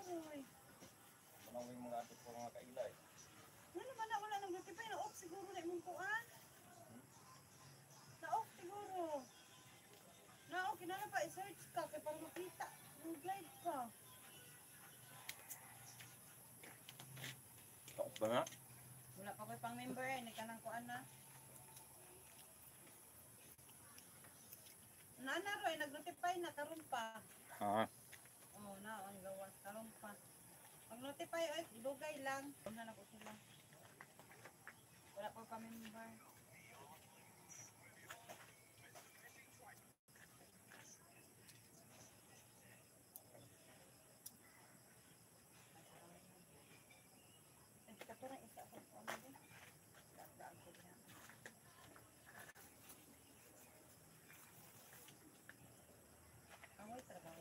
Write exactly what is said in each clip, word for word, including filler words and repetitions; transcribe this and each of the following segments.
Uy. Manawin mga ato po mga kailay. Ano naman na wala nang notify? Na-off siguro na imong kuan. Na-off siguro. Na-off, kinala pa i-search ka kaya para makita. Mag-live ka. Taos ba nga? Wala pa ko'y pang member eh. Hindi ka nang kuan na. Nana Roy, nag-notify na karon pa. Ha? Oo na, ang gawas. Karon pa. Pag-notify, ay, dugay lang. Una na ko sila. Wala pa pa member. Ay, katurang isa ko po. Ano din? Daan ko niya. Amoy trabaho.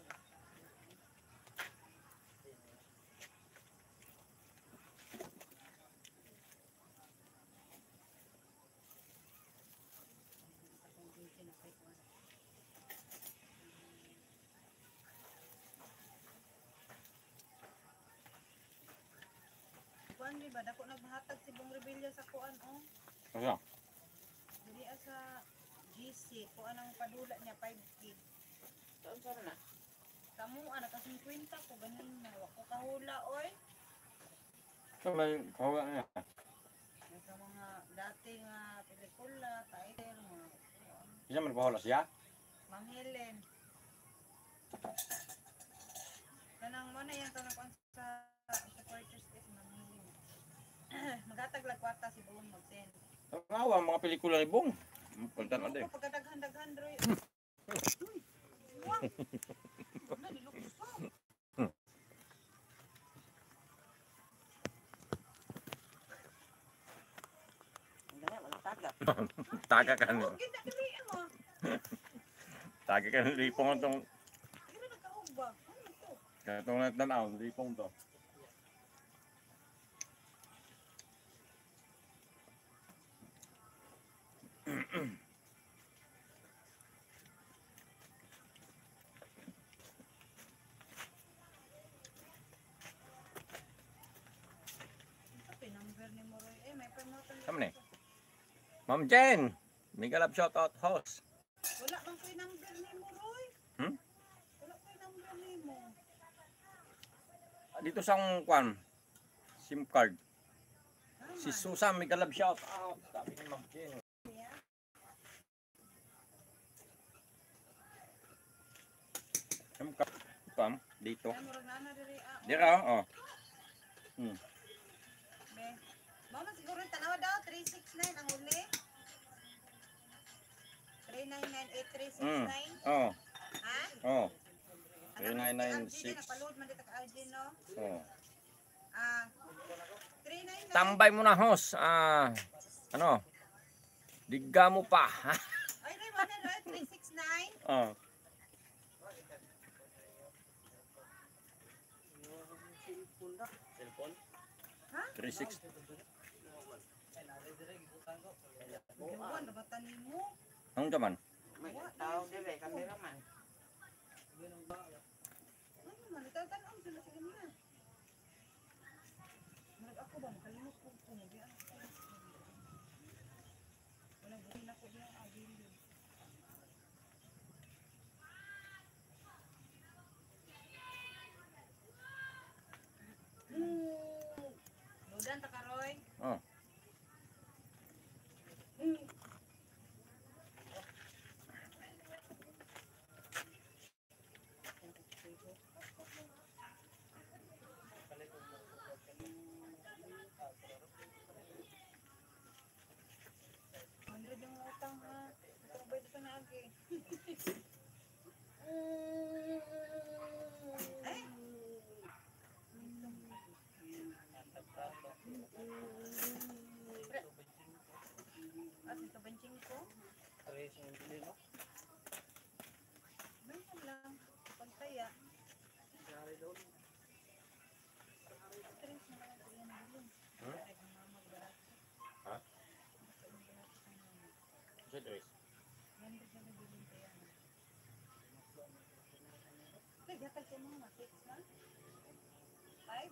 Akong busy na kay kuan. Kuan di ba dako naghatag si Bong Rebellia sa kuan oh. Ano? Dili sa G C kuan ang padula niya five K. Saan saan na? Kamu ana ka fifty ko ganin na wa ko kahula oy. Ito may kawa nga. Yung sa mga dating uh, pelikula, title, mga kuan. Isa man pahula siya? Ma'am Helen. Kanang mo na yan kanang kuan sa sa quarter state Ma'am Helen. Magatag lag kwarta si Buong mag-send. Tangawa mga pelikula ni Bong. Punta na din. Pagkadaghan-daghan Roy. Uy. Wang. Wala nilukos ko. Ang dali, walang tagat. Taga ka ni. Oh, ganda dalian mo. Taga ka ni lipong itong. Gira nagkaog ba? Ano to? Itong natanaw, lipong to. Apa number ni mo Roy? Eh, may promoter. Ano ni? Ma'am Jen! Mega love shoutout host. Wala bang ko'y number ni mo Roy? Hmm? Wala ko'y number ni mo. Dito sang kwan. SIM card. Tama. Si Susan mega love shoutout. Sabi ni Ma'am Jen. SIM card. Pam, dito. Ay, murag na na diri ah. oh. Dira, oh. Hmm. Be. Mama siguro yung tanawa daw three six nine ang uli. three nine nine eight three six Mm. nine. Oh, Ha? oh, Ano three ba nine si nine R G din? six. Napaload man dito ka R G, no? Oh. Ah. three nine nine. Tambay mo na, host. Ah, ano? Digga mo pa. Ay, Roy, mana Roy? three six nine. oh. Ha? three six. Buwan na ba tanin mo? Anong kaman? May tao dire, kameraman. Ano man, itatanong sila sa kanila. Marag ako ba, makalimot ko ko. Diyan. Wala, buhay na ko diyan. Ah, bilin. Lodan ta ka, Roy. Oh. Hundred yung utang ha. Ito ba ito na agi? Ay! At ito benching ko? Benching lang. Pagtaya. Tres na lang ito yan bilhin. Hmm? Ay, ang mama barat. Ha? Basta yung barat sa mama. Siyempre. Ganda siya na bilhin ko yan. Ay, gatag siya mga six na. Five.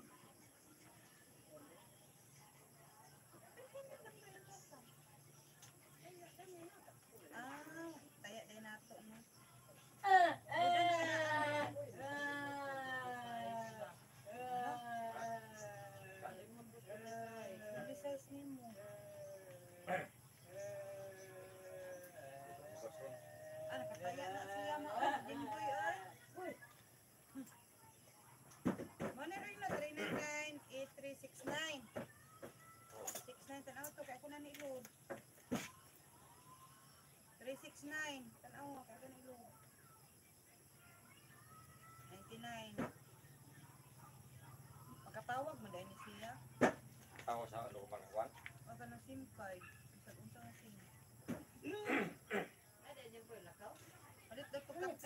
Ah, taya din nato no. Resize nimo. Ah, nakataya na siya mo. Jimboy ay. Mana rin na three nine nine eight three six nine. six nine tanaw to kay ako na ni load. three six nine tanaw kay ako ni load. ninety-nine. Makatawag mo dahil ni siya. Ako sa loob ng kwan. O ka ng SIM card. Isang unsa nga SIM. Ada dyan po lakaw. Palit daw to kap.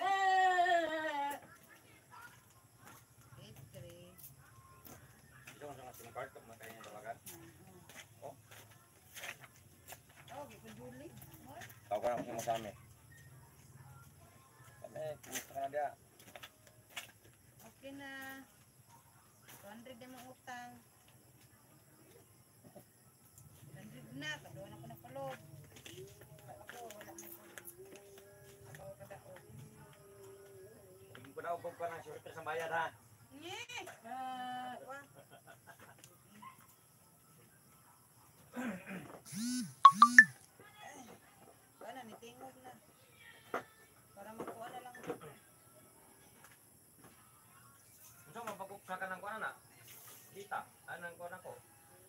eight three. Ito ang SIM card kung makaya yung tawagan. Oh. Oh, gito Julie. Mo. Tawagan ako sa amin. Kami, kumusta ka na dia? Okay na. two hundred na mong utang. one hundred na. Kaduan ako na palod. Ako, wala na ko. Ako kadaog. Hindi ko na upog ka ng suripir sa bayad ha. Nye! Ah, wa. Wala, nitingog na. Para makuha na lang. Gusto mo pagkuksa ka ng kwan na? Kita, anong kwan ako?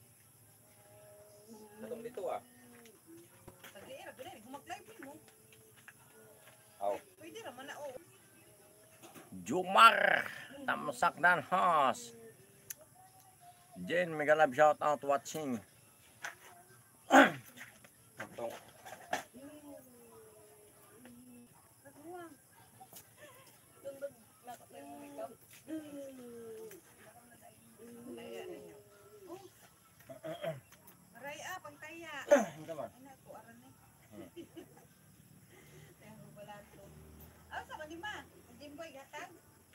Natong dito ah. Tag-iira, gano'n. Kung mag-live mo. Aw. Pwede raman na, oh. Jumar Tamsak dan Hos Jen mega love shout out watching. Ito. Nagluwang. Aray ah, pangtaya. Ano ba? Ano ko, aran eh. Kaya ko pala ito. Ah, sa kanima? Ang Jimboy, gatag?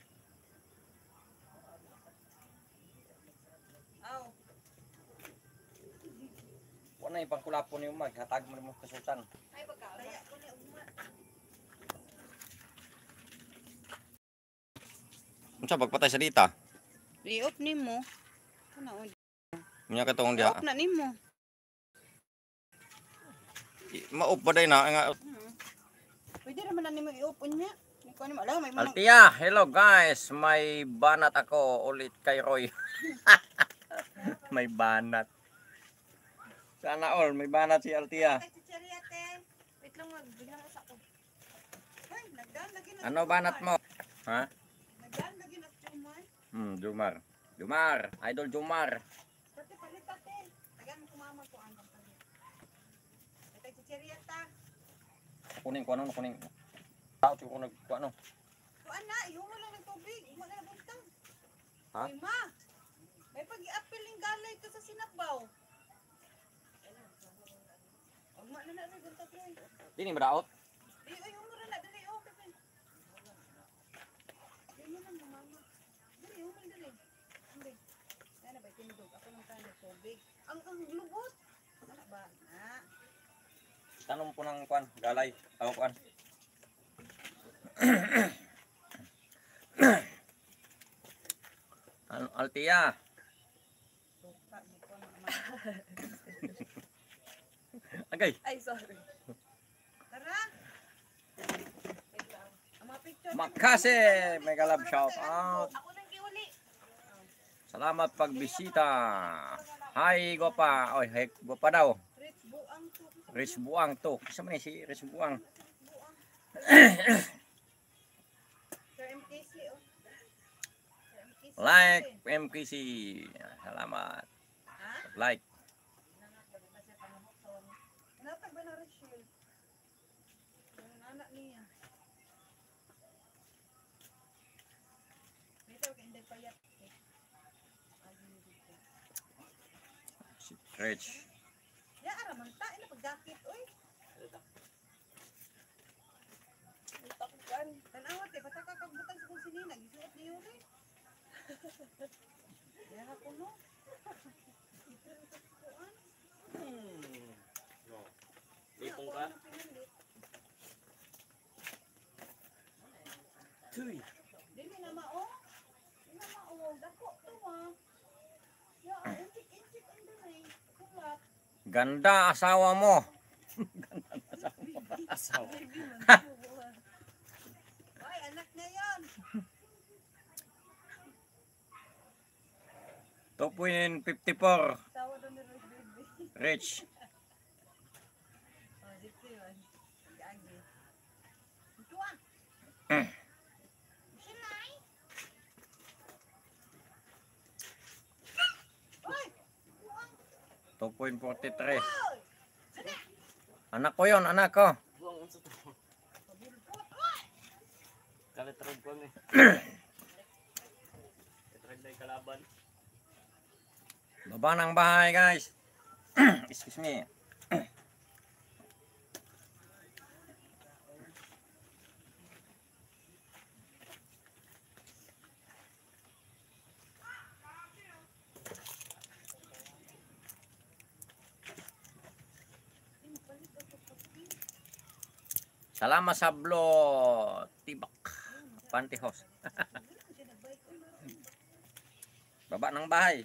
Aw. Wala yung pangkulapon niyo mag hatag mo mo kasutan. Ay, pagkataya ko ni Uma. Unsa pagpatay sa dita? I-off ni mo. Ano, Nya katong dia. off na ni mo. Maup ba day na nga. Pwede naman na ni mo i-off niya. Hindi ko ni alam, may manang... Altia, hello guys. May banat ako ulit kay Roy. May banat. Sana all may banat si Altia. Ay, chichariate. Wait lang, magbigyan sa ako. Ay, nagdaan lagi na. Ano banat mo? Ha? Nagdaan lagi na tumay. Hmm, Jumar. Jumar, idol Jumar. Pati palit ate. Tagan mo kumama ko ang palit. Ito chichariata. Kuning ko ano kuning. Tao ko nag ano. Kuan na, ihumo lang ng tubig. Ihumo na buntang. Ha? Ay, ma. May pag-i-appeal ng galay ito sa Sinabaw. Ugma na na rin, buntang rin. Dini madaot. Ay, ay, humo na na. Dali, oh, kapin. Dali mo na, mama. Dali, humo na dali. Dali. Yan na ba, tinidog. Ako lang tayo ng tubig. Ang, ang lubot. Ano ba? Na. Tanong po ng kwan, galay. Ako kwan. Ano Altia? Suka, di ko na mama. Agay. Ay, sorry. Tara. Ang mga picture. Makase, mega love shout out. Ako nang kiuli. Salamat pagbisita. Hi, Gopa. Oy, hi, Gopa daw. Rich buang to. Rich Buang to. Kasi man si Rich Buang. Sir M K C, oh. Sir M K C. Like M K C. Salamat. Ha? Like. Natag ba na Rachel? Yung anak niya. May tawag hindi payat. Si Rich. Ya, araman ta. Ina pag-jacket, oy. Tanawa, te. Pataka kagbutang sa kong sinina. Gisuot niyo, oy. no? Hmm. No. Ipong ka? Tuy. Dili na mao. Dili na mao. Dako to ah. Ya, inchik-inchik ang dali. Kulat. Ganda asawa mo. Asaw. Ay, anak na yan. two point five four. Tawa doon ni Rose Baby. Rich. Oh, dito yun. Gagi. Ito ah. Silay. Oy! two point four three. Oy! Sana! Anak ko yon, anak ko. Buang unsa to. Pagulpot, oy! Kalit rog ko ni. Itrag na kalaban. Baba ng bahay, guys. Excuse me. Salamat sa blo tibak. Pantihos. Baba ng bahay.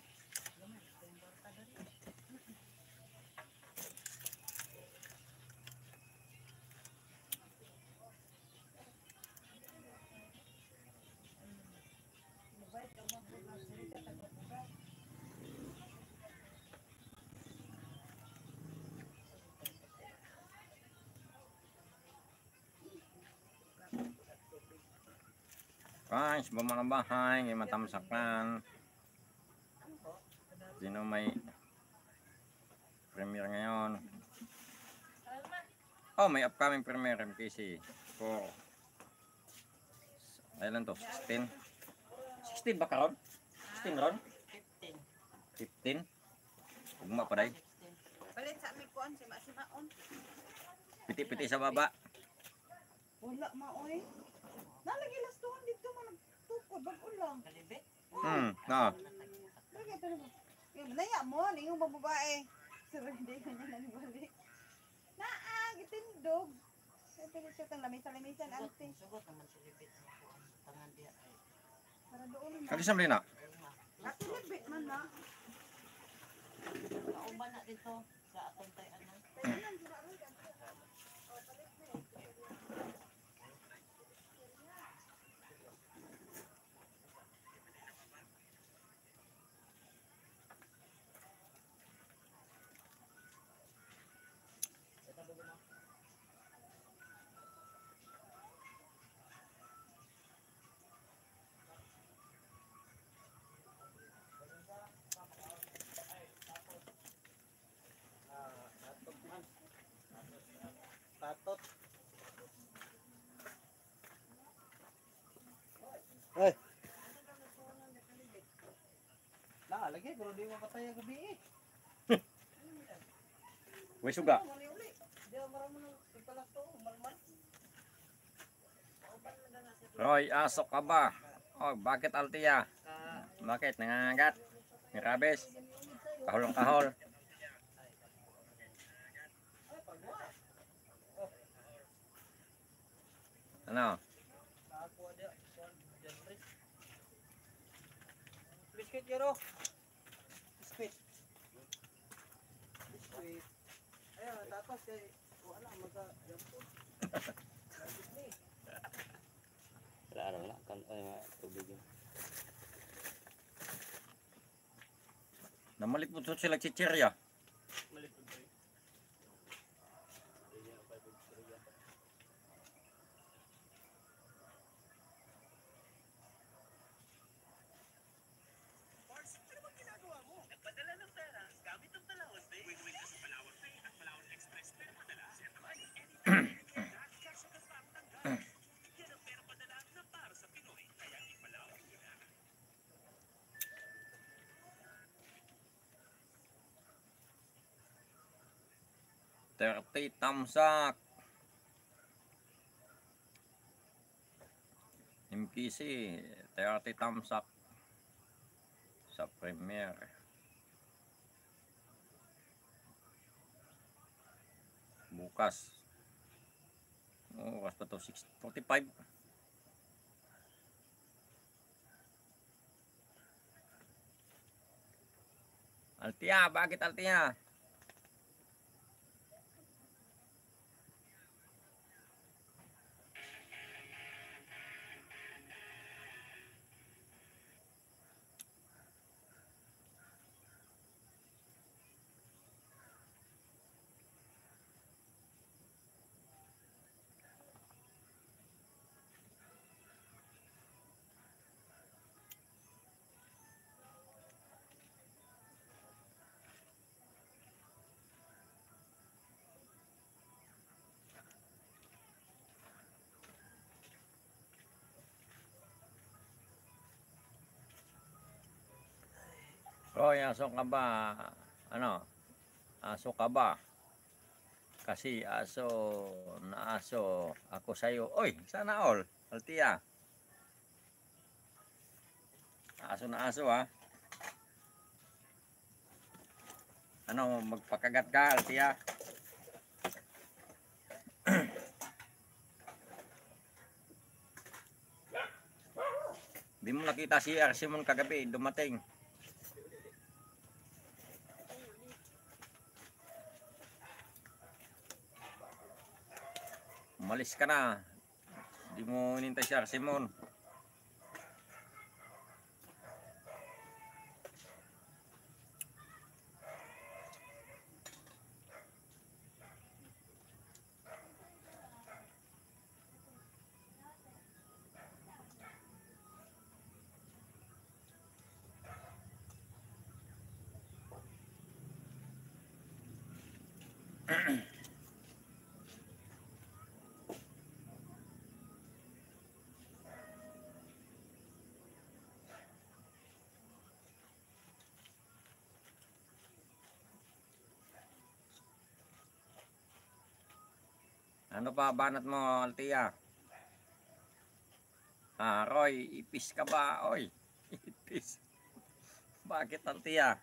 Guys, baba ng bahay, may matamsakan. Sino may premiere ngayon? Oh, may upcoming premiere M K C for ilan to? sixteen? sixteen ba karon? sixteen ron? fifteen. fifteen? Ugma pa day. Palit sa aming kuan, sima-simaon. Piti-piti sa baba. Wala maoy. Nalagi lastuhan dito man nagtukod bag ulang. Kalibit. Hmm, na. Lagi talaga. Yung naya mo, ningong bababae. Sir, hindi ka niya nanibalik. Naa, gitindog. Ay, pili siya tang lamisa-lamisan, Sugot, ante. sugot naman si Libit. Tangan diya ay. Para doon na. Kali sa na. Katilibit man na. Kauba na dito sa atong tay ano. Tayanan, sila rin. Tatot. Ay. Nah, lagi kalau di mga kataya gabi eh. Uy, suga. Uli-uli. Di ba marami nang ipalas to, malman. Roy, asok ka ba? Oh, bakit Altia? Bakit? Nangangagat? May rabes? Kahol-kahol? Ano? Ako ada kuan jentris. Biskuit yaro. Biskuit. Biskuit. Ayo, tatas kay wala maga jampo. Laro na kan ay tubig. Namalit mo sila chichirya. thirty tamsak. M K C, thirty tamsak. sa Premier. Bukas. Oh, bukas pa to, six forty-five. Altia, bakit Altia? Roy, aso ka ba? Ano? Aso ka ba? Kasi aso na aso ako sa'yo. Oy, sana all. Altia. Aso na aso ha. Ano, magpakagat ka, Altia? Di mo nakita si Arsimon kagabi, dumating. Umalis ka na. Di mo inintay si Arsimon. Ano pa banat mo, Altia? Ah, Roy, ipis ka ba? Oy, ipis. Bakit, Altia?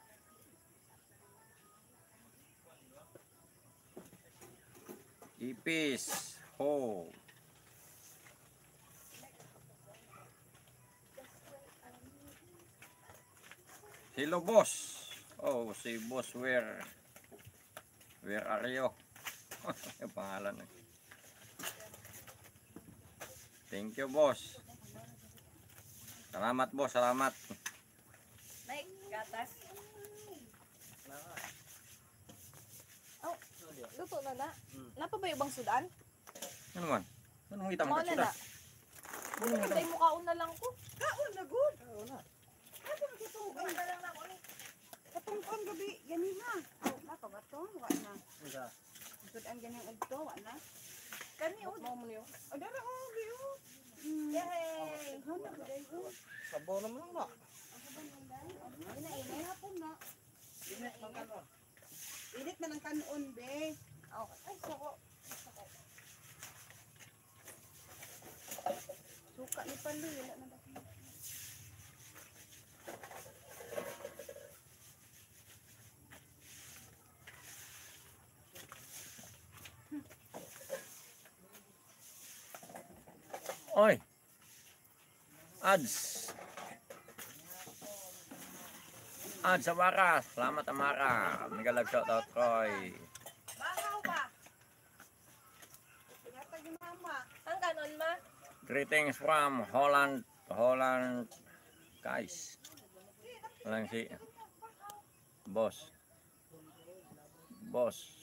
Ipis. Ho. Hello, boss. Oh, si boss, where? Where are you? Yung pangalan eh. Thank you, boss. Salamat, boss. Salamat. May gatas. Oh, luto na na. Napa ba yung bang sudan? Ano man? Ano mo kita mo Mo na sudah? na. Ano na tayo mukhaon na lang ko. Kaon na good. Kaon na. Ano ba kitugan na lang ako ni? Katungkon gabi gani na. Oh, napa ba to? Wa na. Isa. Sud ang gani udto, wa na. Kani ud mo mo niyo. O dara oh, biyo. Yay! Hana ba dai ko? Sabaw naman lang na. Ina ina hapon na. Init man ang kanon be. Okay. Ay, soko. Suka ni pali wala na ba? Oy. Ads. Ads Amara. Salamat Amara. Magalag shout out Roy. Bahaw ba? Yata gi mama. Ang kanon ma? Greetings from Holland. Holland. Guys. Lang si boss. Boss.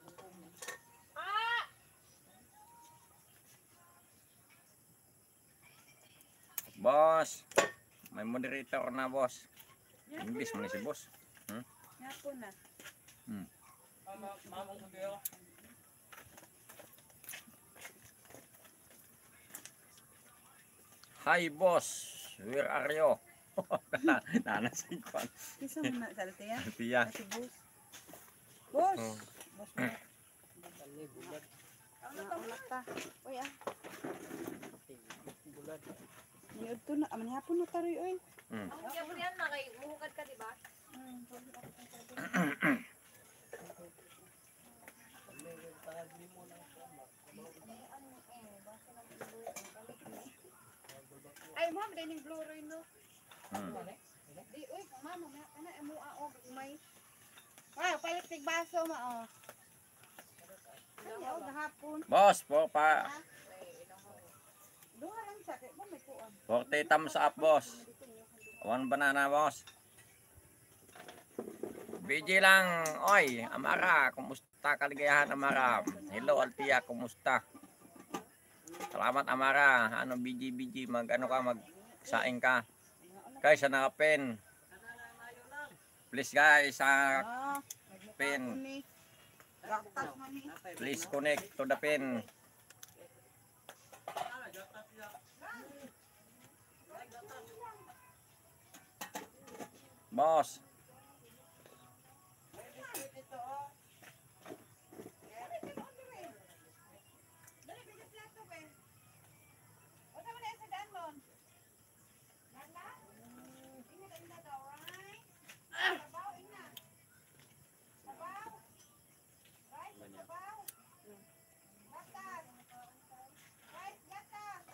Boss. May moderator na boss. English mo ni si boss. Hmm? Hapon na. Hmm. Hi boss. Where are you? Nana si Kwan. Kisa mo na sa tiya. Tiya. Si boss. Boss. Oh. Boss mo. Ano ta? Uy ah. Niud to na, aman hapon na taroy oy. Hmm. Ang kaya po yan na kay muhukad ka, di ba? Ay, ma'am, dining Blu-ray no. Hmm. Di, uy, ma'am, mamaya ka na, emo ako, umay. Ay, palit tig baso, ma, oh. Ayaw, gahapon. Boss, po pa Duha lang siya, kaya ba may kuwan? forty thumbs up, boss. One banana, boss. B J lang. Oy, Amara, kumusta kaligayahan, Amara? Hello, Altia, kumusta? Salamat, Amara. Ano, B J, B J, mag, ano ka, magsaing ka. Guys, sa naka-pen. Please, guys, sa Ah, pen. ni. Gatas man ni. Please connect to the pen. Boss. Ito, oh. Dali, dali, dali. Dali, bigyan plato, be. O, tama na yan sa daan nun. Nanda? Ingat, ingat daw, right? Sabaw, ingat. Sabaw. Right, sabaw. Gatas. Right, gatas.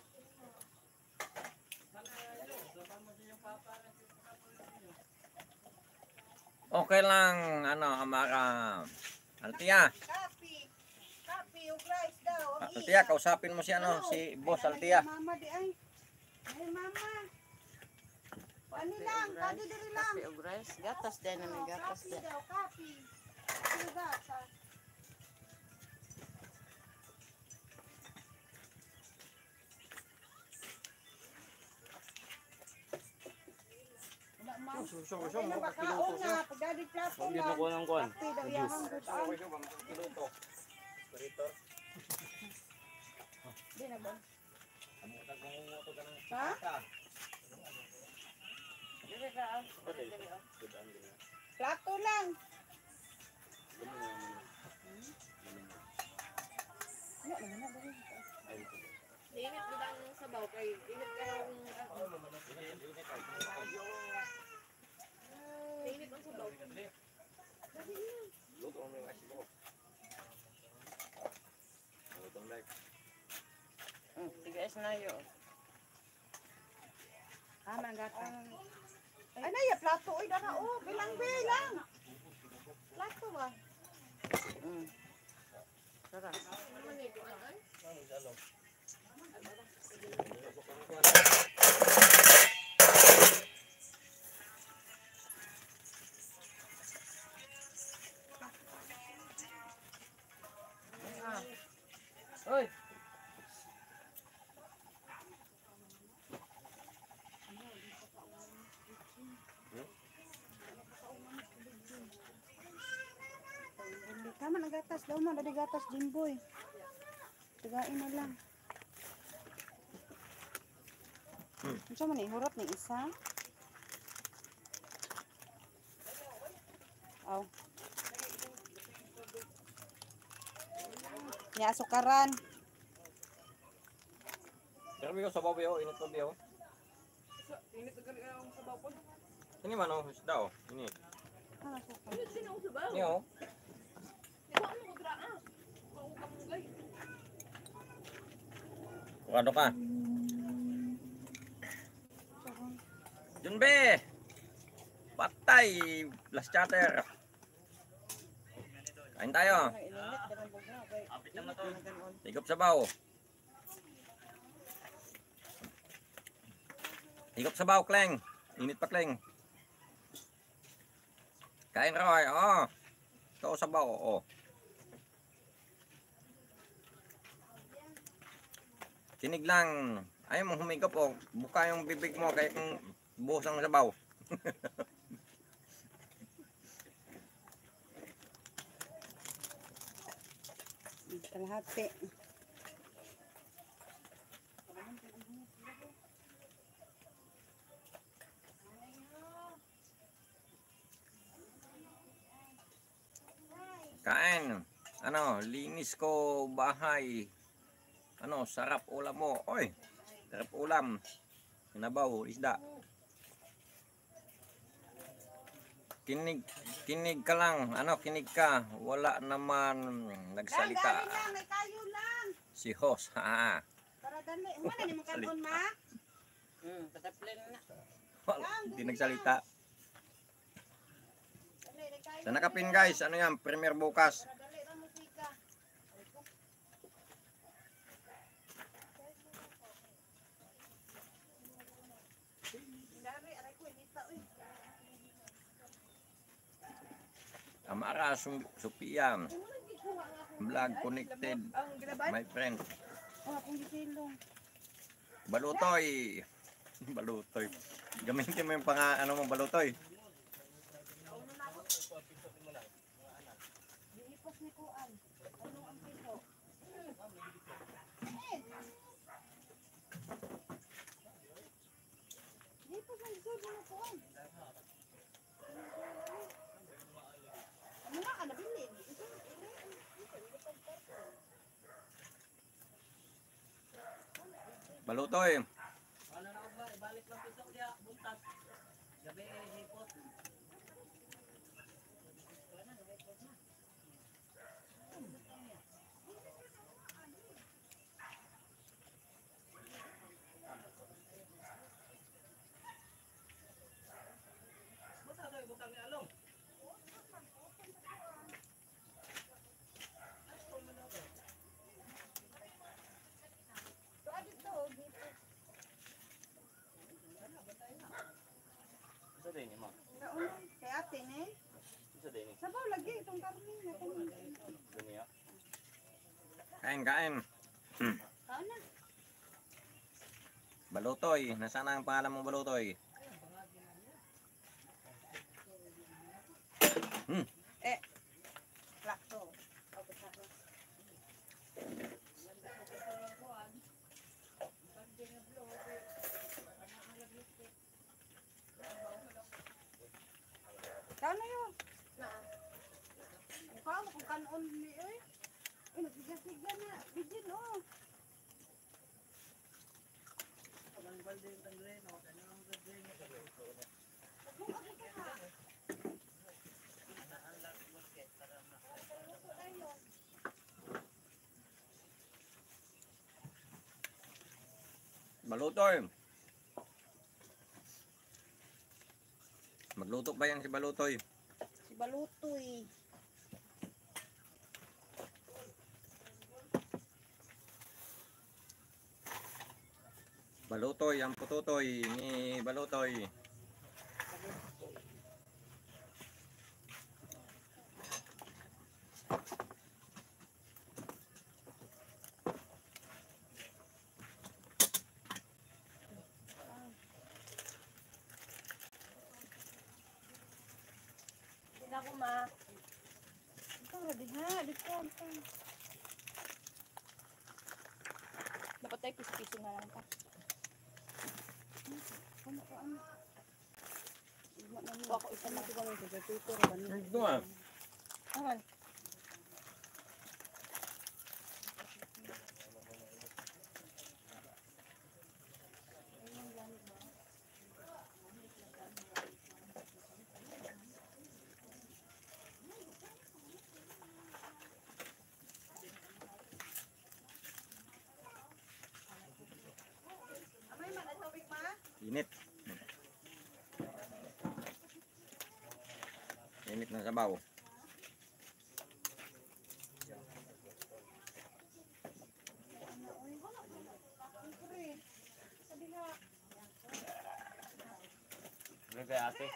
Okay lang, ano, Amara. Altia. Kapi. Kapi, yung rice daw. Ang Altia, iya. kausapin mo si ano, si Boss Ay, Altia. Mama, di ay. Ay, mama. Paano lang, kado diri lang. Kape o rice. Gatas din na may Oh, gatas kapi din. daw, kapi. Kapi gatas. Wala, ma'am. Okay na ba kaon na? Pagdadi plato Huwag yun lang. ako ng kwan. Kapi daw yahang good ay. Di na ba? Ha? Plato lang. Wala, wala, wala, wala. Init ko lang ng sabaw kay init ka yung ano. Init ang sabaw. Hmm, tigas na yun. Ah, manggata. Ay, na, ya, plato. Uy, dara, oh, bilang, bilang. Plato ba? Hmm. Sarap. Ano ito, ano? Hoy! Tama na gatas daw man, dali gatas Jimboy. Tigain na lang. Hmm. Ano man ni hurot ni isa? Aw. Ya sukaran. Pero biyo sa babayo, init pa biyo. Init ka ang sabaw po. Ini man oh, isda oh. Ini. Ah, sukar. Init din ang sabaw. Ini oh. Di ba ano ko dra ah? Ako ka mong gay. Ano ka? Junbe. Patay, last chatter. Kain tayo. Ay, ilinit dagan buga kay. Apit naman to. Higop sabaw. Higop sabaw, Kleng. Init pa, Kleng. Kain Roy, oh. Ito sabaw, oh. Tinig lang. Ayaw mo humigop, oh. Buka yung bibig mo kaya kung buhos ang sabaw. Kalahati. Kain. Ano, linis ko bahay. Ano, sarap ulam mo. Oy, sarap ulam. Sinabaw, isda. Kinig, kinig ka lang. Ano, kinig ka. Wala naman Lang, nagsalita. galing lang, may kayo lang. Si host, ha. Para dali. Wala ni mo kanon ma. Hmm, pataplan na. Wala, hindi nagsalita. Dali, may kayo. Sa nakapin guys, ano yan, premier bukas. Para dali ra musika. Dari, aray ko, inita, uy. Amara, Sum- Sophia, vlog connected, Ang ginaban? my friend. Oh, akong gisilong. Balutoy. Balutoy. Gamitin mo yung pang ano mo, balutoy. Gihipos ni Kuan. Ano ang piso? Gihipos ang sudo ni Kuan. Ano nga ka nabili? Balutoy. Tuwa dito, gihipos. Isa din ni mo. Kaon, kay ate ni. Isa din ni. Sabaw lagi itong karne na kanin. Dunia. Kain, kain. Kaon na. Balutoy. Nasaan ang pangalan mo, Balutoy? Hmm. Eh, lakto. Kaon na yun. Kaon mo kung kanon ni eh. Eh, nagsiga-siga na. Bigyan oh. Balutoy. Magluto ba yan si Balutoy? Si Balutoy. Balutoy, ang pututoy ni Balutoy. Hindi na ako ma. Ito, diha. Dito, ito. Dapat tayo piso-piso na lang pa. Ano ka, ano? So ako isa na. Ito ah. Aman. Amay man, ang tubig ma? Init. Init na sabaw. Siyempre. Sa diha. Ano kay ate?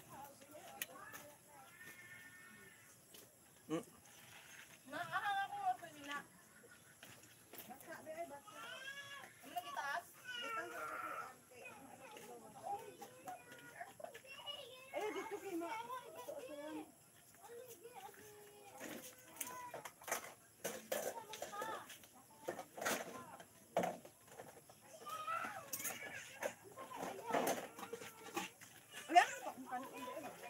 Naahang ako nga po nila. Basa, di ay basa. Ano na kitaas? Ay, dito kay ma. Ito, ito yan. Wala ka kung kanon di ay.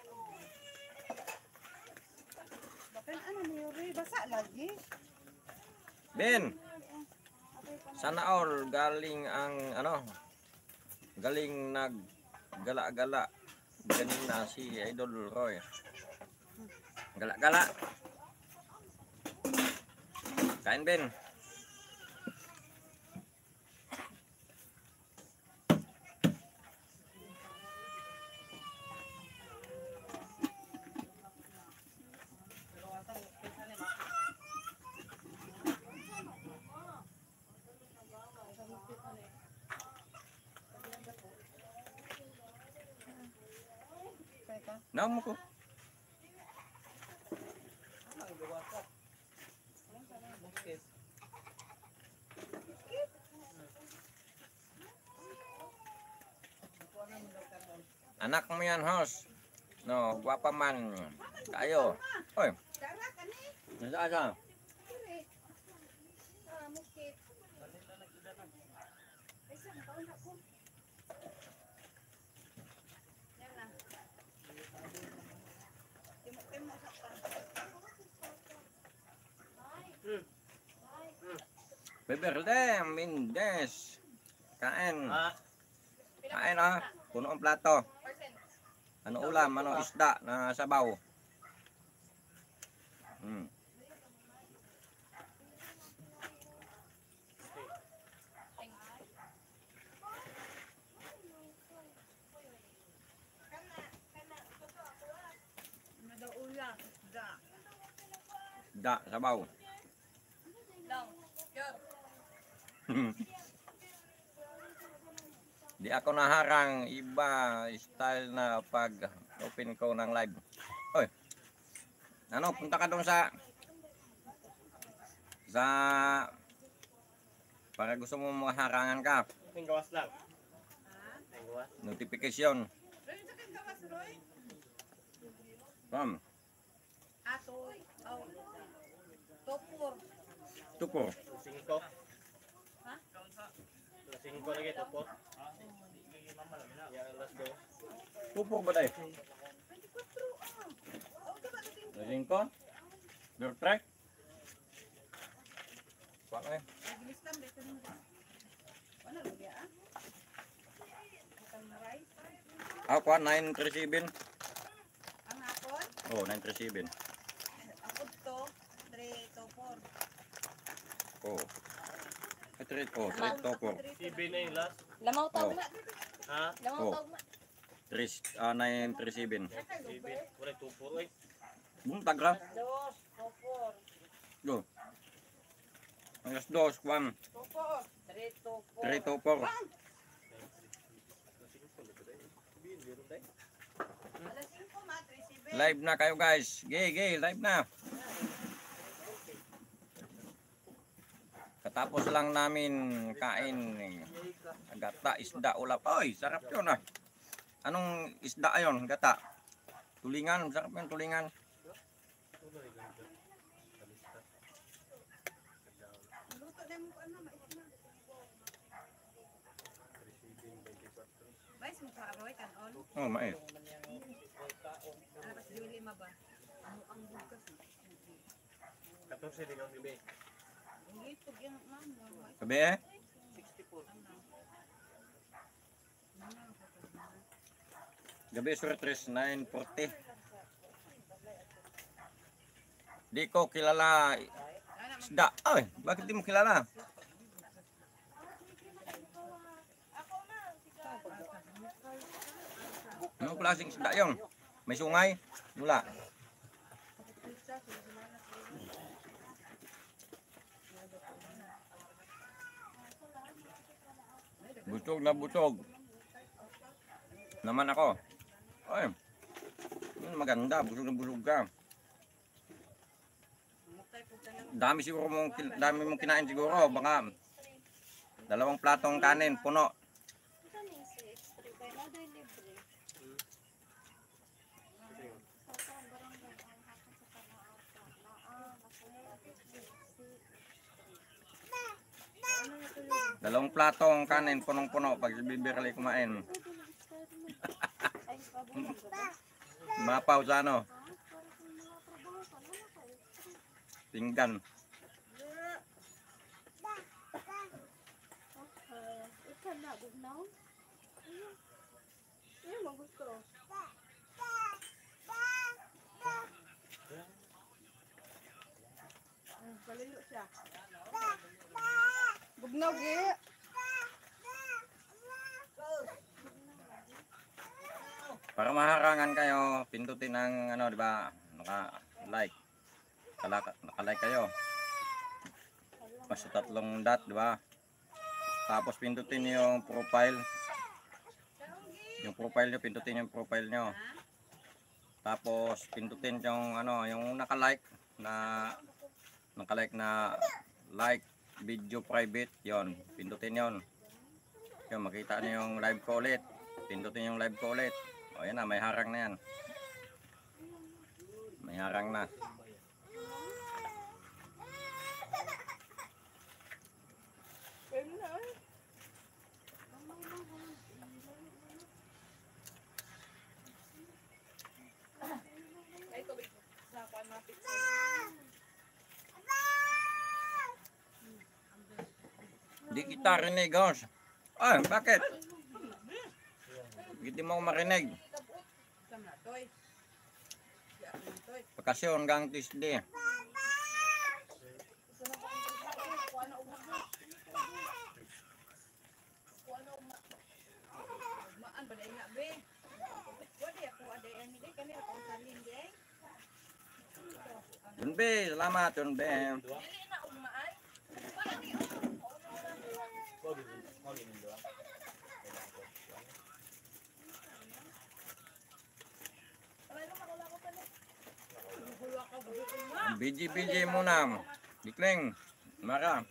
Bakit ano ni Yuri? Basa lagi. Ben, Okay, Sana all galing ang ano, galing nag gala-gala kanina si Idol Roy. Gala-gala. Kain Ben. Naam ko. Anak mo yan, host. No, gwapa man. Kayo. Oy, Dara kani. nasa asa? Dire. Ah, mukit. Ay, saan ka na ko? Yan na. Timo-timo sa pa. Beberde, Mindes. Kain. Ah, Kain ah. Puno ang plato. Ano ulam, ano isda na sabaw. Hmm. Ano daw ulam? Da. Da, sabaw. Lang. Yun. Di ako naharang, iba style na pag open ko ng live. Oy. Ano, punta ka doon sa sa para gusto mo maharangan ka. ang gawas lang. Ang gawas. Notification. Roy, sa kang gawas, Roy? From Ato. Oh. Topor. Tupo. Singko. Ha? Singko lagi topo. Ya, let's go. Tupo ba tayo? twenty-four ah. Oh, diba natin? Lasing ko? Your track? Wala eh. Nagilis lang, beto nung ba? Ano, lubya ah? Butang na rice. Ako, nine three seven. Ang hapon, Oh, nine three seven. ako to, three to four. Oh. Ay, three, oh, three to four. Si Ben na yung last. Lamaw Oh, tawag ma. Ha? Lamaw Oh. tawag ma. three, ah, nine three seven. Si Ben. Wala tupo eh. Buntag ra. Dos, to four. Go. Alas dos, one, To four. Three to four. three to four. Alas cinco, ma, three seven. Live na kayo guys. Gay, gay, live na. Katapos lang namin kain eh, gata, isda, ulap. Oy, sarap yun ah. Anong isda ayon, gata? Tulingan, sarap yung tulingan. Luto na mo ano, mais na. Mais mo ka, Roy, kanon. Oh, mais. Alas Julie ma ba? Ano ang bukas? Katong din ang gabi. Hindi, pag yung mamo, mais. Sabi eh? sixty-four. Gabi surtres, nine forty. Di ko kilala isda. Ay, bakit di mo kilala? Anong klaseng isda yun? May sungay? Wala. Busog na busog. Naman ako. Ay, yun maganda. Busog na busog ka. Dami siguro mong, kin- dami mong kinain siguro. Baka dalawang platong kanin, puno. Dalawang platong kanin, punong-puno pag si Bibirali kumain. Mapaw sa ano? Pinggan. bugnaw. Ayun, magusto. Ay, palayo siya. Bugnaw gi. Para maharangan kayo, pindutin ang ano, di ba? Naka-like. Naka- Naka-like kayo. Basta tatlong dot, di ba? Tapos pindutin yung profile. Yung profile nyo, pindutin yung profile nyo. Tapos pindutin yung ano, yung naka-like na naka-like na like video private, yon. Pindutin yon. Yung makita niyo yung live ko ulit. Pindutin yung live ko ulit. O yan na, may harang na yan. May harang na. Pwede na ay. Ay, tubig. Nakuha na pizza. Di kita rinig, guys. Ay, bakit? Hindi mo ako marinig. Sama, toy. Di ako ng toy. Bakasyon hanggang Tuesday. Kuha na ugma. Kuha na ugma. Ugmaan ba dahil nga, be? Wadi ako, aday ang hindi. Kanila kung salin, di ay. Yun be, salamat yun be. Dili na ugmaan. Wala ni, oh. Wala na, wala ko pa na. Wala ka, bubukin nga. B G B G muna. Dikling. Mara.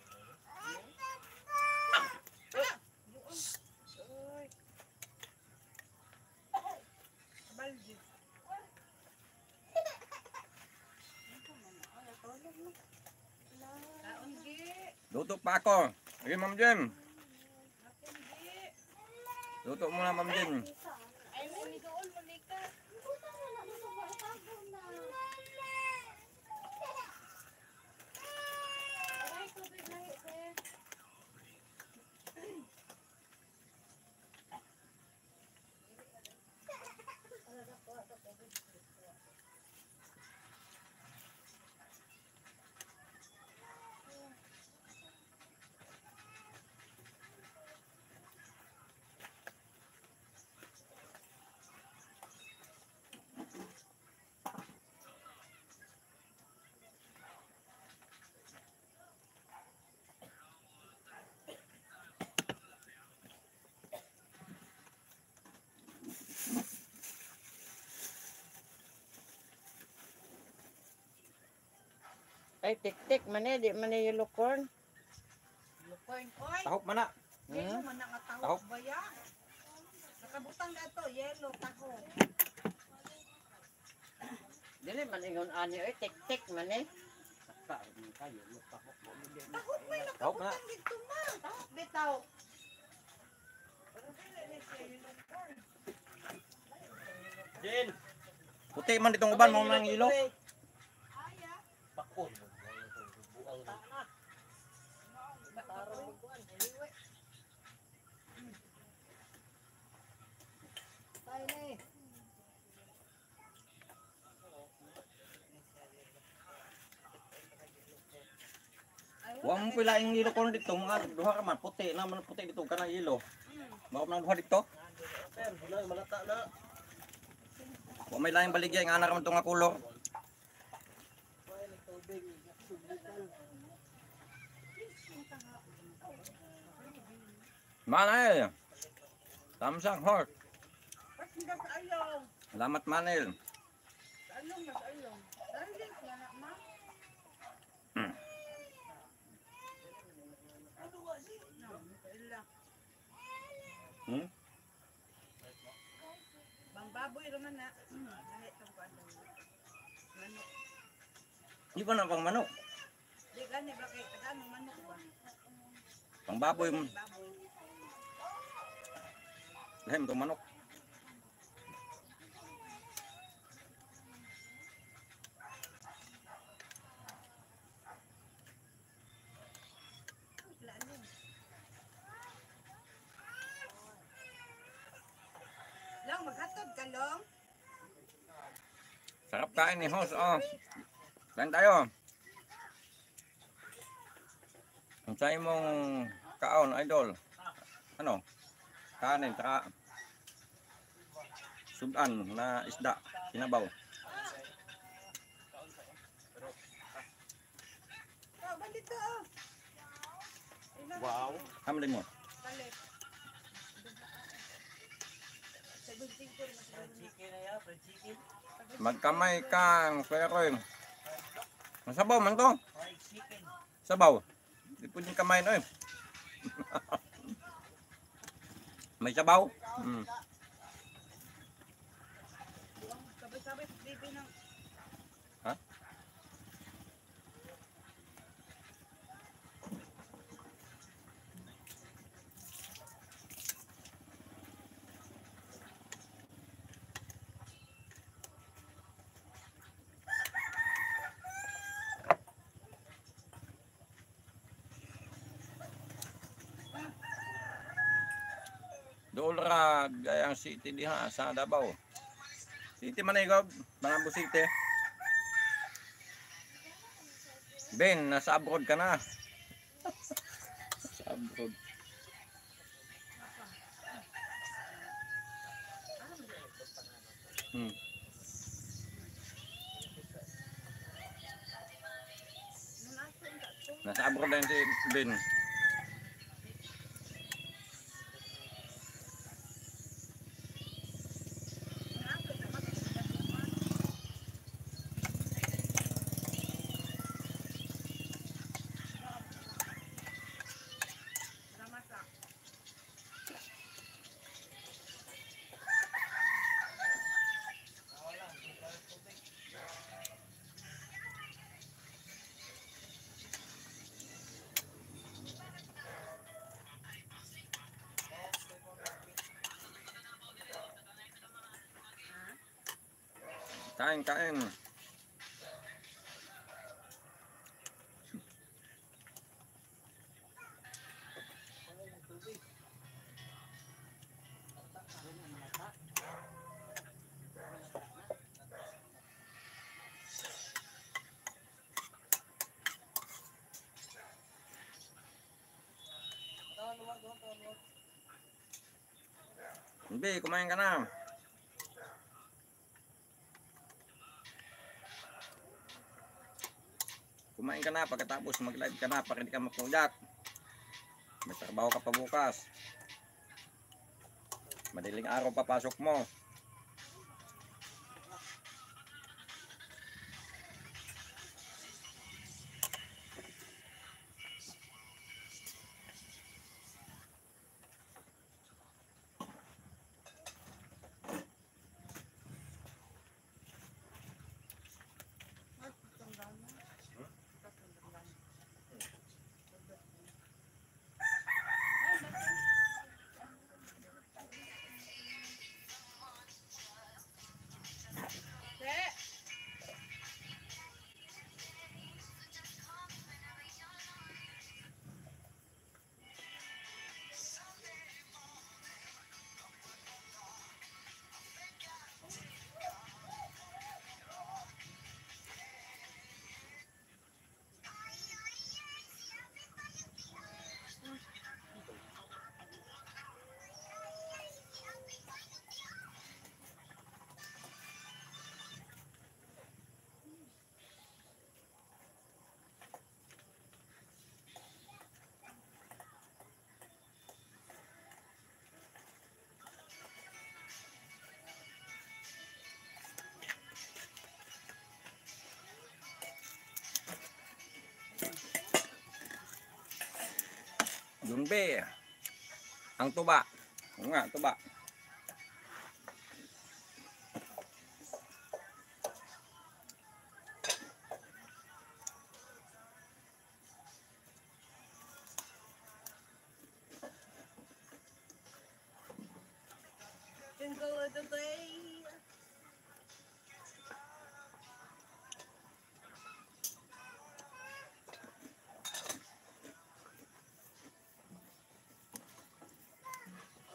Baldi. Kaon gi. Luto pa ako. Sige, Ma'am Jem. Kaon gi. Luto muna, Ma'am Jem. Ay mo ni doon mo ni ka. Ay tubig na ite. Ay, tik-tik, mani, di mani yellow corn. Lukoy, oy. Tahok mana. Yellow Hmm? man ang Tahok. tawag ba yan? Nakabutang na to, yellow taho. Dili man ingon ani, ay, tik-tik, mani. Tahok may Tahok na. nakabutang dito ma. Tahok bitaw. Pero dili ni siya yellow corn. Puti man ditong uban mo nang ilo. Aya. Tayo na eh. Wa mo pila yung ilo ko dito, mga duha ka man puti na man puti dito kana ilo. Mao nang duha dito. Wa may laing baligya nga ana ra man to nga kulor. Manel. Samsung heart. Pasinggan sa ayaw. Salamat Manel. Sa along na sa along. Darling, nga na ma. Hmm. Ano ba si? No, sa ila. Hmm? Bang baboy raman na. Lahi tong kuan. Manok. Di ba na pang manok? Di gani ba kay tagano manok ba? Pang baboy mo. Baboy. Lahem to manok. Lalo. Sarap kain ni host, oh. Kain tayo. Ang sa'yo mong kaon, idol. Ano? Kanin, saka sudan na isda, sinabaw. Oh, bandit to, oh. Wow. Kamali mo. Balik. Magkamay kang Kuya Roy. Ang sabaw man to. Sabaw. Di pwedeng kamay no eh. May sabaw. Mm. Sabay-sabay, baby ng... Ha? Doon ra gayang city diha sa Davao. City man ikaw, Malabo City. Ben, nasa abroad ka na. Sa abroad. Hmm. Nasa abroad din si Ben. Kain, kain. Hindi, kumain ka na. Kumain ka na pagkatapos mag-live ka na para hindi ka mapuyat. May trabaho ka pa bukas. Madaling araw papasok mo. Dumbe. Ang tuba. Oo nga, tuba. Jingle all the way.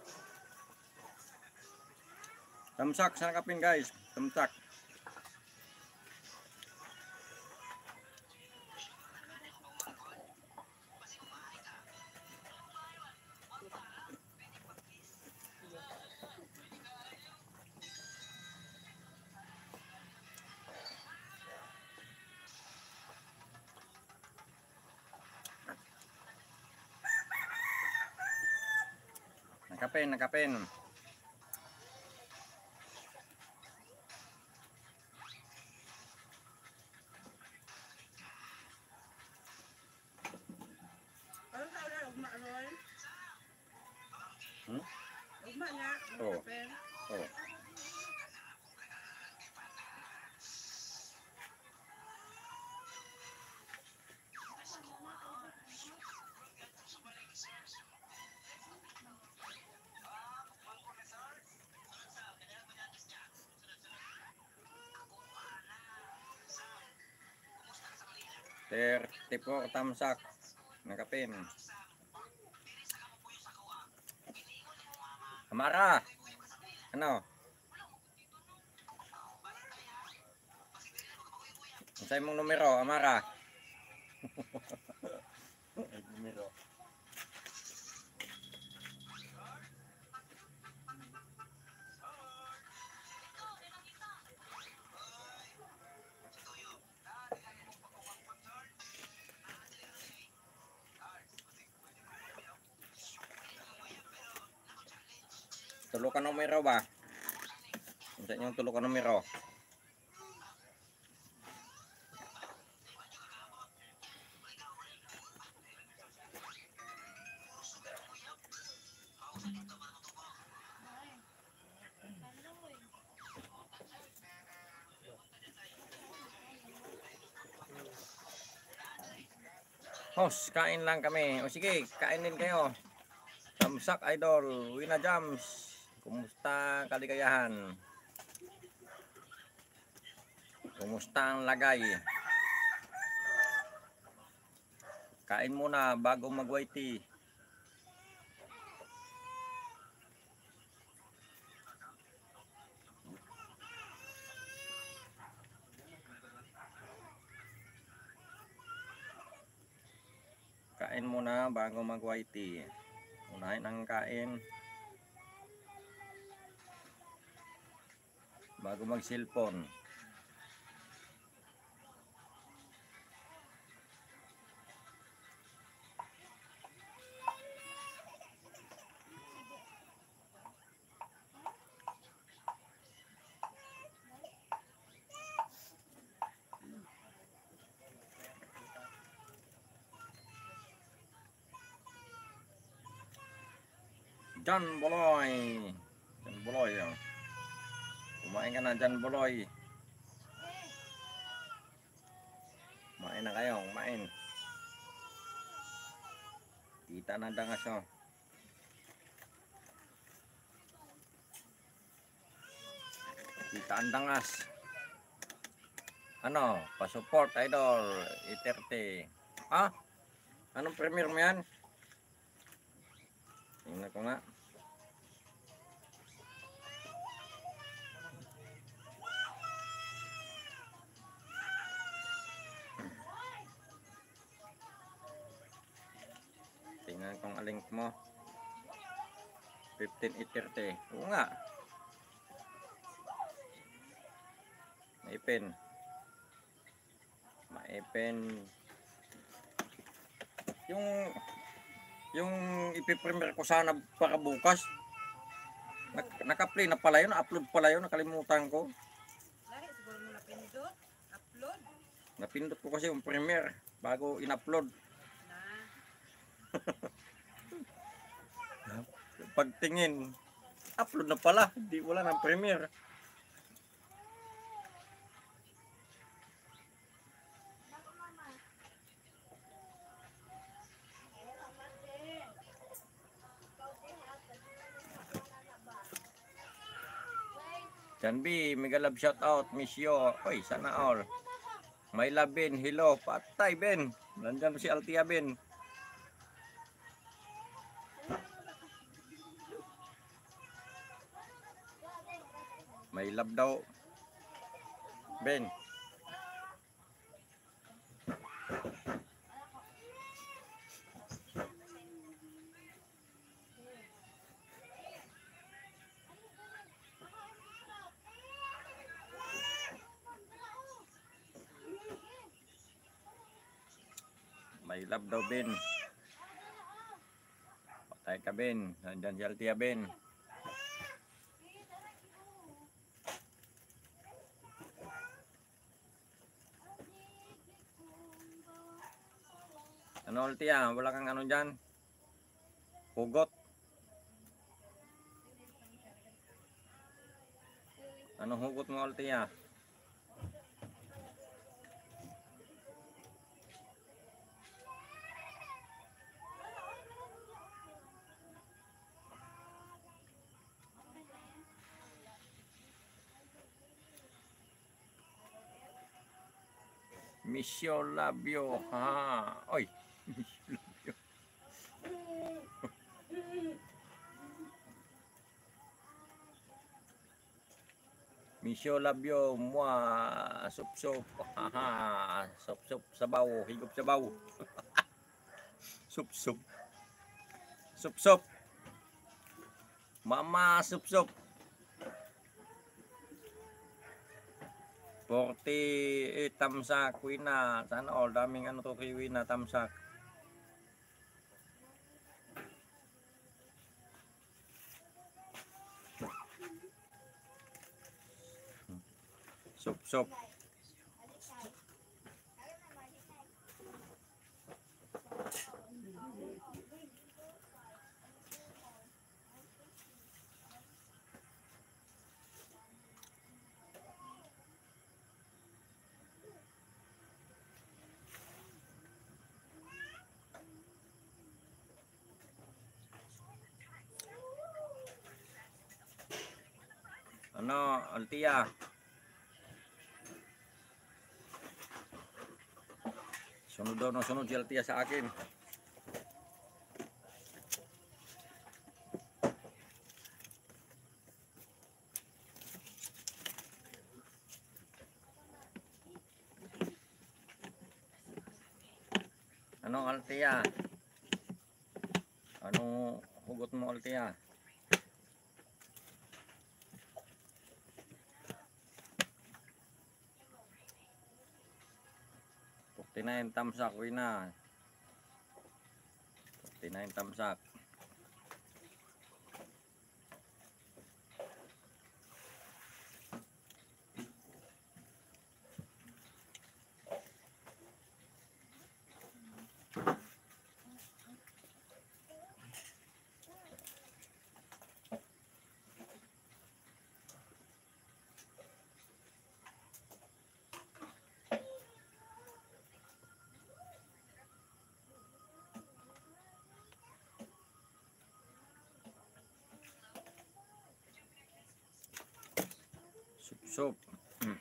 Tamsak sa kapin guys. Tamsak. Nakapin, nakapin. Parang tao na, ugma roy. Hmm? Ugma nga. Oo. Pen. Oh. thirty-four tamsak. Nakapin. Amara. Ano? Unsay mong numero, Amara? Numero. Tulo ka numero ba? Unsay yung tulo ka numero? Host, kain lang kami. O sige, kain din kayo. Tamsak Idol, Wina Jams. Kumusta kaligayahan? Kumusta ang lagay? Kain muna bago mag-white tea. Kain muna bago mag-white tea. Unahin ang kain bago mag-cellphone. John Boloy. John Boloy. Oh. Kumain ka na, John Boloy. Kumain na kayo, kumain. Kita na dangas, oh. Kita ang dangas. Ano, pa-support Idol E thirty. Ah? Anong premier mo yan? Tingnan ko nga. Tingnan kung alink mo. fifteen E thirty. Oo nga. Maipin. Maipin. Yung yung ipipremiere ko sana para bukas. Nak naka-play na pala yun, upload pala yun, nakalimutan ko. Lahi, siguro mo napindot. Upload. Napindot ko kasi yung premiere bago in-upload. Na. Pagtingin, upload na pala, hindi wala ng premiere. Jan B, mega love shout out, miss you. Oy, sana all. May love Ben, hello, patay Ben. Nandiyan si Altia Ben. May love daw. Ben. May love daw Ben. Tay ka, Ben. Nandyan si Altia, Ben. Ano, Altia? Wala kang ano dyan? Hugot? Anong hugot mo, Altia? Misyo labio. Ha. Oy. Misyo labio. Misyo labio mua sup sup. Ha ha. Sup sup sabaw, higop sabaw. Sup sup. Sup sup. Mama sup sup. forty tamsak wina. Sana all daming ano to kay wina tamsak. Sup sup. Ano, Altia? Sunod daw na sunod si Altia sa akin. Ano, Altia? Anong hugot mo, Altia? forty-nine tamsak wina. forty-nine tamsak. Sup sup. Hmm.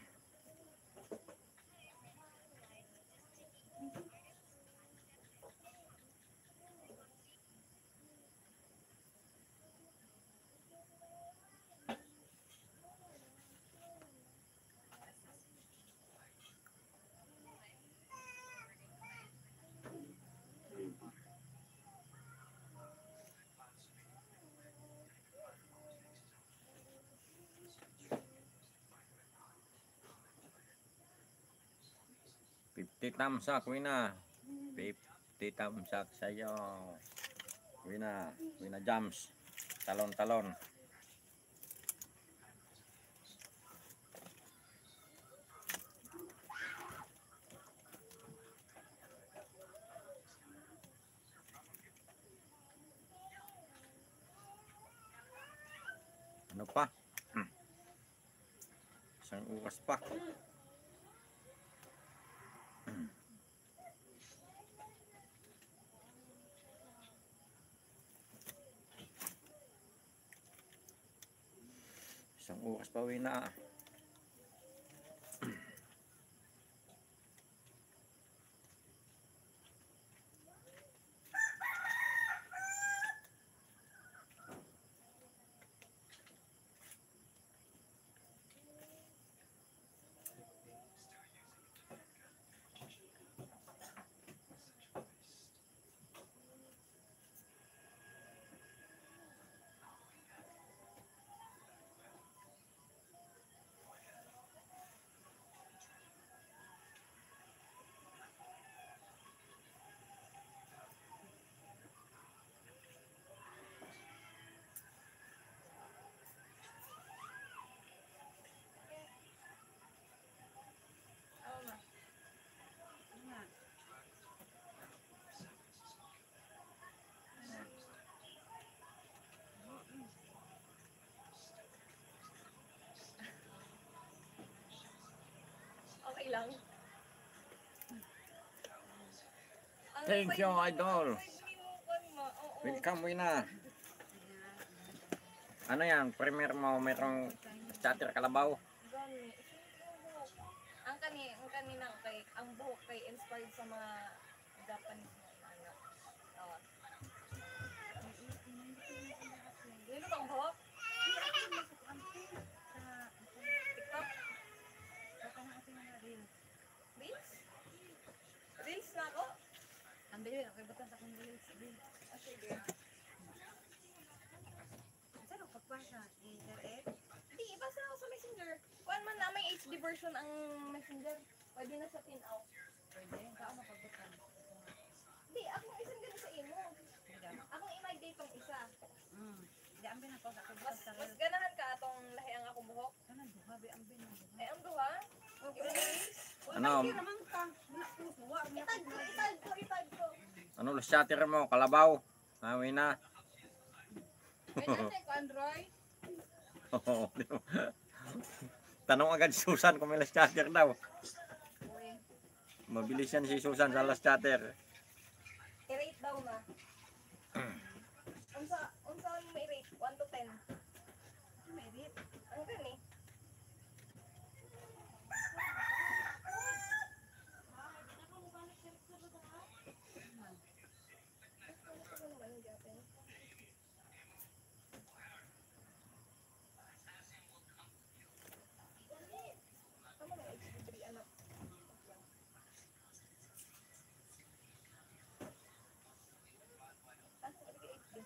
fifty tamsak wina. fifty tamsak sa'yo. Wina. Wina jams. Talon-talon. Ano pa? Hmm. Isang oras pa. Isang oras pa wina. lang. Ang Thank you, five- idol. five mo, kan, ma. Oo. Welcome, Wina. Ano yan? Premier mo, mayroong chatter kalabaw. Gani. Siguro. Ang kani, ang kaninang kay, ang buhok kay inspired sa mga Japanese mga anak. Oh. Dito bang buhok? TikTok? Reels? Reels na ako? Ang bili, okay ba sa kong bili? Ah, sige. Saan ako pagpasa? Internet? Hindi, ibasa ako sa messenger. Kuan man na may H D version ang messenger. Pwede na sa pin-out. Pwede. Saan ako pagpasa? Hindi, akong isang ganun sa imo. Akong i-migrate tong isa. Hmm. Di ang bin ako sa Mas, pagpasa sa mas reel. ganahan ka atong lahi ang akong buhok. Kanan duha bi ang bin. Eh, ang duha? Yung reels? Ano? Naman ka. Wala ko. Wala ko. Itag ko, itag ko, itag ko. Ano ulit chatter mo? Kalabaw. Ah, Wina. May natin ko, Android. Tanong agad si Susan kung may last chatter daw. Uy, Mabilis yan si Susan sa last chatter. i-rate daw na. Unsa, unsa mo may rate? one to ten. May rate. Ang gani? Tama na, H D three, anak. Ah, sige, H D.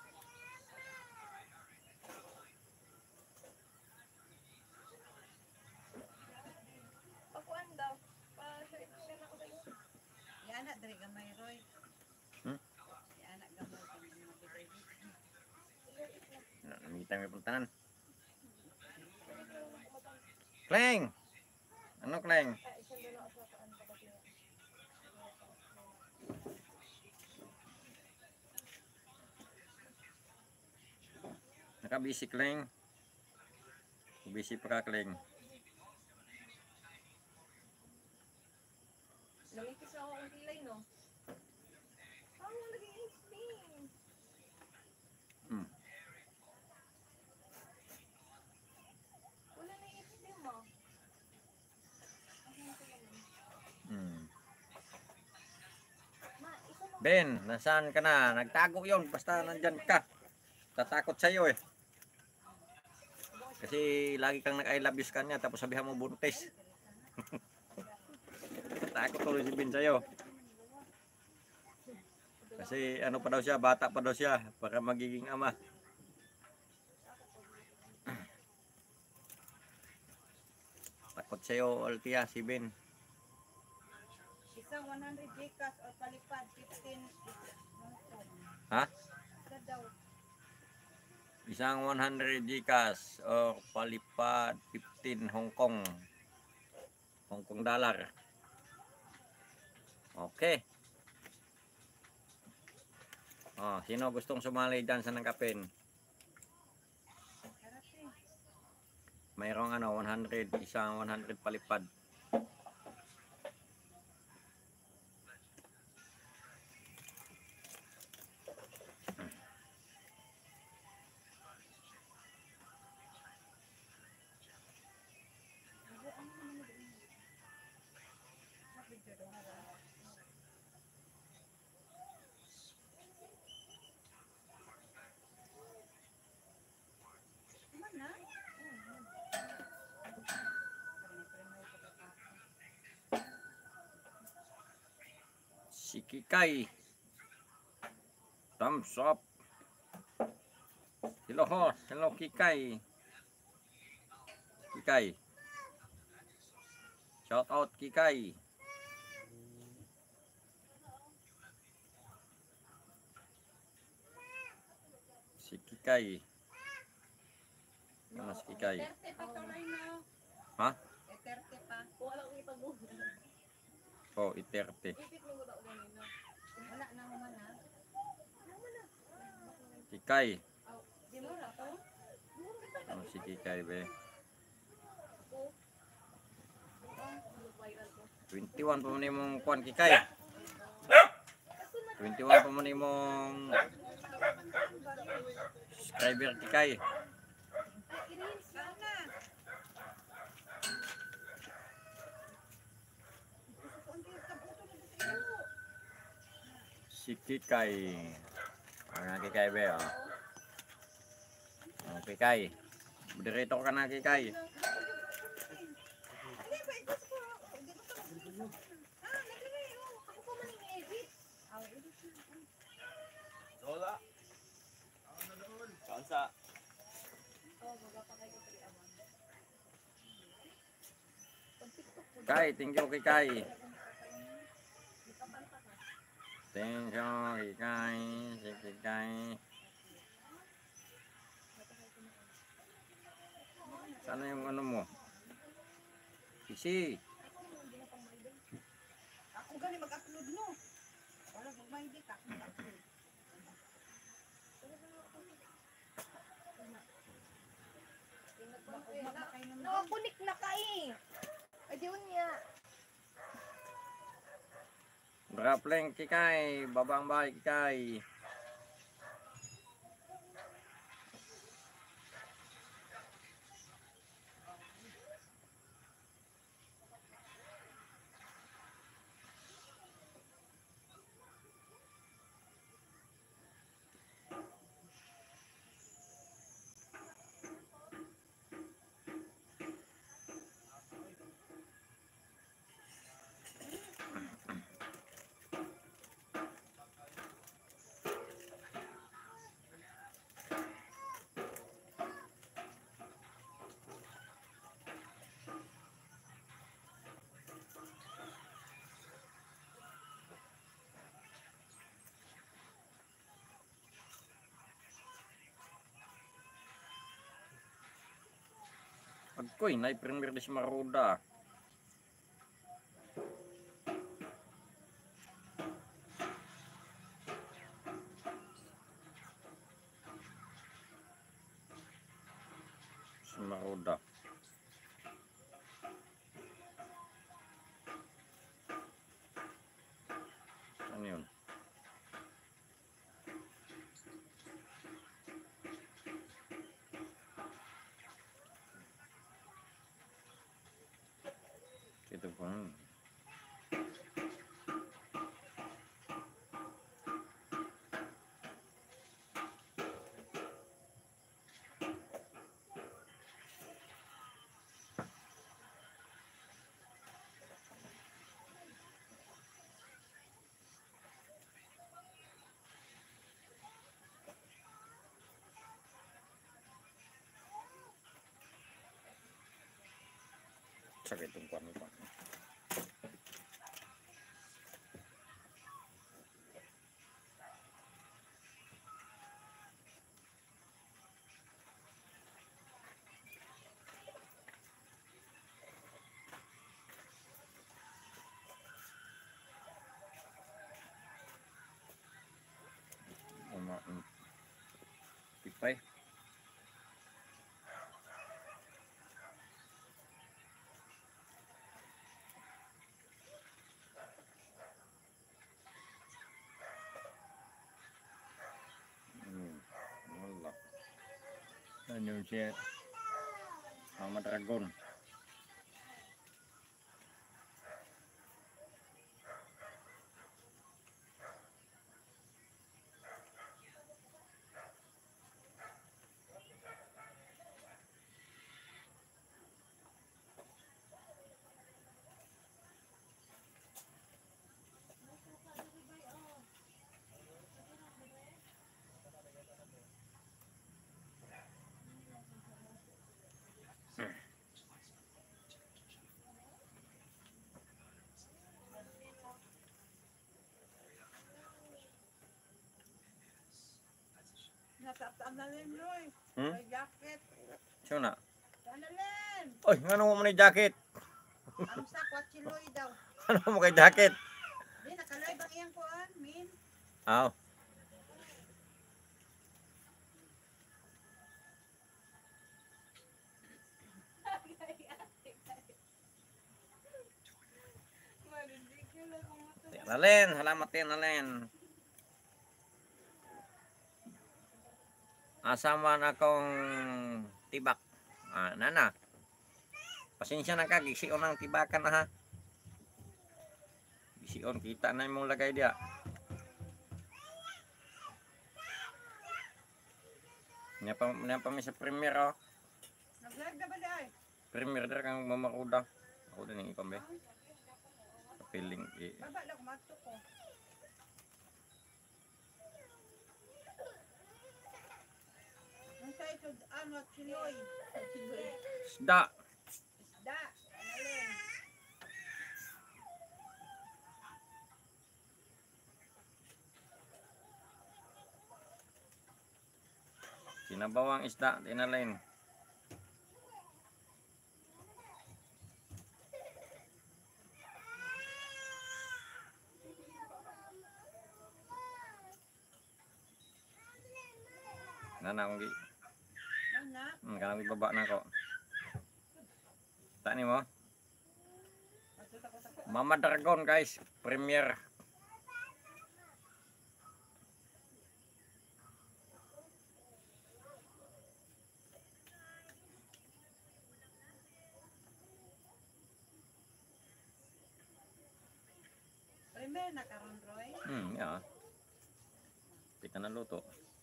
Pakuan daw. Pa-share share ako sa'yo. Di anak dari gamay Roy. Hmm? Di anak gamay kang mga bibay. Namita may puntanan. Kleng! Ano Kleng? Ah, isang doon ako sa kaan pa kasi. Nakabisi Kleng. Busy pa ka Kleng. Namipis na ako ang kilay, no? Ah, mo naging H D. Hmm. Wala na H D mo. Hmm. Ma, isa mo. Ben, nasaan ka na? Nagtago yon basta nandyan ka. Tatakot sa'yo eh. Kasi lagi kang nag-I love you sa kanya tapos sabihan mo buntis. Takot tuloy si Ben sa'yo. Kasi ano pa daw siya, bata pa daw siya para magiging ama. Takot sa'yo, Altia, si Ben. Isang one hundred Gcash o palipad fifteen. Ha? Sa daw. Isang one hundred Gcash o palipad fifteen Hong Kong. Hong Kong dollar. Okay. Oh, sino gustong sumali dyan sa nangkapin? Mayroong ano, one hundred, isang one hundred palipad. Mana? Si Kikay. Thumbs up. Hello ho. Hello Kikay. Kikay. Shout out Kikay. Si Kikay. Ano si Kikay? thirty pa ka rin na. Ha? Eh, thirty pa. Wala akong ipag-book. Oh, iterte. Ipit mo ko daw ganun na. Wala na naman ha. Kikay. Di mo na to? Ano si Kikay be? viral ko. twenty-one pa man imong kuan kikay. twenty-one pa man imong subscriber kikay. Ay, i-reels lang na. Si Kikay. Ang kikay be oh. Ang kikay. Direto ka na kikay. Hindi ba ito ko? Hindi ko to. Ah, naglagay oh. Ako pa man yung edit. Wala. Kansa. Oh, baga pa kayo three awan. Kay, thank you kikay. Thank you kikay. Si kikay. Sana yung ano mo? Isi. Ako gani mag-upload no. Wala mo may hindi ka. No, kunik na ka eh. Ay, di niya. Grappling kikay. Babang bahay kikay. Agkoy, na-premier di si Maruda. Si Maruda. Saan yun? Ito po. Sakit itong kwan ito. Uma, um, pipay. Hmm, wala. Yan yung siya. Mama Dragon. Nasaptaan na rin, Roy. Hmm? May jacket. Siya na. Sana rin. Oy, nga mo man yung jacket. Ang sa kwachiloy daw. Ano mo kay jacket? Di, nakalive ang iyang kuhan, min. Aw. Nalen, salamat din, Nalen. Asaman akong tibak. Ah, nana. Pasensya na ka, gisiyon ang tibakan na ha. Gisiyon, kita na yung lagay dia. Nya pa nya pa mi sa premier oh. Nag-vlog na ba dahil? Premier der kang mamakuda. Ako din ang ipambe. Kapiling eh. Baba lang, kumato ko. Ang sa ito, ano, chiloy. Chiloy. Isda. Isda. Analin. Sinabawang isda, tinalain. Nana akong gi. Ano? Hmm, kanang ibaba na ko. Tani mo? Mama Dragon guys, premier. Primer na karon, Roy. Hmm, ya. Kita na luto.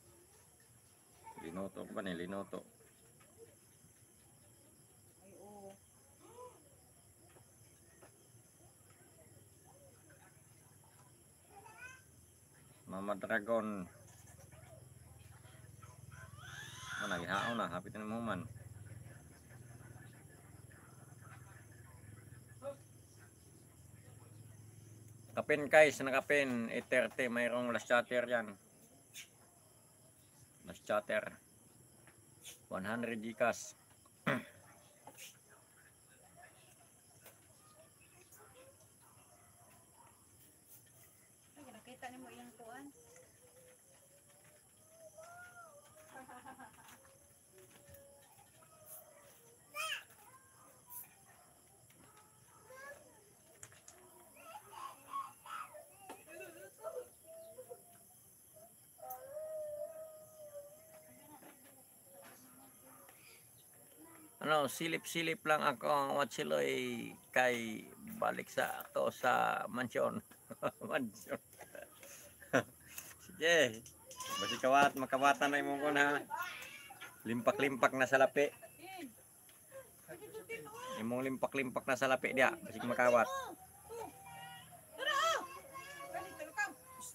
Linuto ba ni linuto? Ay, oo. Mama Dragon. Mana gihaon na, hapit na mo man. Kapin guys, nakapin, eight thirty, mayroong last chatter yan. Last chatter. one hundred Gcash. Ay, nakita ni mo yung kuan. Ano, silip-silip lang ako ang watsiloy kay balik sa ako sa mansyon. Mansyon. Sige. Basi kawat, makawatan na imong kun ha. Limpak-limpak na sa lapi. Imong limpak-limpak na sa lapi dia, basi makawat. Bali, talukam.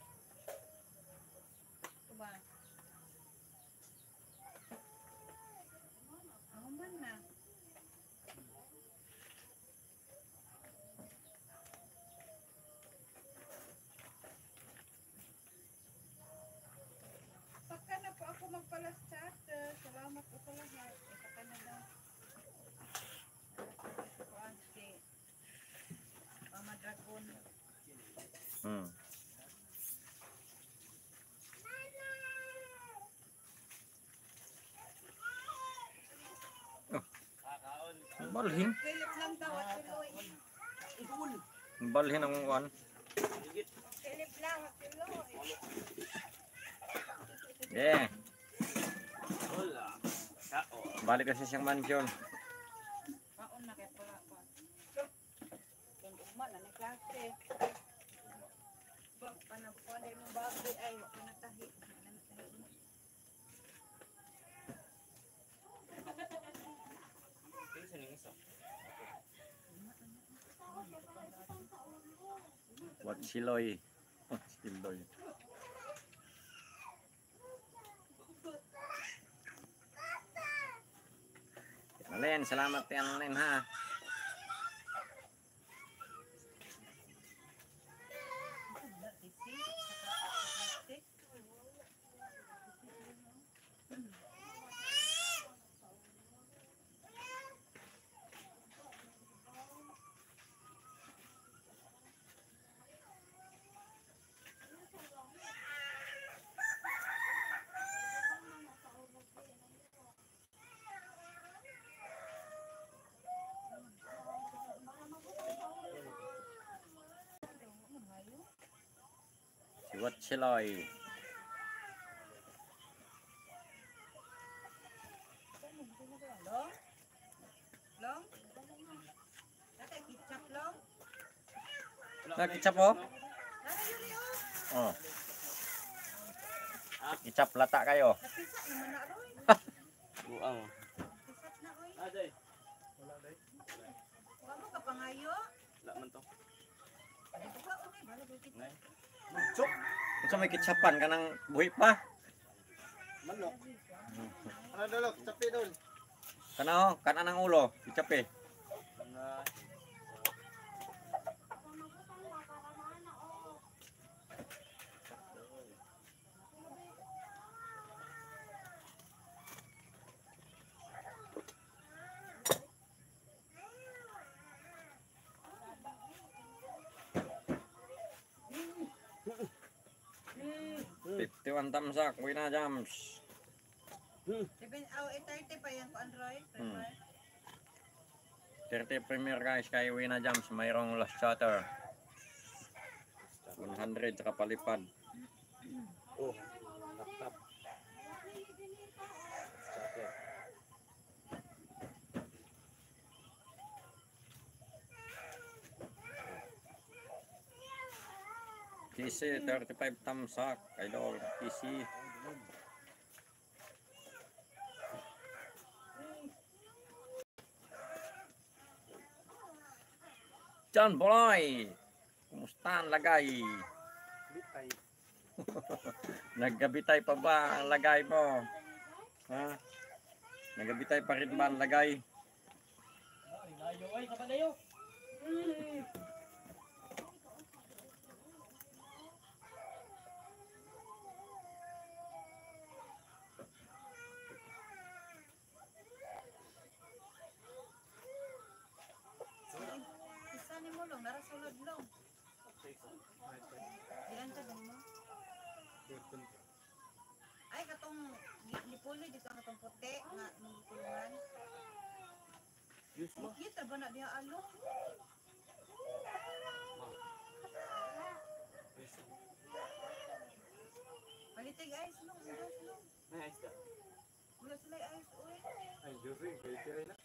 Tuba. Ako man na. Saka na po ako magpalas chat. Salamat po sa lahat. Saka na daw. Kuan si Mama Dragon. Hmm. Oh. Balhin. Philip lang daw at tuloy. Balhin ang kuan. Philip lang at tuloy. Yeah. Balik kasi siyang mansyon. Maon na kaya pala pa. Kung ugma na ni klase. Ba, panagpuan ay mong baboy ay wak na tahi. What siloy. What siloy. Len, salamat yan Len ha. What siloy? Long? Long? Natay ketchup long? Nagkitsap oh? Nana yun eh, oh. Oh. Kitsap lata kayo. Napisa naman na Roy. Buang. Pisat na oy. Aday. Wa mo ka pangayo. Wala man to. Dito ka okay, bala ko kita. Nay. Kung sa may kitsapan ka ng buhi pa. Manok. Ano dalok? Sapi doon. Kana oh, kana ng ulo. Kitsap eh. Nay. fifty-one tamsak, Wina Jams. Seven, oh, eh, thirty pa yan ko Android. Hmm. thirty premier guys kay Wina Jams. Mayroong lost shutter. one hundred saka palipad. Oh. Tap-tap. Shutter. Kisi, thirty-five tamsak. Idol, Kisi. John Boy, kumusta ang lagay? Bitay. Naggabitay pa ba ang lagay mo? Ha? Naggabitay pa rin ba ang lagay? Isa ni mo long, nara sulod long. Diyan ka din mo. Ay katong lipulo dito katong puti nga nung kulungan. Kita ba na diha alo? Palitig ice long, ulos long. Nay, ayos ka. Ulos sila ice oy. Ay, Josie, kay tira na.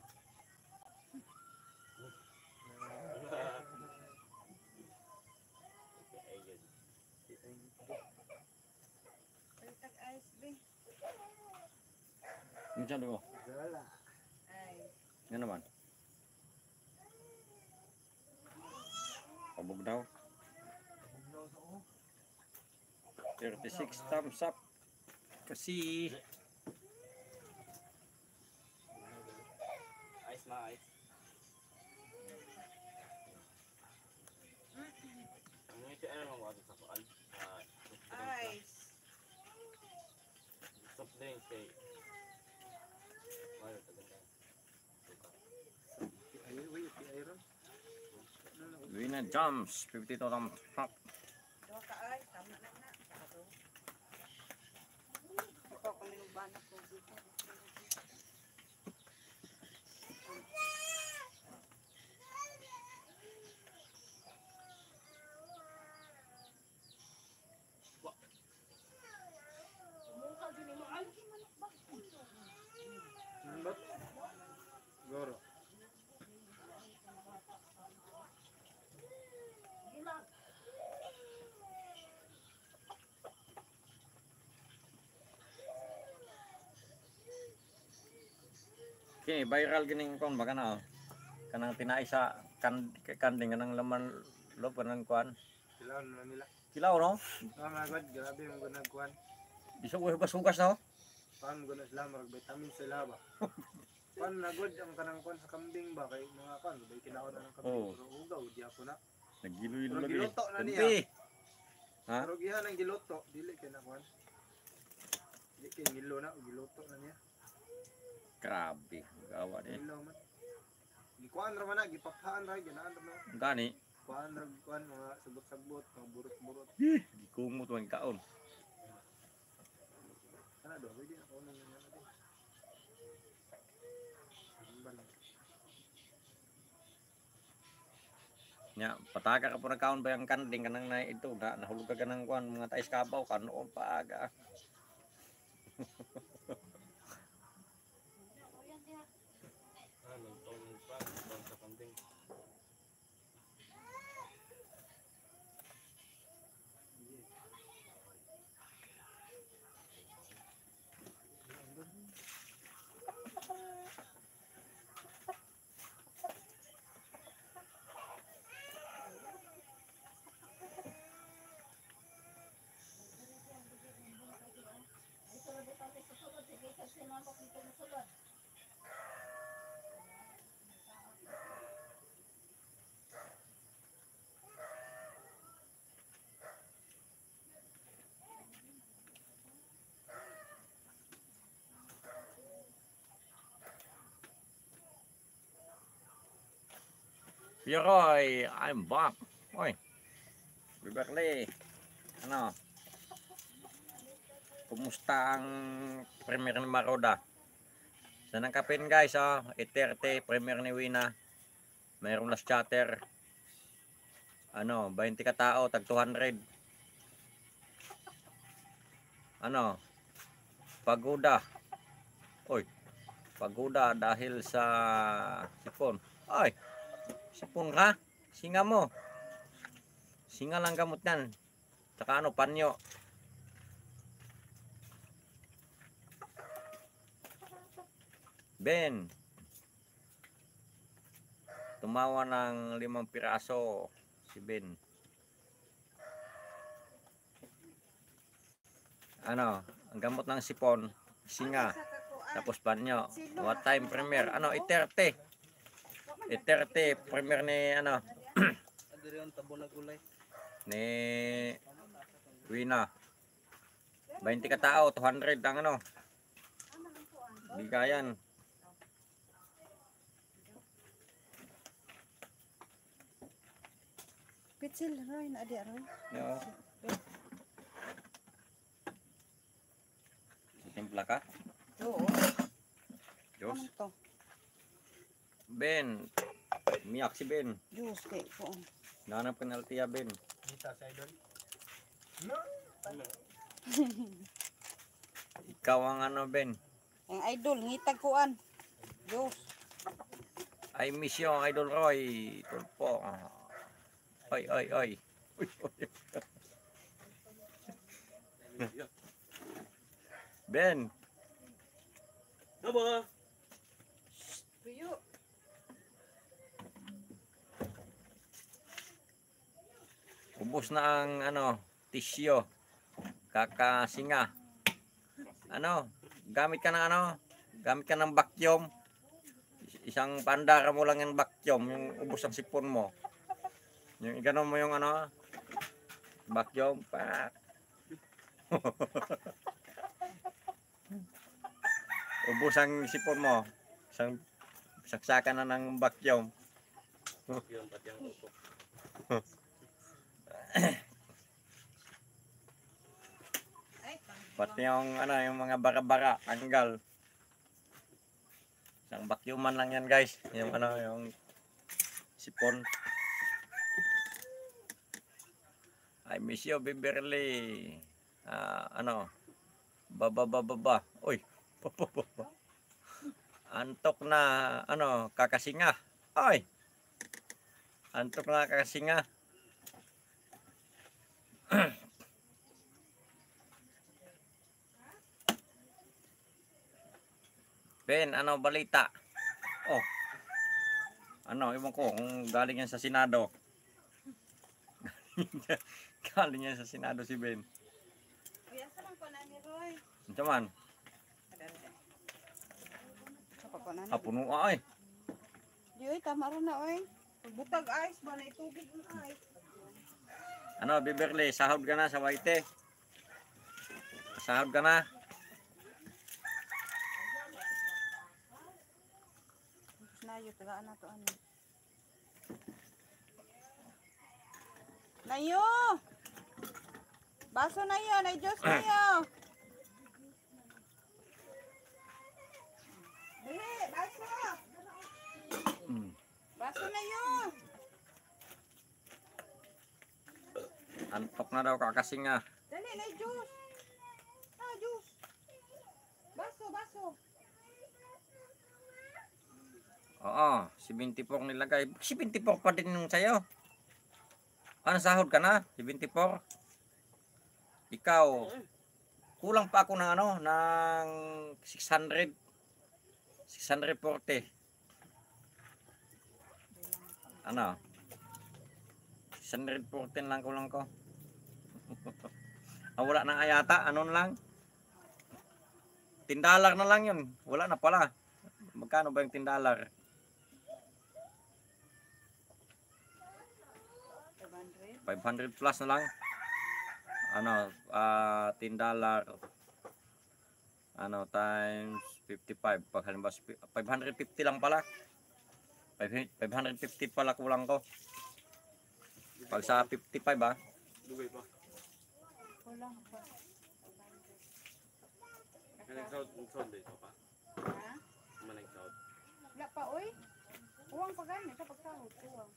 Ayun. Palitag ice be. Minsan mo. Wala. Ay. Yan naman. Pabog daw. thirty-six thumbs up. Kasi Ayos na, ayos. Ang ito, ano naman ako sa kuan? Ah, soft drinks lang. Ice. Soft drinks kay... Ano, tagandang. Ay, uy, si Iron. Wina Jams, fifty-two thumbs up. Duha ka ice, tama na na. Sado. Ikaw kung linubanan ko dito. Nambot? Goro. Okay, viral gining kon baka na. Oh. Kanang tinai sa kan kanding kanang laman loob kanang kuan. Sila na nila. Kilaw no? Ah, mga god, grabe yung gunagkuhan. Iso ko hugas-hugas na oh. Paano guna sila, marag vitamin sila ba? Paano na god ang kanang kuhan sa kambing ba? Kay mga kuhan, bay kinaon na ng kambing. Oo. Pero ugaw, di ako na. Naggiluilo Pero lagi. giluto na niya. Kunti. Ha? Pero gihan ang giluto, dili kay na kuhan. Di kay ngilo na, giluto na niya. Grabe. Gawa ni. Ngilo man. Gikuhan raman na, gipakhaan ra, ginaan raman. Gani. Kuhan ra, kuhan, mga sabot-sabot, mga burot-burot. Gikumot man kaon. Ano do, pwede na kaunang nga natin. Ang balang. Nya, pataga ka po nagkaon ba yung kanding kanang na ito, na nahulog ka ganang kuan mga tais kabaw kanoon pa aga. Ah, nagtaon pa, nagtaon sa kambing. Piroy, I'm back. Oy. Beverly. Ano? Kumusta ang Premier ni Maroda? Sa nangkapin guys, oh, eight thirty, Premier ni Wina. Mayroong last chatter. Ano, twenty ka tao, tag two hundred. Ano? Pagoda. Oy. Pagoda dahil sa sipon. Ay. Sipon ka? Singa mo. Singa lang gamot yan. Tsaka ano, panyo. Ben. Tumawa ng limang piraso si Ben. Ano, ang gamot ng sipon, singa, tapos panyo. What time Premier? Ano, eight thirty. eight thirty, Premier ni ano? Adiri ang tabo na gulay. Ni Wina. twenty ka tao, two hundred ang ano. Bigayan. Pitsil Roy na adi Roy. Yo. Simpla ka? Oo. Diyos. Ano to? Ben. Miyak si Ben. Juice kay ko. Nanap ka ng Altia Ben. Kita sa idol. Ikaw ang ano Ben. Ang idol ngitag kuan. Juice. I miss you, Idol Roy. Tulpo. Oy, oy, oy. Uy, oy. Ben. Tabo. Tuyo. Ubos na ang ano, tisyo. Kakasinga. Ano, gamit ka ng ano, gamit ka ng vacuum. Isang pandara mo lang yung vacuum, yung ubos ang sipon mo. Yung iganon mo yung ano, vacuum pa. Ubos ang sipon mo. Isang saksakan na ng vacuum. Yun pati ang upo. Pati yung ano, yung mga bara-bara, tanggal. Isang vacuuman lang yan guys. Yung ano, yung sipon. I miss you, Beverly. Ah, ano? Baba baba baba. Uy. Baba. Antok na ano, kakasinga. Ay. Antok na kakasinga. Ben, ano balita? Oh. Ano, iwan ko kung galing yan sa Senado. Galing yan sa Senado si Ben. Kuya, saan ang kunan ni Roy? Ano man? Sa pagkuan Ah, puno ay. Di oy tama ron na oy. Butag ice ba na itubig ng ice? Ano, Beverly, sahod ka na sa Waite. Sahod ka na. Nayo tagaan na to ano. Nayo. Baso na yun, ay Diyos nayo. Dili, baso! Mm. Baso na yun. Antok na daw kakasing nga. Dali, na juice. Ah, juice. Baso, baso. Oo, seventy-four nilagay. seventy-four pa din yung sa'yo. Ano, sahod ka na? seventy-four? Ikaw, kulang pa ako ng ano, ng six hundred. six forty. Ano? six fourteen lang kulang ko. Ah, wala na ayata, ano lang? ten dollar na lang yun. Wala na pala. Magkano ba yung ten dollar? five hundred plus na lang. Ano, ah ten dollar. Ano, times fifty-five. Pag halimbawa, five hundred fifty lang pala. five hundred fifty pala kulang ko. Pag sa fifty-five ah. Dugay pa. Kulang pa. Manang south, south dito pa. Ha? Manang south. Wala pa, oy. Uwang pa gani sa pagsahod. Uwang.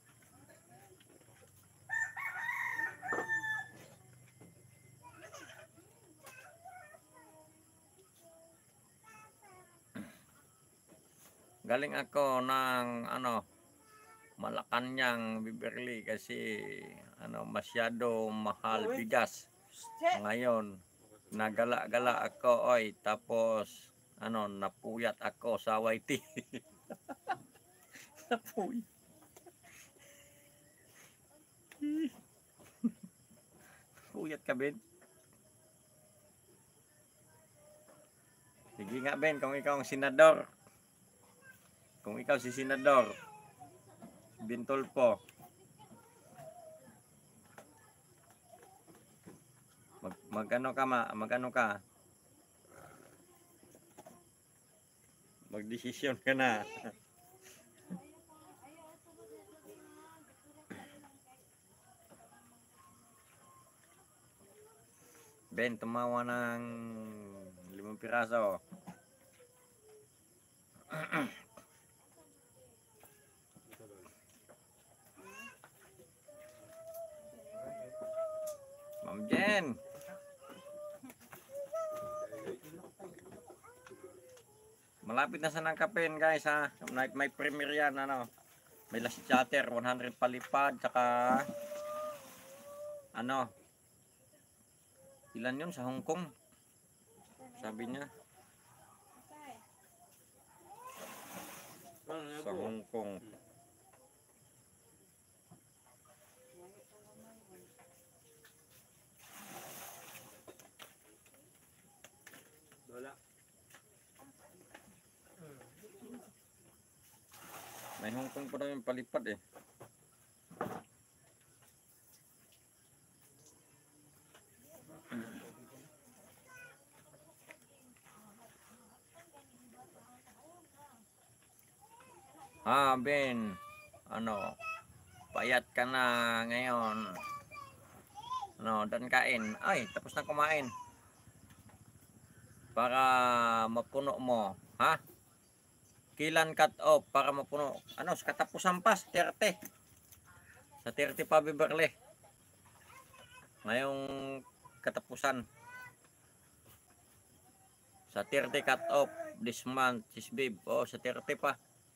Galing ako ng ano, Malacanang, Beverly kasi ano masyado mahal bigas. Ngayon nagala-gala ako oy tapos ano napuyat ako sa Y T. Napuyat. Puyat ka, Ben? Sige nga, Ben, kung ikaw ang senador. Kung ikaw si senador, Bintulpo. Mag magano ka ma, magano ka? Magdesisyon ka na. Ben, tumawa ng limang piraso. Ma'am Jen. Malapit na sa nangkapin guys ha. May, may premiere yan ano. May last chatter, one hundred palipad, tsaka ano. Ilan yun sa Hong Kong? Sabi niya. Sa Hong Kong. Wala. May Hong Kong pa daw yung palipad eh. Ah, Ben. Ano? Payat ka na ngayon. Ano, dan kain. Ay, tapos na kumain. Para mapuno mo, ha? Kilan cut off para mapuno. Ano, sa katapusan pa, thirty. Sa thirty pa Beverly. Ngayong katapusan. Sa thirty cut off this month, sis babe. Oh, sa thirty pa.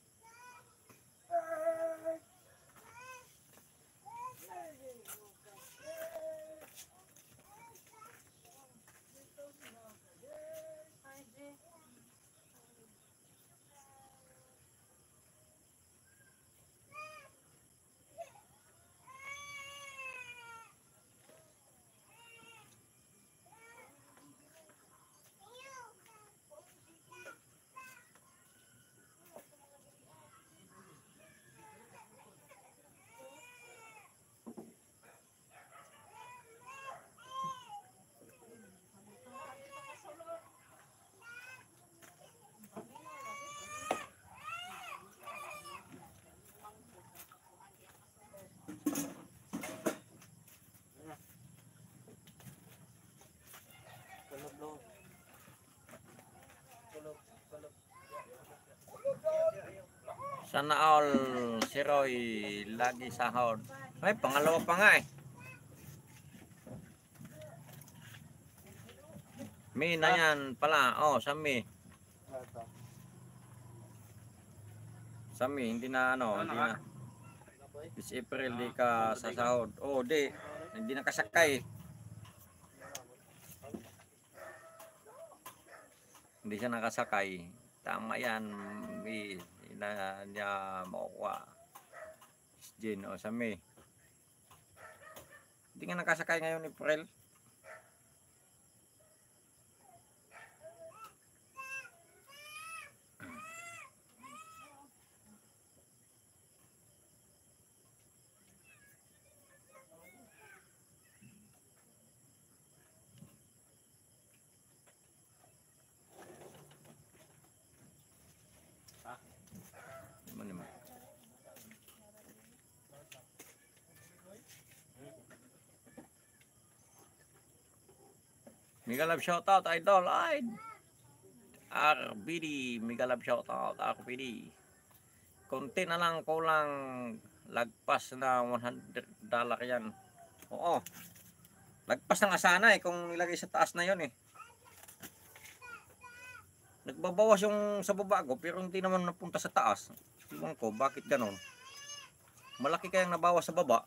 Sana all si Roy lagi sahod. Ay, pangalawa pa nga eh. May na yan pala. Oh, sa May. Ito. Sa May, hindi na ano, hindi na. This April, di ka sasahod. Oh, di. Hindi na kasakay. Hindi siya nakasakay. Tama yan. May na niya makukuha. Jen, o sa May. Hindi nga nakasakay ngayon April. Naman naman. Mega love shoutout, idol. Ay, R B D. Mega love shoutout, R B D. Konti na lang, kulang lagpas na one hundred dollar yan. Oo. Lagpas na nga sana eh, kung nilagay sa taas na yon eh. Nagbabawas yung sa baba ko, pero hindi naman napunta sa taas. Iwan ko, bakit ganon? Malaki kayang nabawas sa baba.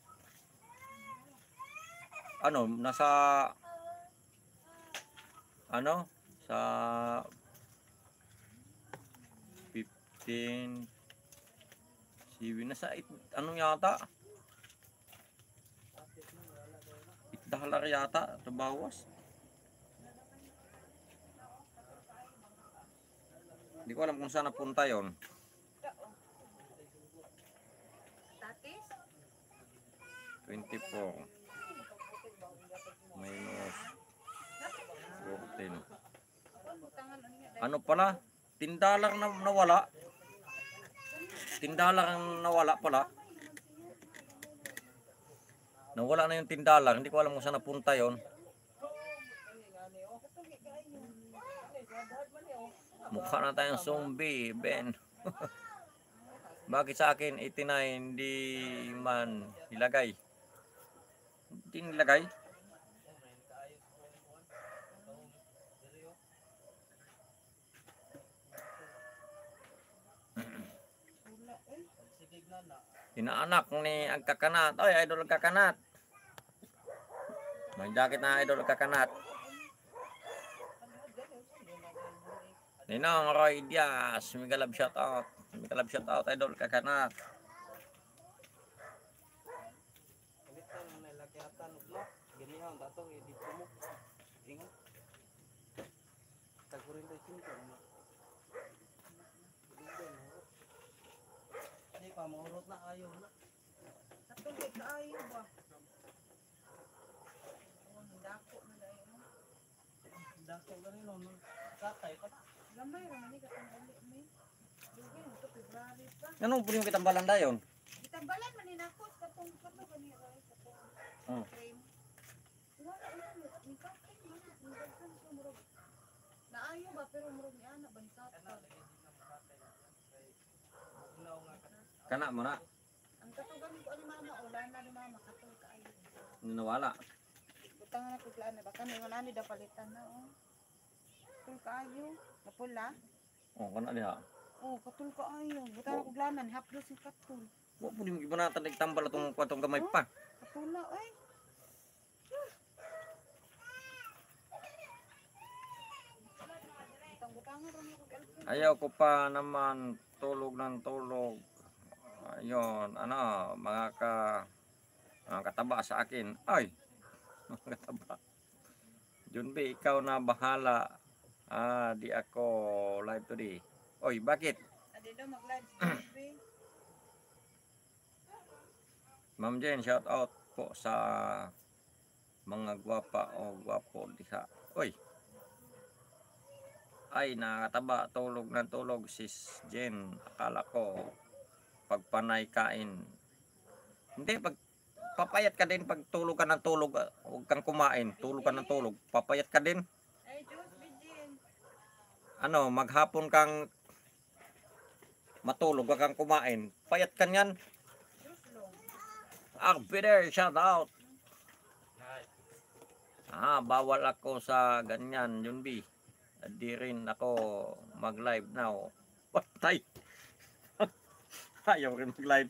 Ano, nasa ano sa fifteen sibi nasa it, ano yata eight dollar yata nabawas. Hindi ko alam kung saan napunta yon. Tatis? twenty-four minus fourteen. Ano pala? Tindalang na nawala. Tindalang nawala pala. Nawala na yung tindalang. Hindi ko alam kung saan napunta yon. Mukha na tayong zombie, Ben. Bakit sa akin eighty-nine hindi man nilagay? Hindi nilagay. Inaanak ni Agkakanat. Oy, idol Agkakanat. May jacket na idol Agkakanat. Ninong Roy Diaz, mega love shout out. Mega love shout out idol Agkakanat. Pamurot na ayaw na. Natulog ka ayaw ba? Oh, dako na dahil mo. Dako na rin no. Katay pa. Lamay ra ni ka tang uli may. Dugi mo to February pa. Anong puli mo kitang balanda yon? Itambalan man ni nako sa tong kato gani ra sa tong. Oh. Frame. Wala na ni kapit man ni daghan ko murag. Naayo ba pero murag ni ana bansat. Kana mo na. Ang katugan ko ani mama wala na ni mama katul kaayo. Nawala. Butang na puglaan na baka ningon ani da palitan na oh. Katul kaayo, napula. Oh, kana diha. Oh, katul kaayo. Butang na puglanan hapdo si katul. Wa pud mo iba na nagtambal atong kwatong gamay pa. Katula oy. Butang-butangan ra mo kag alpin. Ayaw ko pa naman tulog ng tulog. Ayun, ano, mga ka mga kataba sa akin. Ay, mga kataba. Junbi, ikaw na bahala. Ah, di ako live today. Oy, bakit? Adi daw mag-live stream. Ma'am Jen, shout out po sa mga gwapa o gwapo diha. Oy. Ay, nakataba, tulog ng tulog sis Jen. Akala ko pagpanay kain. Hindi, pag papayat ka din pag tulog ka ng tulog, huwag kang kumain, tulog ka ng tulog, papayat ka din. Ay, Diyos, Bijin. Ano, maghapon kang matulog, huwag kang kumain, payat ka niyan. Diyos long. Arbiter, shout out. Ah, bawal ako sa ganyan, yun bi. Di rin ako mag-live now. Patay. Ayaw rin mag-live.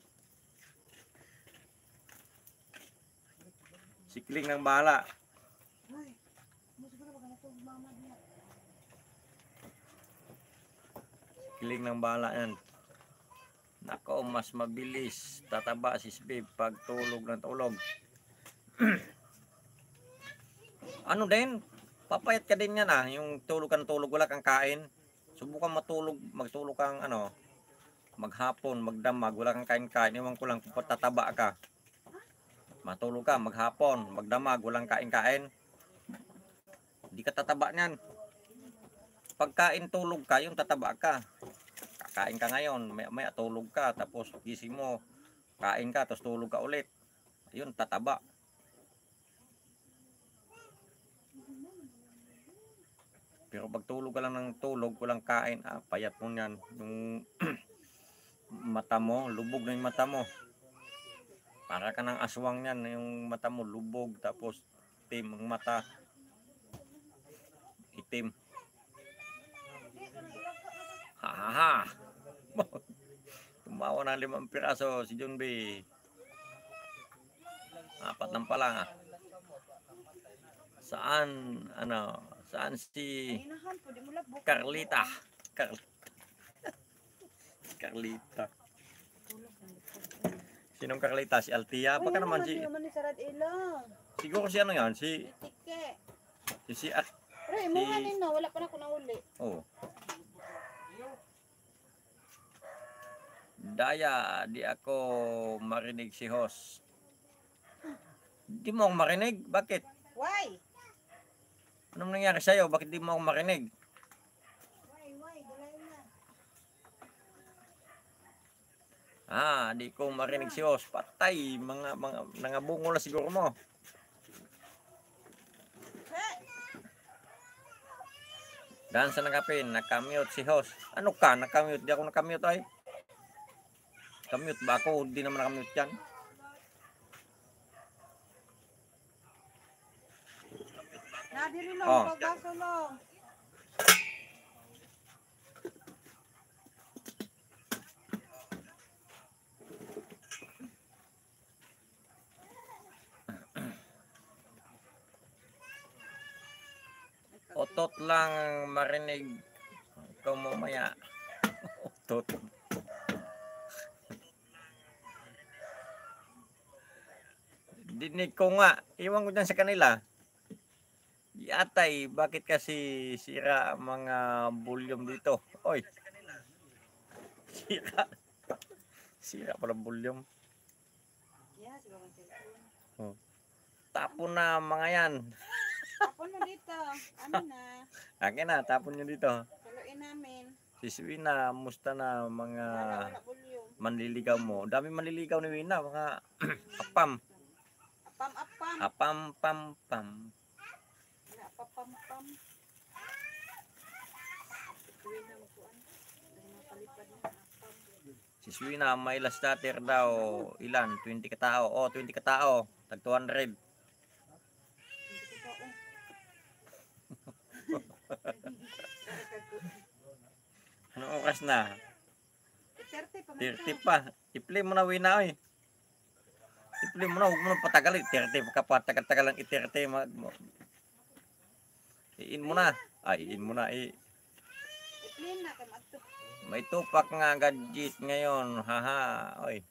Sikling ng bala. Ay, mo siguro baka na to mama niya. Sikling ng bala yan. Nako, mas mabilis tataba si Sbib pag tulog ng tulog. Ano din, papayat ka din yan ah. Yung tulog ka ng tulog, wala kang kain. Subukan matulog, magtulog kang ano, maghapon, magdamag, wala kang kain-kain. Iwan ko lang kung patataba ka. Matulog ka, maghapon, magdamag, walang kain-kain. Hindi ka tataba niyan. Pagkain tulog ka, yung tataba ka. Kakain ka ngayon, may, may tulog ka, tapos gising mo, kain ka, tapos tulog ka ulit. Ayun, tataba. Pero pag tulog ka lang ng tulog, walang kain, ah, payat mo yan. Yung mata mo, lubog na yung mata mo. Para ka ng aswang yan, yung mata mo lubog, tapos itim ang mata. Itim. Ha ha ha. Tumawa ng limang piraso si John B. Apat lang pala. Saan, ano, saan si Inahan po, di mo labok. Carlita? Car Carlita. Sinong Carlita? Si Altia? Baka naman si... naman ni Sarad Ilang. Siguro si ano yan? Si... Tike. Si... si at, Pero mo hanin na, wala pa na ko nauli. oh. Daya, di ako marinig si host. Di mo ako marinig? Bakit? Why? Anong nangyari sa'yo? Bakit di mo ako marinig? Why, why? Gulay na. Ah, di ko marinig si host. Patay, mga, mga, nangabungo na siguro mo. Dan sa nakapin, nakamute si host. Ano ka? Nakamute? Di ako nakamute ay. Kamute ba ako? Di naman nakamute yan. Nadiri lang, Oh. pagbaso lang. Otot lang marinig. Ikaw mamaya. Otot. Dinig ko nga. Iwan ko dyan sa kanila. Yatay, bakit kasi sira ang mga volume dito? Oy. Sira. Sira pala volume. Yeah, siguro ang cellphone. Tapon na mga yan. Tapon mo dito. Ano na? Akin na, tapon nyo dito. Saluin namin. Si Wina, musta na mga Wala, wala volume. manliligaw mo? Dami manliligaw ni Wina, mga apam. Apam, apam. Apam, pam, pam. Wala, apam, apam. Tuwin na mo kuan. Dahil mapalipad na. Apam. Si Wina, may last starter daw. Ilan? twenty katao. Oh, twenty katao. Tag two hundred. Hindi ko pa, Anong oras na? thirty pa man thirty ka. pa. I-play mo na, Wina, oy. I-play mo na, huwag mo na patagal. thirty pa ka pa. Tagal-tagal lang i-thirty. Mag- mo- I-in mo na. Ay, i-in mo na. I- I-clean na ka magto. May tupak nga gadget ngayon. Haha. Oy.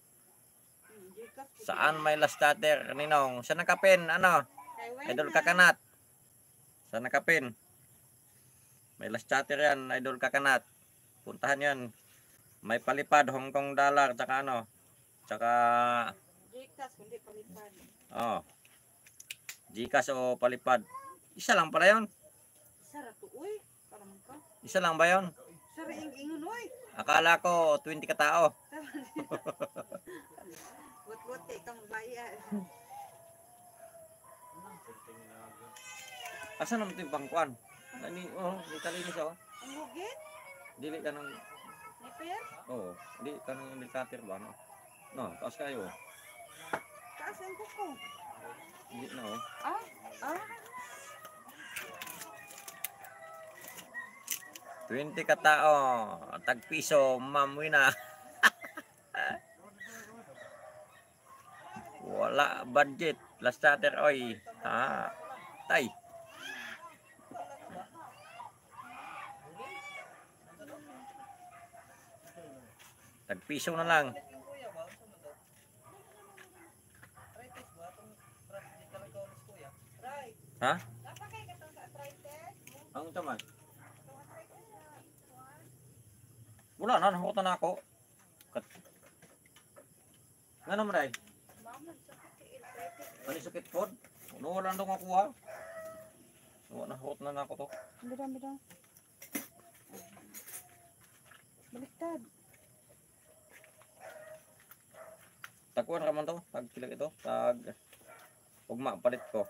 Saan may last starter, Ninong? Saan nakapin? Ano? Idol Kakanat. Saan nakapin? May last starter yan. Idol Kakanat. Puntahan yan. May palipad. Hong Kong dollar. Tsaka ano? Tsaka... Gcash, kundi palipad. Oh. Gcash o palipad. Isa lang pala yun. Sara to, uy. Para man ka. Isa lang ba yun? Sara ing-ingon, uy. Akala ko twenty katao. Wot-wot kay kang bayad. Asa naman ito yung bangkuan? Nani, oh, di kalinis oh. Ang hugit? Dili ka ng, Niper? oh, di ka ng indicator ba, no? No, taas kayo. Taas ang kuko. Hindi na oh. Ah, ah. twenty ka tao. Tagpiso, ma'am wina. Wala budget. Last starter oy. Ha. Tay. Tagpiso na lang. Ha? Ang taman. Wala na, nakuha na ako. Kat. Nga naman ay? Ano sakit pod? Ano wala nang makuha? Wala na, nakuha na ako to. Bidang, bidang. Baliktad. Tagkuhan ka man to, tag kilag ito, tag ugma palit ko.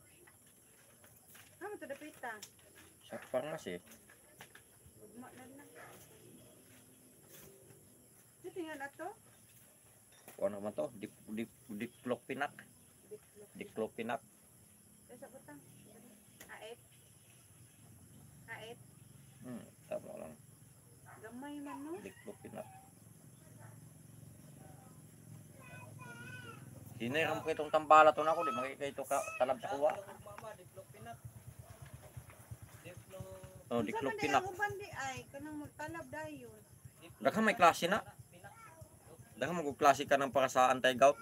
Ah, ito dapita. Sa pharmacy. Ugma na na. Ito tingnan na to. Kuha naman to, dip, dip, diclofenac. Diclofenac. Sa butang. Ait. Ait. Hmm, tama lang. Gamay man no. Diclofenac. Hiniram ko itong tambala to na ako, di makikita ito ka talab sa kuwa. Oh, diclofenac. Sa man uban di ay kanang magtalab dayon. Daghang may klase na. Daghang mag-klase ka ng para sa anti-gout.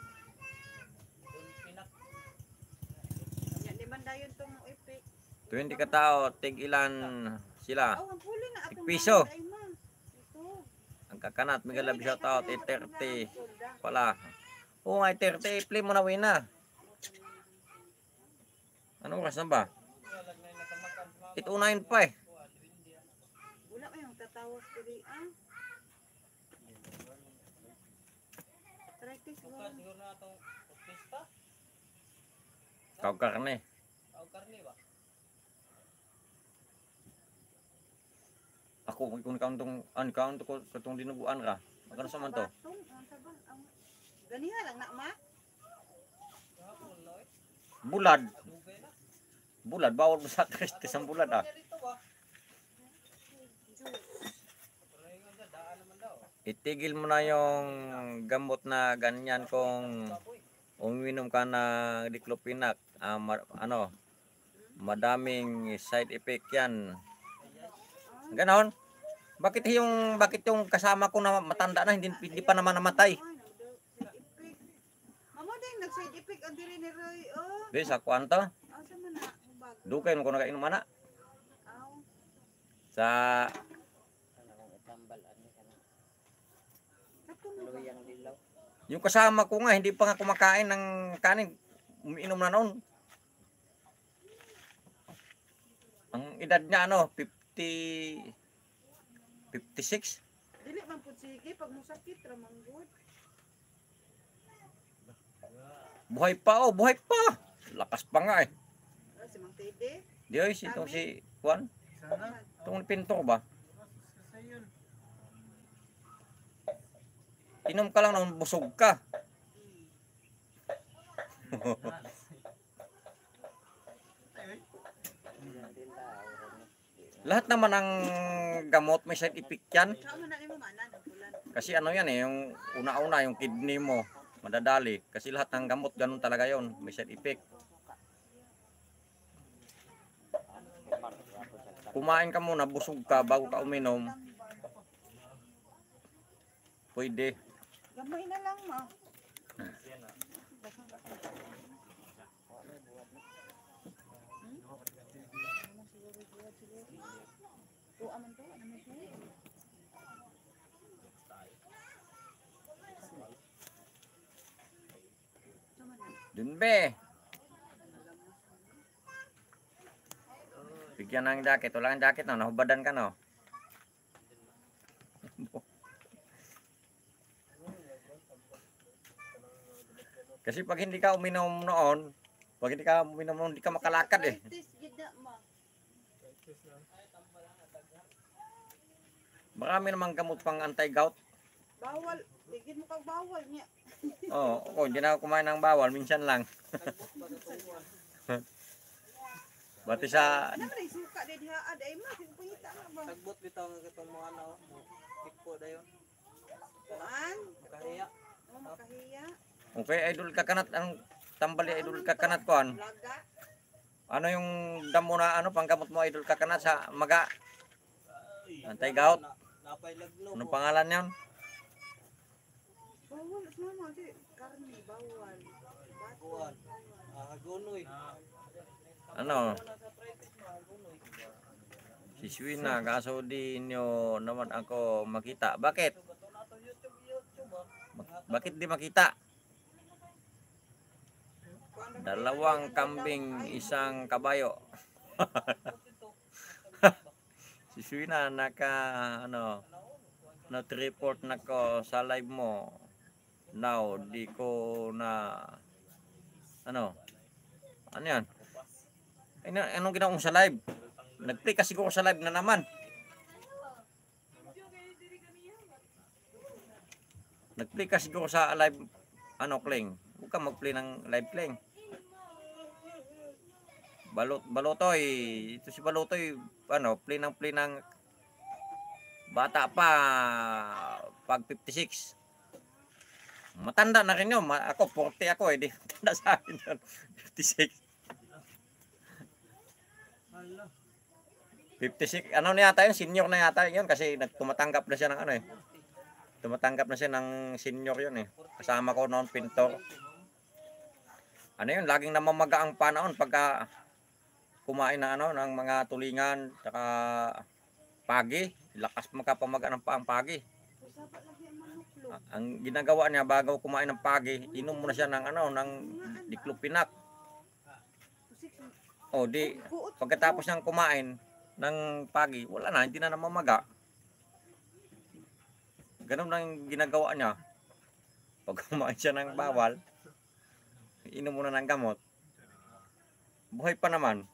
Nya di man dayon tong ipik. twenty ka tao, tig ilan sila. Aw, ang huli na atong Piso. bayad ay ma. Ito. Ang kakanat, may galab shout out, eh, thirty pala. Oo nga, thirty, play mo na wina. Ano oras na ba? eight oh nine pa eh. Wala pa yung tatawas diri ah. Practice mo. Kau karne. Ako, kung count tong, an count ko katong dinuguan ra. Magkano sa man to? Batong, ang sabang, ang- Ganiha lang na ma. Bulad. Bulad, bawal mo sa Kristi sa bulad ah. Itigil mo na yung gamot na ganyan kung uminom ka na diclofenac. Ah, ma- ano, madaming side effect yan. Ganon. Bakit yung bakit yung kasama ko na matanda na hindi, hindi pa naman namatay? Mamo din nag-side effect ang diri ni Roy. Oh, Di sa kwanto, asa man na ubag. dukay mo ko nakainom ana Aw. sa Kanang itambal ani kanang Katong mo ba? luyang dilaw. yung kasama ko nga hindi pa nga kumakain ng kanin, umiinom na noon. Ang edad niya ano, fifty fifty-six. Dili man pud sige pag musakit ra man gud. Buhay pa oh, buhay pa. Lakas pa nga eh. Ah, si Mang Tede. Di oy, si itong si Juan, Sana. itong pinto ba? Sa yun. Inom ka lang nang busog ka. Lahat naman ng gamot may side effect yan. Sa man na nimo manan ang bulan. Kasi ano yan eh, yung una-una yung kidney mo madadali. Kasi lahat ng gamot ganun talaga yon, may side effect. Kumain ka muna, busog ka bago ka uminom. Pwede. Gamay na lang ma. Tuwa man to, ano man to? Dun be. Bigyan ng jacket. Wala kang jacket no, nahubadan ka no. Kasi pag hindi ka uminom noon, pag hindi ka uminom noon, hindi ka makalakad eh. Practice gid na ma. Marami namang gamot pang anti-gout. Bawal, tigid mo kag bawal niya. Oo, oh, hindi na ako kumain ng bawal, minsan lang. Bati sa Ano man suka day diha ad ay ma pangita na ba? Tagbot bitaw nga katong mga ano, mo tipo dayon. Kuan, Makahiya. oh makahiya. okay, idol kakanat ang tambali idol kakanat kuan. Laga. Ano yung damo na ano panggamot mo idol kakanat sa maga? Antay gout. Na- Napay lagno. Anong pangalan niyan? Bawal sa mama di karni bawal. Kuan. Ah, gunoy. Ano? Wala sa practice mo, gunoy. Si Swina, kaso di nyo naman ako makita. Bakit? Bato na to YouTube, YouTube ah. Bak- Bakit di makita? Dalawang kambing, isang kabayo. Si Swina, naka, ano, not-report na ko sa live mo. Now, di ko na, ano, ano yan? Ano, anong ginawa ko sa live? Nag-play kasi ko sa live na naman. Nag-play kasi ko sa live, ano, Kling. Huwag ka mag-play ng live, Kling. Balot, Balotoy, ito si Balotoy, ano, play ng play ng bata pa, pag fifty-six. Matanda na rin yun. Ma- Ako, forty ako eh. Di matanda sa akin yun. fifty-six. Hala. fifty-six, ano na yata yun, senior na yata yun kasi nagtumatanggap na siya ng ano eh. Tumatanggap na siya ng senior yun eh. Kasama ko noon, pintor. Ano yun, laging namamaga ang panahon pagka kumain na ano ng mga tulingan saka pagi, lakas makapamaga ng pa ang pagi. Usapat lagi ang manok lo. A- Ang ginagawa niya bago kumain ng pagi, inom muna siya ng ano ng diclofenac. Usik. O di Buot. pagkatapos niyang kumain ng pagi, wala na, hindi na namamaga. Ganun lang ginagawa niya. Pag kumain siya ng bawal, inom muna ng gamot. Buhay pa naman.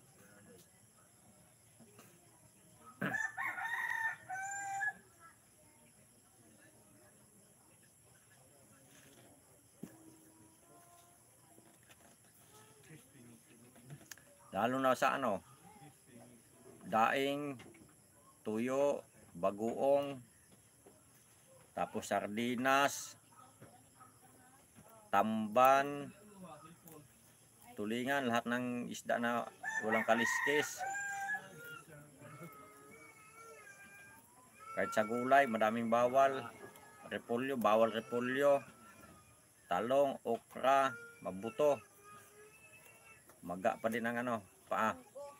Lalo na sa ano, daing, tuyo, bagoong, tapos sardinas, tamban, tulingan, lahat ng isda na walang kaliskis. Kahit sa gulay, madaming bawal. Repolyo, bawal repolyo. Talong, okra, mabuto. Maga pa din ang ano, paa.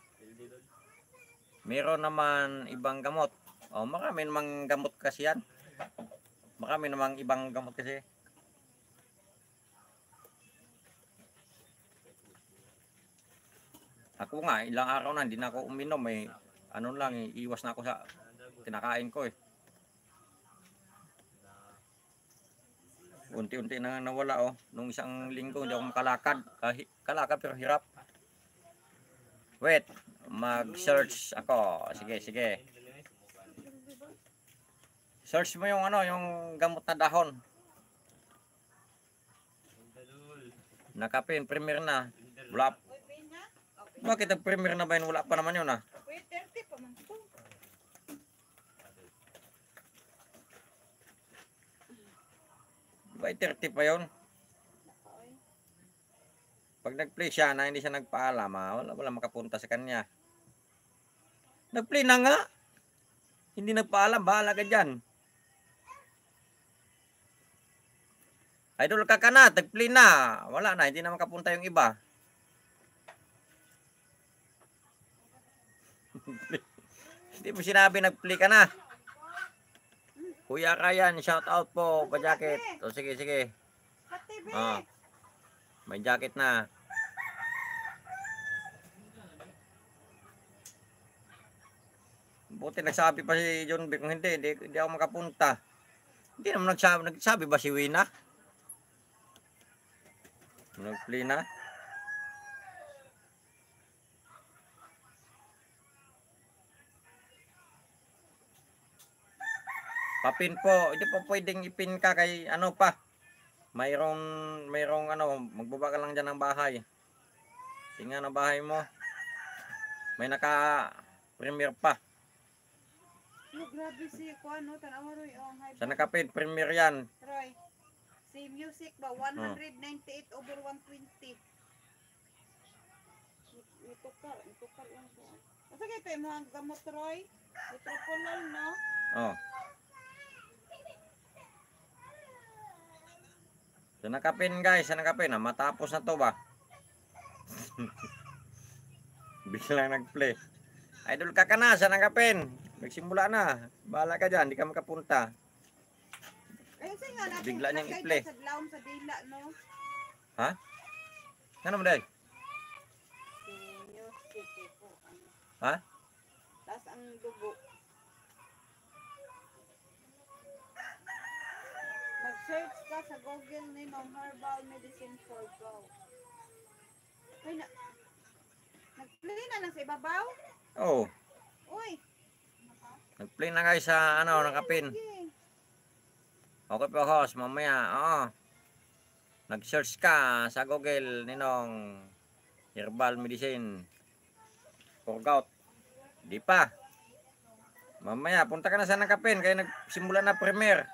Meron naman ibang gamot. Oh, marami namang gamot kasi yan. Marami namang ibang gamot kasi. Ako nga, ilang araw na, hindi na ako uminom eh. Ano lang, eh, iwas na ako sa kinakain ko eh. Unti-unti na nawala oh. Nung isang linggo hindi ako makalakad. Kahi- kalakad pero hirap. Wait, mag-search ako. Sige, sige. Search mo yung ano, yung gamot na dahon. Nakapin, premier na. Wala. Bakit nag-premier na ba yun? Wala pa naman yun ah. Wait, thirty pa man to. By thirty pa yun. Pag nag-play siya na hindi siya nagpaalam, ah, wala, wala makapunta sa kanya. Nag-play na nga. Hindi nagpaalam, bahala ka dyan. Idol ka ka na, nag-play na. Wala na, hindi na makapunta yung iba. Hindi mo sinabi nag-play ka na. Kuya Ryan, shout out po, pa-jacket. O sige, sige. Pati be. Ah. May jacket na. Buti nagsabi pa si John B. Kung hindi, hindi, hindi ako makapunta. Hindi naman nagsabi, nagsabi ba si Wina? Nag-play na? Papin po, hindi pa pwedeng ipin ka kay ano pa. mayroong, mayroong ano, magbaba ka lang dyan ng bahay. Tingnan ang bahay mo. May naka-premier pa. Oh, grabe si Kuan, no? Tanawa, Roy. Oh, high Sa nakapin, premier yan. Roy. Si music ba? one ninety-eight over one twenty. Itukar, itukar lang siya. Asa kayo tayo mo ang gamot, Roy? Metropolol, no? Oh. Sa nakapin guys, sa nakapin. Ah, matapos na to ba? Biglang nag-play. Idol ka ka na sa nakapin. Nagsimula na. Bahala ka dyan, di ka makapunta. Ayun siya nga natin. Bigla niyang sakay i-play. dyan sa laom sa dila, no? Ha? Ano mo day? Si music, eh, po. Ano. Ha? Tapos ang dugo. Mag-search ka sa Google ni no herbal medicine for gout. Ay, na... Nag-play na lang sa ibabaw? Oo. Uy! Nag-play na guys sa ano, nakapin. Sige. Okay po host, mamaya. Oo. Nag-search ka sa Google ninong herbal medicine for gout. Di pa. Mamaya, punta ka na sa nakapin. Kaya nagsimula na premier.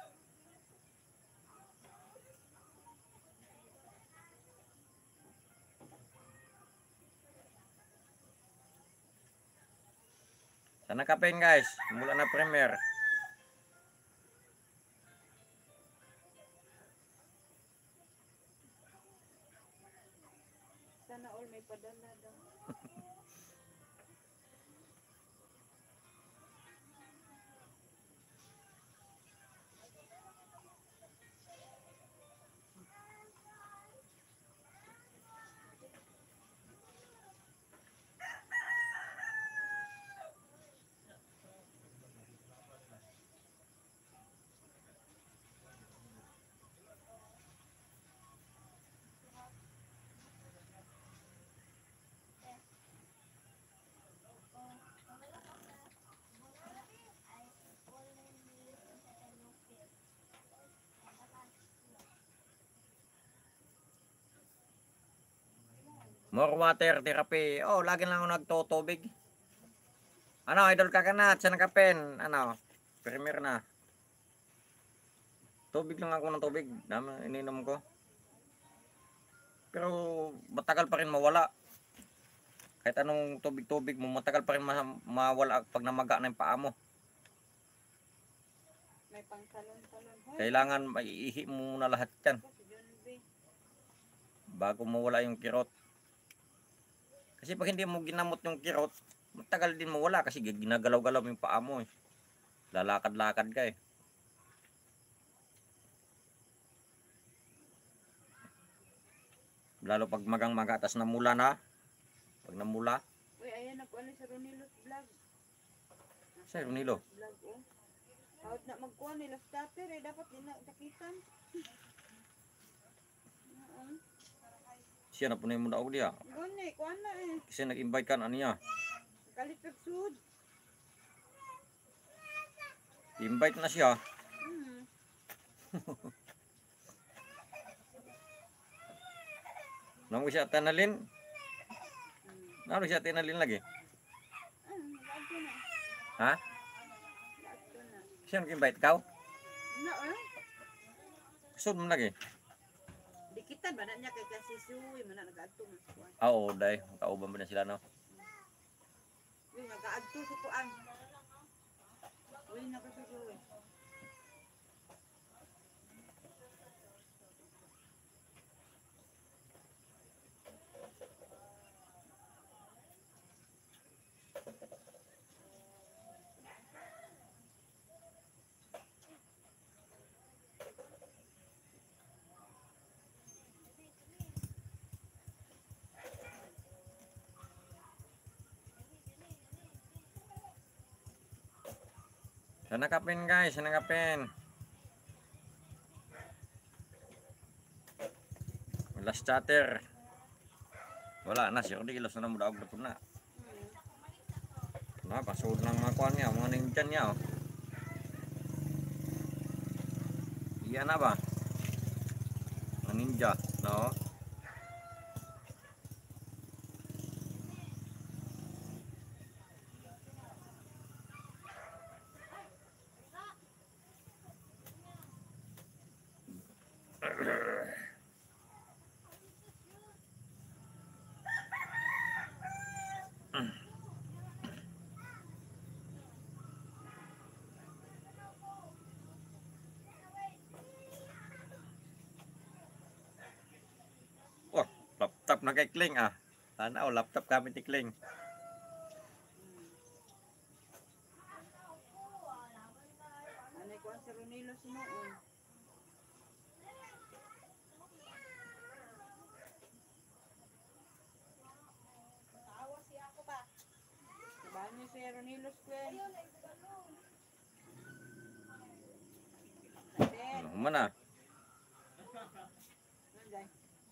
Sa nakapin guys, simula na premier. Sana all may padala daw. More water therapy. Oh, lagi lang ako nagtutubig. Ano, idol ka ka na. Sa nakapin. Ano, premier na. Tubig lang ako ng tubig. Dami ininom ko. Pero matagal pa rin mawala. Kahit anong tubig-tubig mo, matagal pa rin ma- mawala pag namaga na yung paa mo. May pangsalon-salon. Hoy, Kailangan maiihi mo muna lahat yan si John B. bago mawala yung kirot. Kasi pag hindi mo ginamot yung kirot, matagal din mawala kasi ginagalaw-galaw yung paa mo eh. Lalakad-lakad ka eh. Lalo pag magang-maga, tas namula na. Pag namula, Uy, ayan na po ano sa Ronilo's vlog. sa Ronilo. Vlog, oh. Out na magkuhan nila starter eh. Dapat din na takitan. Oo. Siya na po na yung muna ako diya. Gani, kuhan na eh. Kasi nag-invite ka na niya. Kalit pagsud. Invite na siya. Hmm. Nang siya tanalin. Nang siya tinalin lagi. Ah, nag-agto na. Ha? Nag-agto na. Siya nag-invite ka? Na, eh? Sud mo lagi. Dikitan ba na niya kay Kasisuy. Mana nag-agto na sa kuhan. Ah, oo, day. Kauban ba na sila no? Uy, nag-agto sa kuhan. Uy, nakasusuy. Sa nakapin guys, sa nakapin. Last chatter. Wala na siya, kundi ilos na mo daog na. Na, pasod ng mga kuhan niya, mga ningdyan niya oh. Iyan na ba? ninja, no? Wah, laptop na kay Kling ah. Tanaw, laptop kami ni Kling. Anay ko ang si Ronilo sinuon. Awa siya ako ba? Sabahan niyo si Ronilo Square. Then, Ano man ah. nandiyan.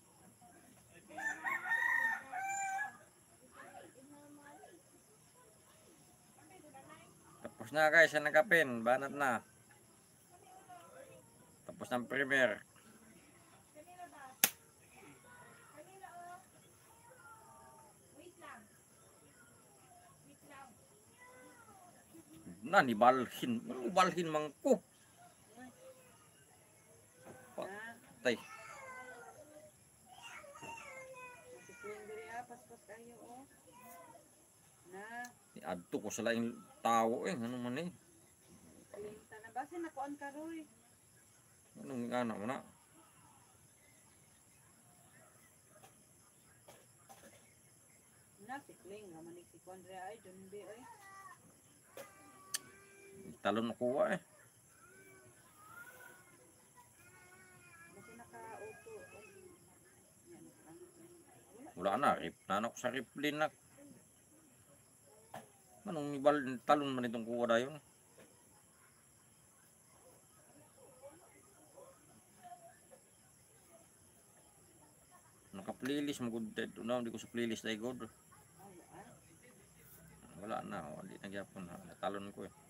Tapos na guys, ang nakapin. Banat na. Tapos ng premier. Na, ni balhin. Ano balhin man ko? Na, Tay. masipin diri ah, paspas kayo oh. Na, Adto ko sa laing tao eh. Ano man eh. kalinta na. Basi nakuan ka Roy. Anong anak mo na? Na, si Kling. Ramanik si Kwan diri ay. Junbi ay. Talon na kuha eh. Basi naka-auto. Ay. Yan, naka- Wala na. Rip na ako sa riplin na. Anong ibal, talon man itong kuha na yun? Naka-playlist mo good dead. Una, hindi ko sa playlist ay good. Ay, ah. Wala na. Hindi na gyapon. Natalon ko eh.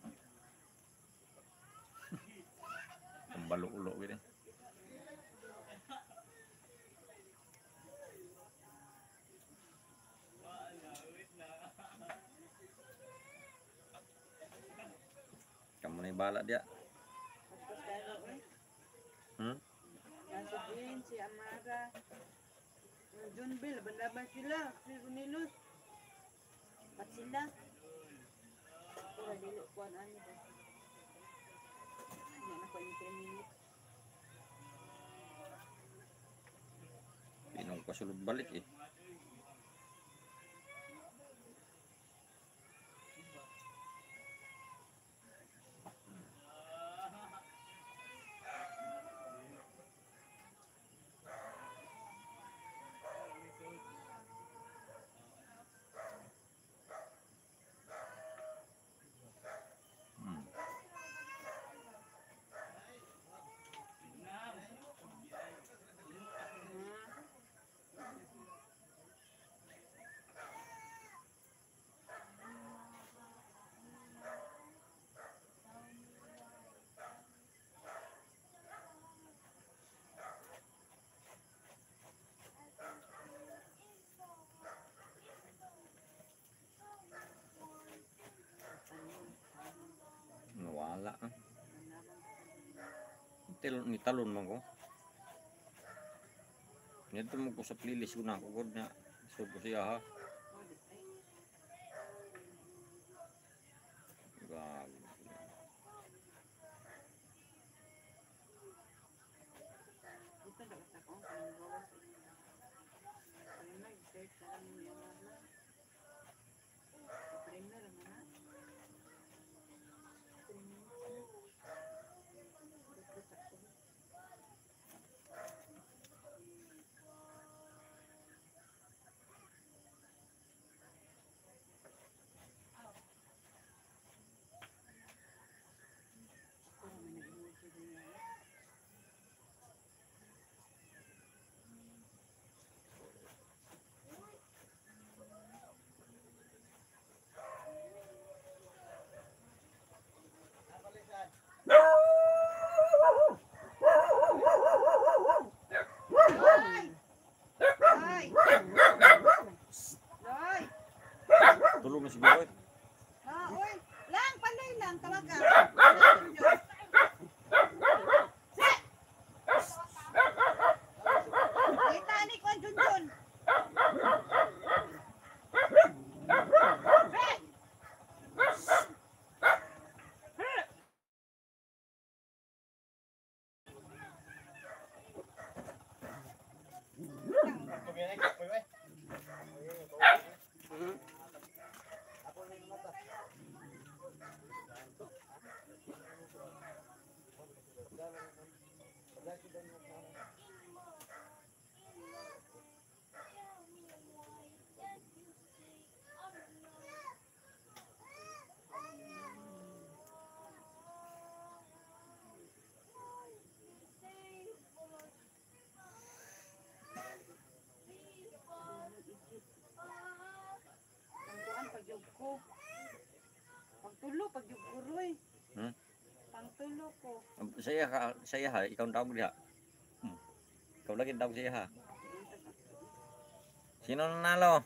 Ang balo-ulo gini. Kamu na yung bala dia. Paspas kayo eh. Hmm? Yan si Jean, si Amara. Yung Junbil, bandaban sila. Si Ronilo. Pat sila. Pura dili kuan ani ba. Yan ako yung three minutes. Pinong pasulod balik eh. Hmm. Nawala ah. Talon, ni talon man ko. Nito mo ko sa playlist ko na ako god na. So ko siya ha. Gag. Dito dapat ako ang pananggawas. Kaya nag-search na lang yung Amara. Sa-primer naman na. Three minutes na. Dito sakto. Ako may nag-emoji din yan. ka. Junjun. Kita ni ko Junjun. Pangtuan pagyug ko. Pangtulo pagyug ko roy. Hmm? Pangtulo ko. Saya ka, saya ha, ikaw ang tawag diha. Hmm. Ikaw lagi ang tawag saya ha. Sino nanalo?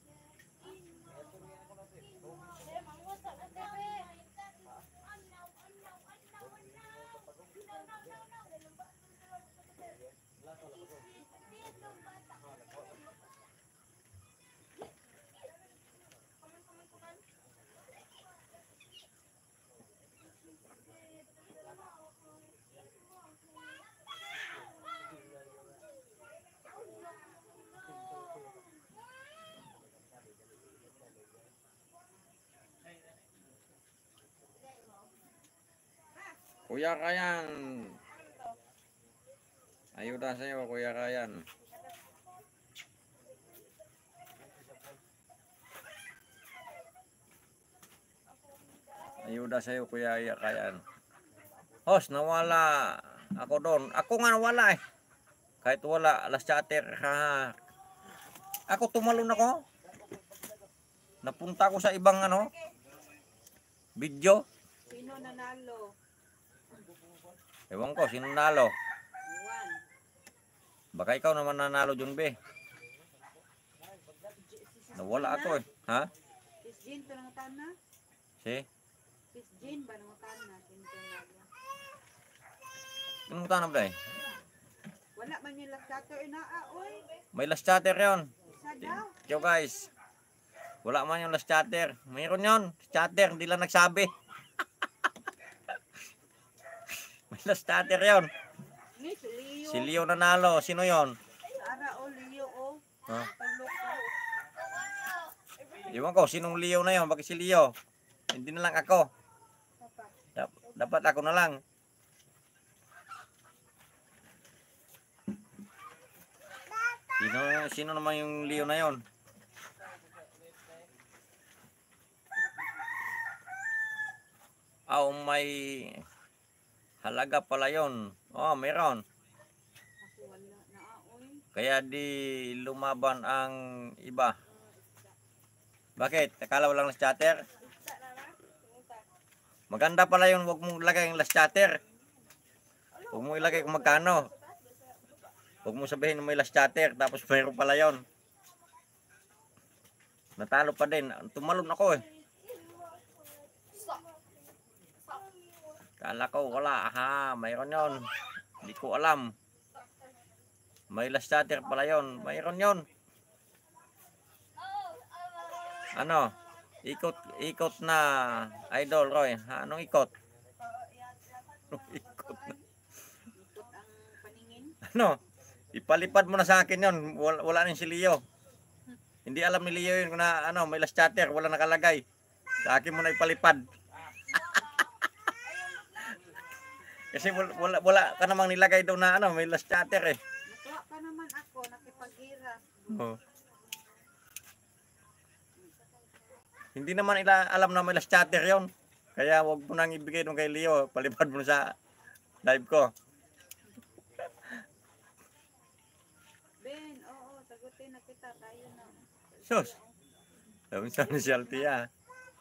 Kuya Kayan. Ayuda sa'yo, Kuya Kayan. Ayuda sa'yo, Kuya Kayan. Host, nawala ako doon. Ako nga nawala eh. Kahit wala, alas chatter. Ha. Ako tumalon ako. Napunta ko sa ibang ano, video. Sino nanalo? Ewan ko, sino nalo? Iwan. Baka ikaw naman nanalo dun, be. Nawala ako eh. Ha? Sis Jean to nang tana? Si? Sis Jean ba nang tana? Sino to nanalo? Anong tanong ba eh? Wala man yung last chatter inaa, oy. May last chatter yon. Isa daw. Yo guys. Wala man yung last chatter. Mayroon yon. Chatter, hindi lang nagsabi. May last chatter yon. Ni si Leo. Si Leo nanalo. Sino yon? Ara o Leo o. Ha? Tulo ko. Iwan ko, sinong Leo na yon? Bakit si Leo? Hindi na lang ako. Papa. Dap- dapat ako na lang. Sino, sino naman yung Leo na yon? Ah, oh, may halaga pala yon. Oh, meron. Ako wala na oy. Kaya di lumaban ang iba. Bakit? Akala mo lang last chatter? Maganda pala yun. Huwag mong ilagay yung last chatter. Huwag mong ilagay kung magkano. Huwag mong sabihin na may last chatter. Tapos mayroon pala yun. Natalo pa din. Tumalon ako eh. Kala ko wala. Aha, mayroon yun. Hindi ko alam. May last chatter pala yun. Mayroon yun. Ano? Ikot, ikot na Idol Roy. Ha, anong ikot? Anong ikot na? Ikot ang paningin. Ano? Ipalipad mo na sa akin yun. Wala, wala na si Leo. Hindi alam ni Leo yun kung na ano, may last chatter. Wala nakalagay. Sa akin mo na ipalipad. Kasi wala, wala, wala ka namang nilagay doon na ano, may last chatter eh. Nakuha pa naman ako, nakipag-ira. Oh. Hindi naman ila alam na may last chatter yon. Kaya wag mo nang ibigay doon kay Leo. Palipad mo sa live ko. Ben, oo, sagutin na kita. Tayo na. Sus. Sabi sa specialty ah.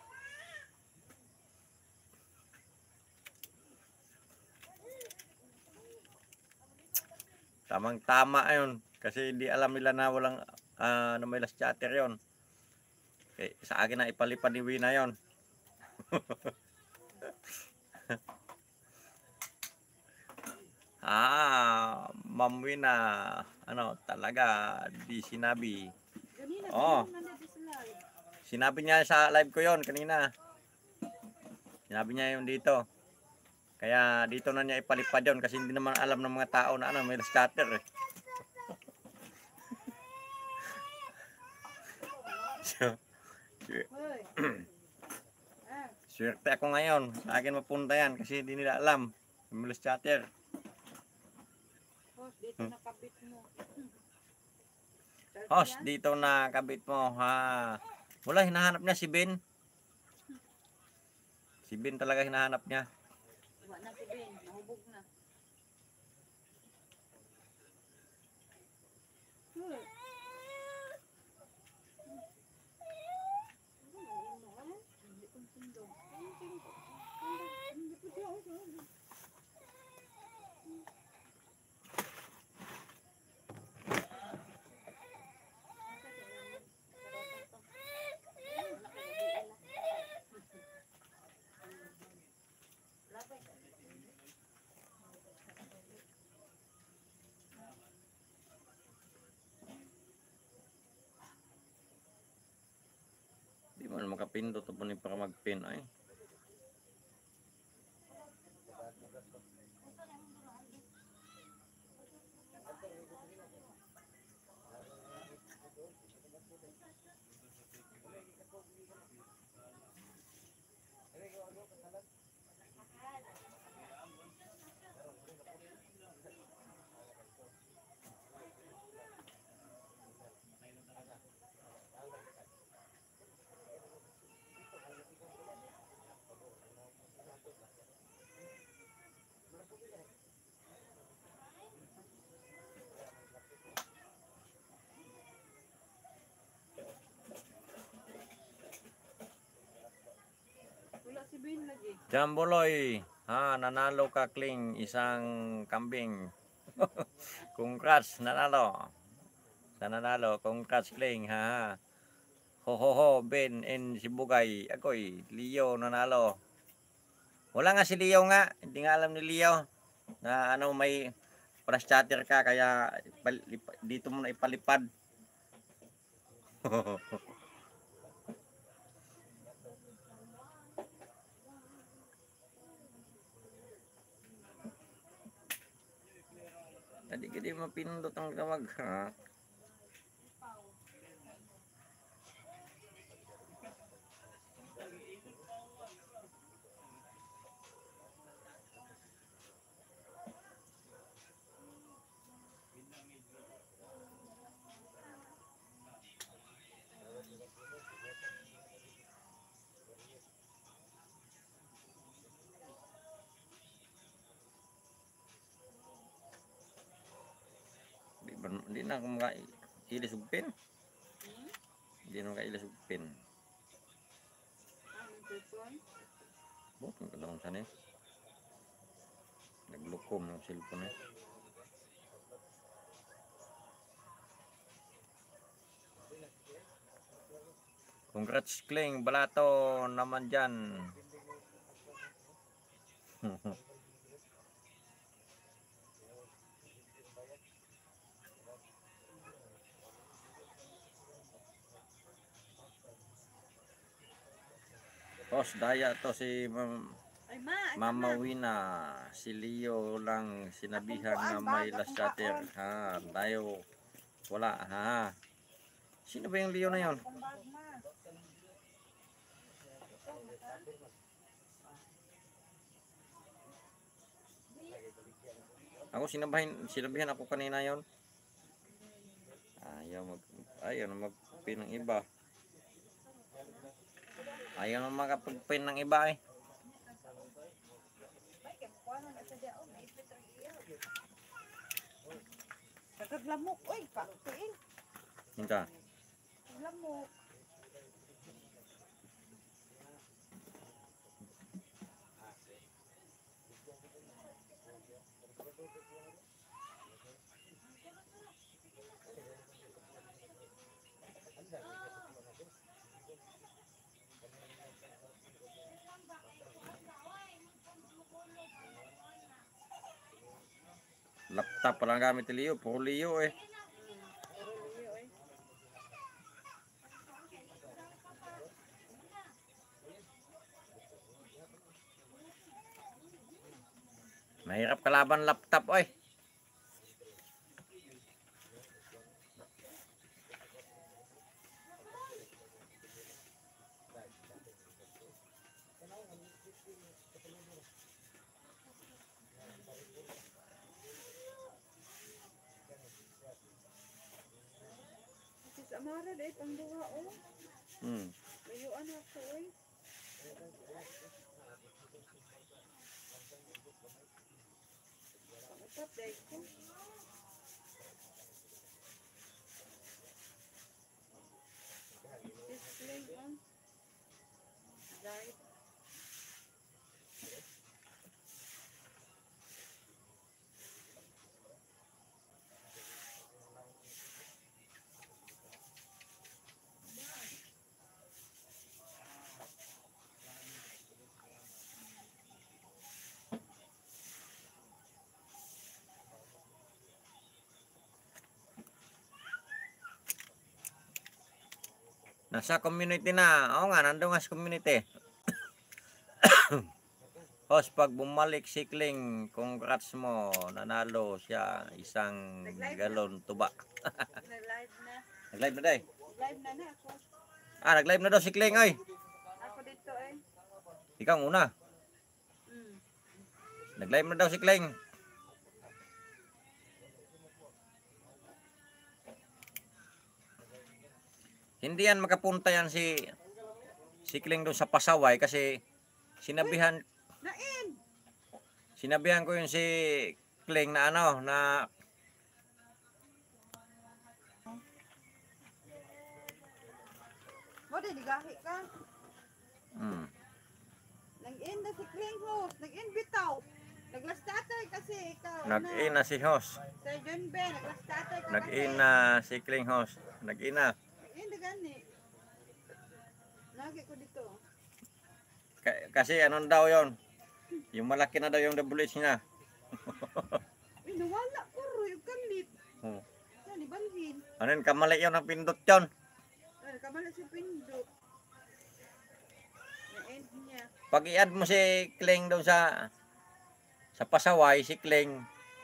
Tamang tama yun. Kasi hindi alam nila na walang uh, na may last chatter yon. Okay, sa akin na ipalipad ni Wina yon. Ma'am Wina, ano, talaga, di sinabi. Ganina, Oo. ganina, nandito sa live. Sinabi niya sa live ko yon kanina. Sinabi niya yung dito. Kaya dito na niya ipalipad yon kasi hindi naman alam ng mga tao na ano, may scatter eh. So, Hoy. Ah, swerte ako ngayon. Sa akin mapunta yan kasi hindi nila alam. May scatter. host, dito nakabit mo. Host, dito na kabit mo ha. Wala, hinahanap niya si Ben. Si Ben talaga hinahanap niya. Iwa na si Ben, nahubog na. Hoy. Di mo na makapindot o ni para mag-pin ay. Wala si Ben lagi. Jambuloy, ha, nanalo ka Kling, isang kambing. Congrats, nanalo. Sa nanalo, congrats Kling, ha. Ho ho ho, Ben and Sibugay. Ako'y, Leo nanalo. Wala nga si Leo nga, hindi nga alam ni Leo na ano may flash chatter ka kaya ipal- ipa- dito mo na ipalipad. Tadi gede mapindot ang tawag ha. Di, ba- di na ako makailis og pin. Di na makailis og pin. Ah, may cellphone. Bot ang kadang sana eh. Naglukom ng cellphone eh. Congrats Kling, balato naman dyan. Tos, daya to si Mam- Ay, ma, ay, Mama Wina. Si Leo lang sinabihan na may last chatter. Ha, tayo. Wala, ha. Sino ba yung Leo na yon? Kung bag ma. Ako sinabahin, sinabihan ako kanina yon. Ayaw mag, ayaw na mag-pin ng iba. Ayaw na makapag-pin ng iba eh. Kagaglamok. Uy, paktiin. Hinta. Lamok. Lap laptop pa lang gamit ni Leo. Puro Leo eh. Pero liyo eh. Mahirap kalaban laptop oy. Si Amara dahil ang duha oh. Hmm. Layuan ako eh. Pangutat dahil ko. Display on. Dahil. Nasa community na. Oo nga, nandun nga sa community. Host, pag bumalik si Kling, congrats mo. Nanalo siya isang galon tuba. Nag-live na. Nag-live na day. Live na na ako. Ah, nag-live na daw si Kling oy. Ako dito eh. Ikaw ang una. Mm. Nag-live na daw si Kling. Hindi yan makapunta yan si si Kling doon sa Pasaway kasi sinabihan Nain! sinabihan ko yun si Kling na ano na Mo di gahi ka. hmm, Nag-in na si Kling host, nag-in bitaw. Naglastatay kasi ikaw. nag-in na si host. Sa John Ben, naglastatay ka Nag-in kasi. na si Kling host. Nag-in na. Nag-in na gani. Lagi ko dito. Ka- kasi ano daw yon? Yung malaki na daw yung W H niya. Uy, nawala ko ro yung kalit. Oh. Yan, ibalhin. Ano yun, kamali yun ang pindot yun. Ay, kamala si Pindot. Na-end niya. Pag i-add mo si Kling doon sa sa Pasaway, si Kling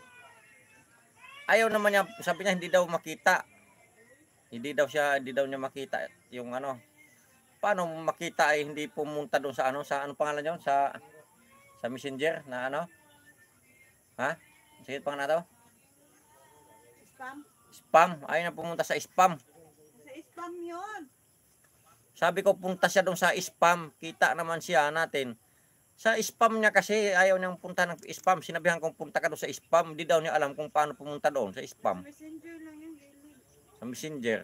ayaw naman niya, sabi niya hindi daw makita. Hindi daw siya, hindi daw niya makita yung ano. Paano makita ay hindi pumunta doon sa ano, sa ano pangalan yun? Sa sa Messenger na ano? Ha? Sige pangalan daw? Spam. Spam. Ayaw na pumunta sa spam. Sa spam yun. Sabi ko punta siya doon sa spam. Kita naman siya natin. Sa spam niya kasi ayaw niyang punta ng spam. Sinabihan kong punta ka doon sa spam. Hindi daw niya alam kung paano pumunta doon sa spam. Messenger lang yung daily. Sa Messenger.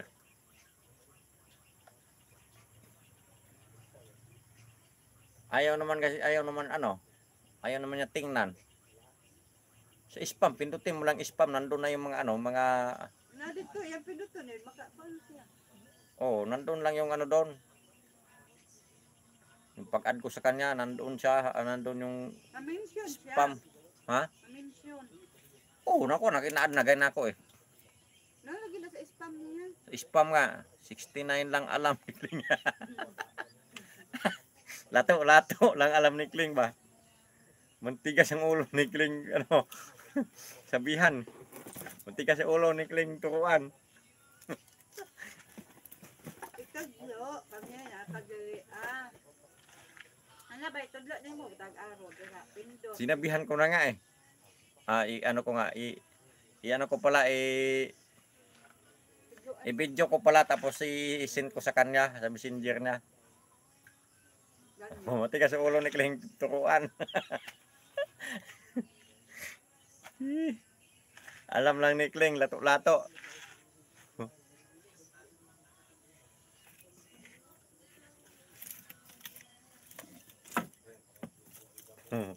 Ayaw naman kasi, ayaw naman ano. Ayaw naman niya tingnan. Sa spam, pindutin mo lang spam. Nandun na yung mga ano, mga, Na dito, yung Pinduton eh. Maka-paano siya? oh, nandun lang yung ano doon. Yung pag-add ko sa kanya, nandun siya, ah, nandun yung Na-mention siya. spam. Ha? Na-mention. Oo, nako, nakina-add na ganyan ako eh. Nalagay na sa spam niya. Spam nga, sixty-nine lang alam ni Kling. lato, lato lang alam ni Kling ba? Mantigas ang ulo ni Kling, ano, sabihan. Mantigas ang ulo ni Kling turuan. Ikaglo, kami na, pag-gali, ah. Ano ba, itudlo din mo, tag-aro, dira, Pindot. Sinabihan ko na nga eh. Ah, i, ano ko nga, i, i ano ko pala, i, i-video ko pala tapos i-send ko sa kanya, sa messenger niya. Ganun. Oh, matigas ang ulo ni Kling turuan. Alam lang ni Kling, lato-lato. Hmm.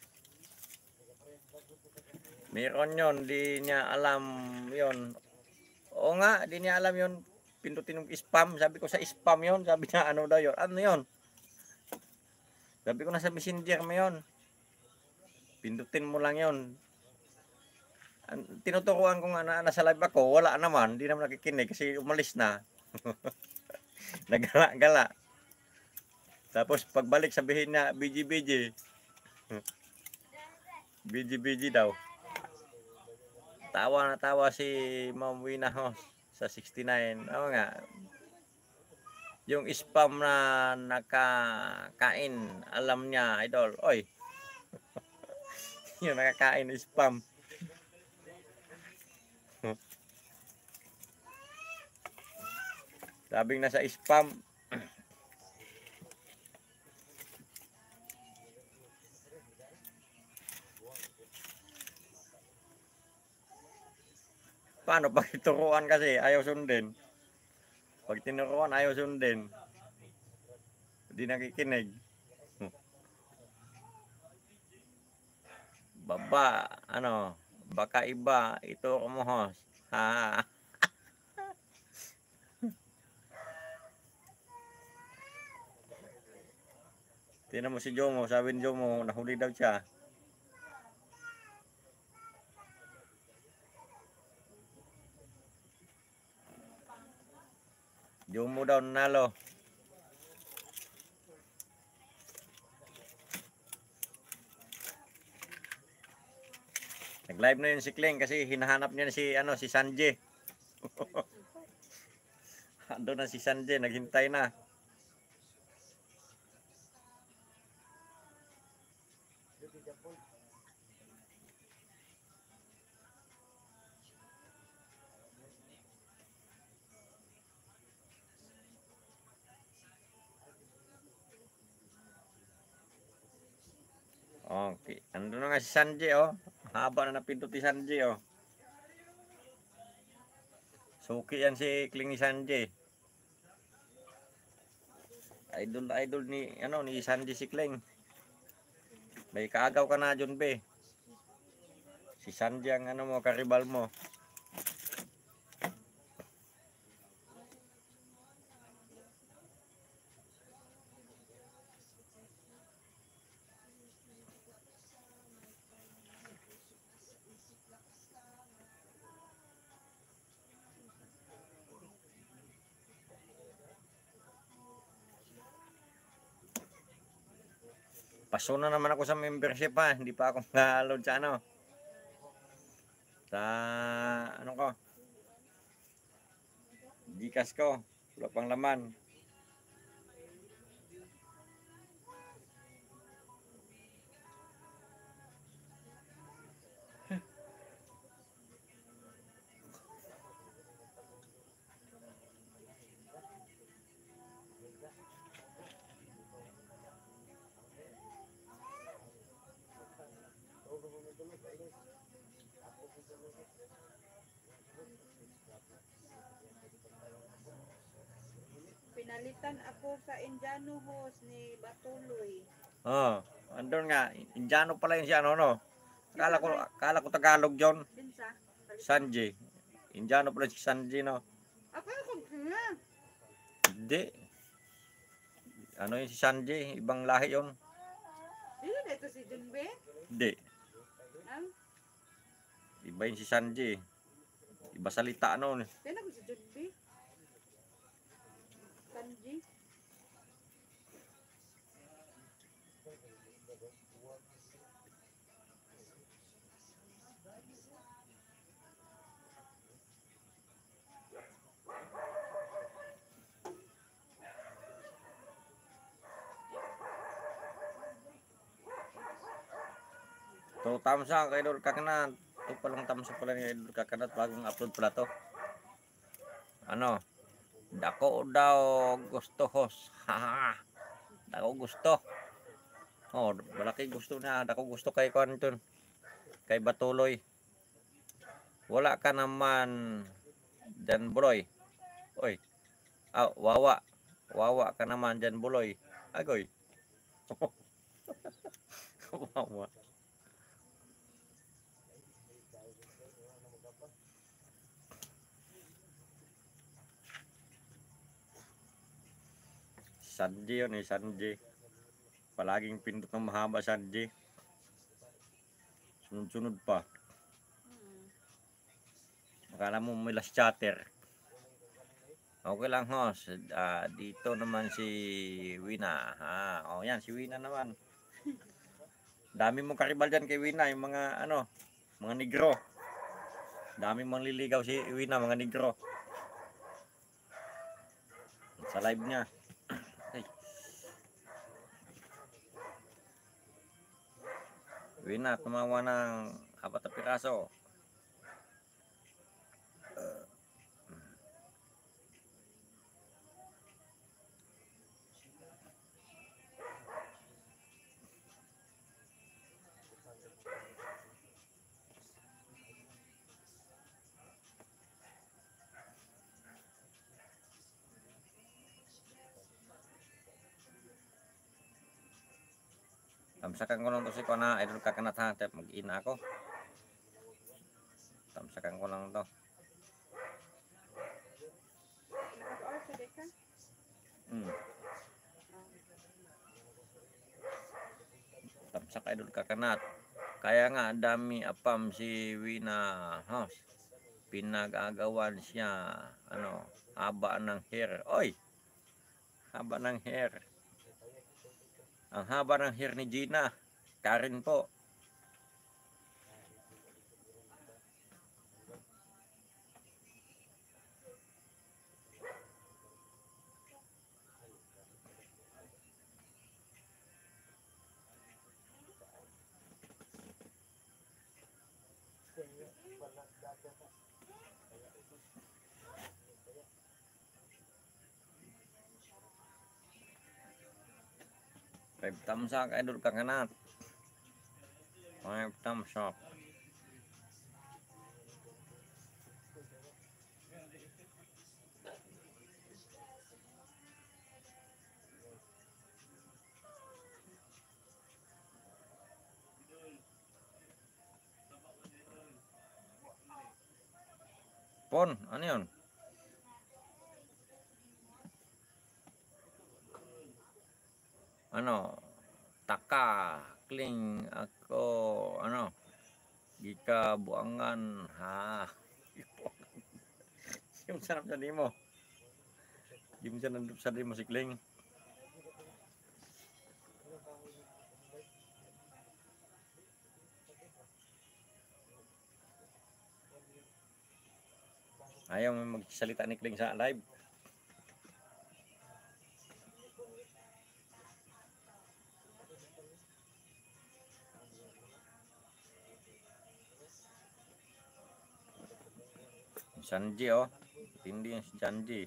Meron yun, di niya alam yun. Oo nga, di niya alam yun. Pindutin yung spam. Sabi ko sa spam yun. Sabi niya, ano daw yun? Ano yun? Sabi ko na sa messenger mo yun. Pindutin mo lang yun. An- tinuturuan ko nga na nasa live ako, wala naman, hindi naman nakikinig kasi umalis na. Nagala-gala. Tapos pagbalik sabihin niya, B G B G. B G B G daw. Tawa na tawa si Ma'am Wina ho sa sixty-nine. Oo nga. Yung spam na nakakain, alam niya, idol. Oy. Yung nakakain spam. Sabing nasa spam. Paano pag ituruan kasi ayaw sundin? Pag tinuruan ayaw sundin. Hindi nakikinig. Baba, ano, baka iba, ito mo host. Ha. Tingnan mo si Jomo, sabi ni Jomo, nahuli daw siya. Jomo daw nanalo. Nag-live na yun si Kling kasi hinahanap niya si ano si Sanjay. Ando na si Sanjay, naghintay na. Okay, ando na nga si Sanjay oh. Haba na napindot si Sanjay oh. Suki yan si Kling ni Sanjay. Idol na idol ni ano ni Sanjay si Kling. May kaagaw ka na John be. Si Sanjay ang ano mo karibal mo. Paso na naman ako sa membership ha. Hindi pa ako na-load sa ano. Sa ano ko. Gcash ko. Wala pang laman. Pinalitan ako sa Indiano host ni Batuloy. Oh, andun nga. Indiano pala yun si ano no. Akala ko, akala ko Tagalog yun. Din sa Sanjay. Indiano pala si Sanjay no. ako yung kanya. Hindi. Ano yun si Sanjay? Ibang lahi yun. Dito na ito si Junbe. Hindi. Ang Iba yun si Sanjay. Iba salita ano. Kaya ko si Junbe. Sanji. So, tamsa kay Idol Kakanat. Ito palang tamsa pala ni Idol Kakanat. Bagong upload pala to. Ano? Dako daw gusto host. Haha. Dako gusto. Oh, malaki gusto na. Dako gusto kay Quanton. Kay Batuloy. Wala ka naman Jan Buloy. Oy. Ah, wawa. Wawa ka naman Jan Buloy. Agoy. Wawa. Sanji yun eh, Sanji. Palaging pindot ng mahaba Sanji. Sunod-sunod pa. Hmm. Akala mo may last chatter. Okay lang host. Ah, dito naman si Wina. Ha, oh yan si Wina naman. Dami mong karibal dyan kay Wina, yung mga ano, mga negro. Dami mong liligaw si Wina, mga negro. Sa live niya. Ay. Wina, tumawa ng apat na piraso. Tamsakan ko lang to si Kona, idol kakanat ha, tep mag-ina ako. Tamsakan ko lang to. Nag-order ka? Hmm. Tamsak idol kakanat. Kaya nga dami apam si Wina House. Pinag-agawan siya ano, haba ng hair. Oy. Haba ng hair. Ang haba ng hair ni Gina. Karen po. Five thumbs up, idol kakanat. Five thumbs up. Pon, ano yun? Ano? Taka, kling, ako, ano? Gika, buangan, ha? Yung sarap sa mo. Yung sarap sa mo si Kling. Ayaw mo magsalita ni Kling sa live. Sanji oh. Tindi yung si Sanji.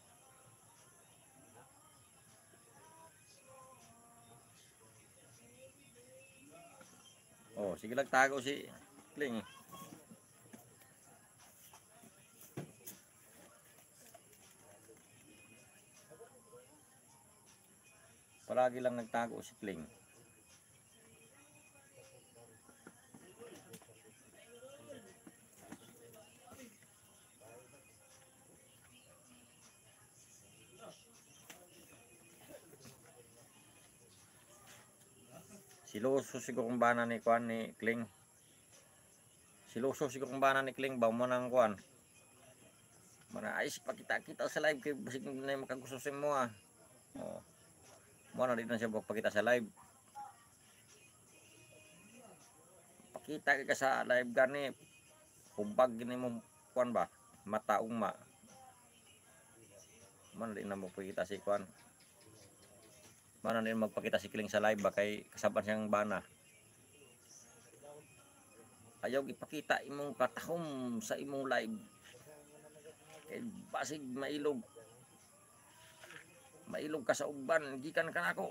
Oh, sige lang tago si Kling. Palagi lang nagtago si Kling. Siloso siguro kung bana ni Kwan ni Kling. Siloso siguro kung bana ni Kling. Bawa mo ng Kwan. Mana ayos pakita-kita sa live. Kaya basig na yung makagustusin mo ah. Oh. Muna dito na siya pakita sa live. Pakita ka sa live gani. Hubag gini mo Kwan ba? Mataong ma. Muna din na mo pakita si Kwan. Mana din magpakita si Kling sa live ba kay kasaban siyang bana. Ayaw ipakita imong katahom sa imong live. Kay basig mailog. Mailog ka sa uban, gikan ka nako.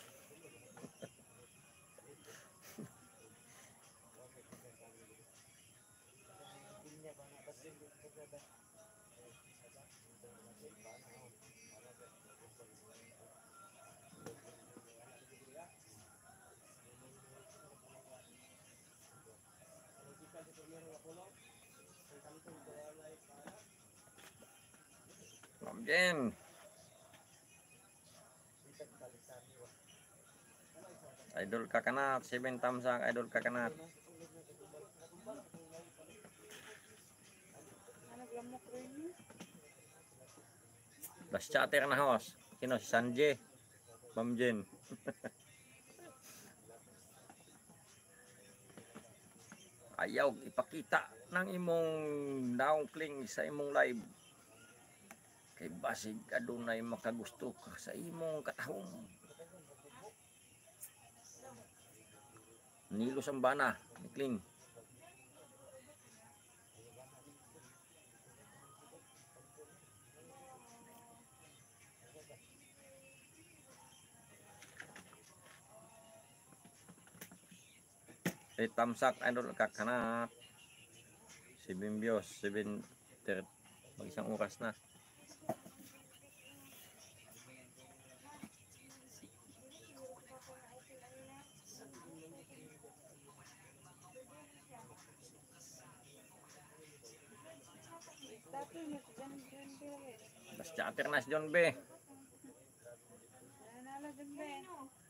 Again. Idol kakanat, seven thumbs up, idol kakanat. lamok rin yun. Last chatter na host. Sino? Si Sanjay. Ma'am Jen. Ayaw ipakita ng imong downpling sa imong live. Kay basig adunay makagusto ka sa imong katahom. Nilo Sambana, ni Kling. Eh, tamsak, idol, kakanat. Si Bimbios, seven thirty. Mag isang oras na. Dati mo si John John Bill. Last chatter na si John B. Nanalo John Bill.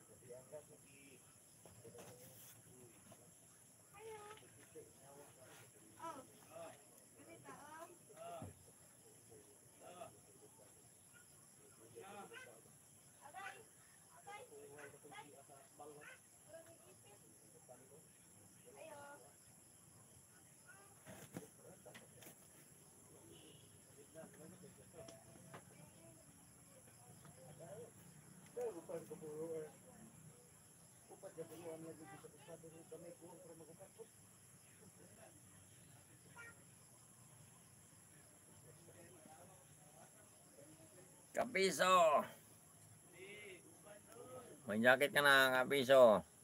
Kapiso. May jacket ka na, Kapiso.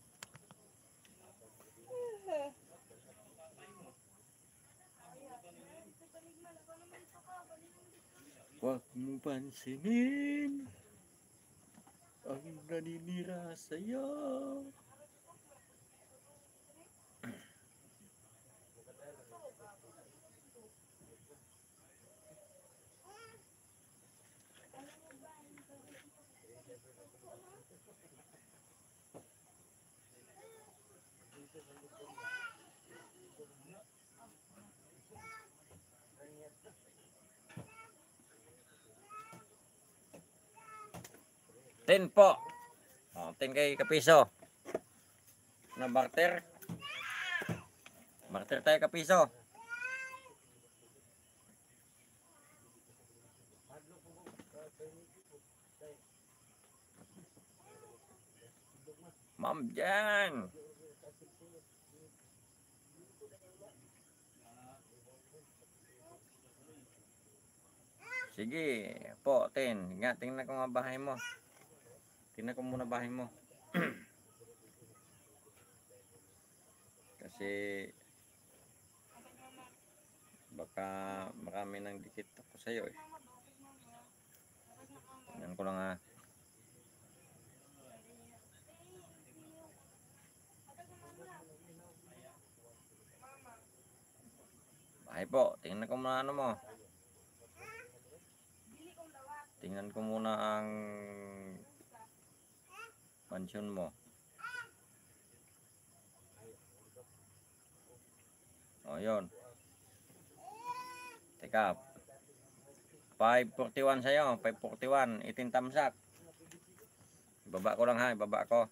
Huwag mo pansinin ang naninira sa'yo. Ten po. Oh, ten kay Kapiso. Na barter. Barter tayo Kapiso. Ma'am Jan. Sige po, ten. Nga, tingnan ko nga bahay mo. Tingnan ko muna bahay mo. Kasi baka marami nang dikit ako sa iyo eh. Tingnan ko lang ha. Bahay po, tingnan ko muna ano mo. Tingnan ko muna ang mansyon mo. O, yun. Teka. five forty-one sa'yo. five forty-one. eighteen tamsak. Ibaba ko lang ha. Ibaba ko.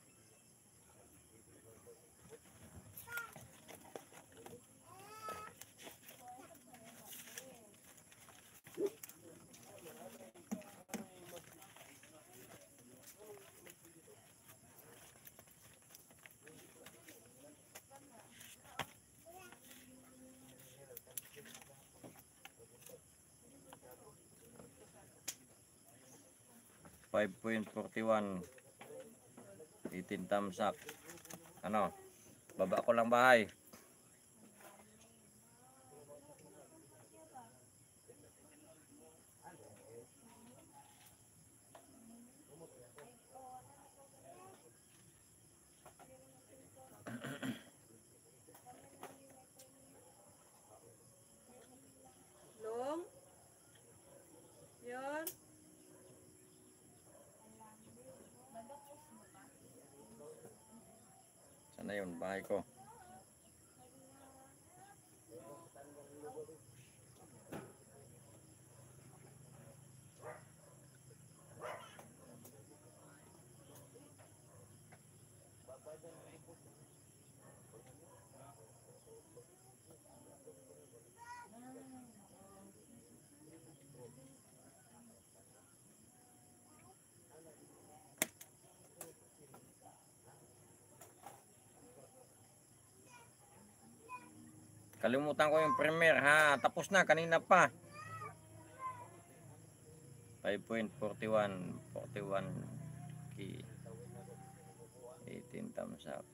five point four one. eighteen tamsak. Ano? Baba ko lang bahay. Long. Yun. Sana yun, bahay ko. Kalimutan ko yung premier ha. Tapos na kanina pa. five point four one forty one key. eighteen thumbs up.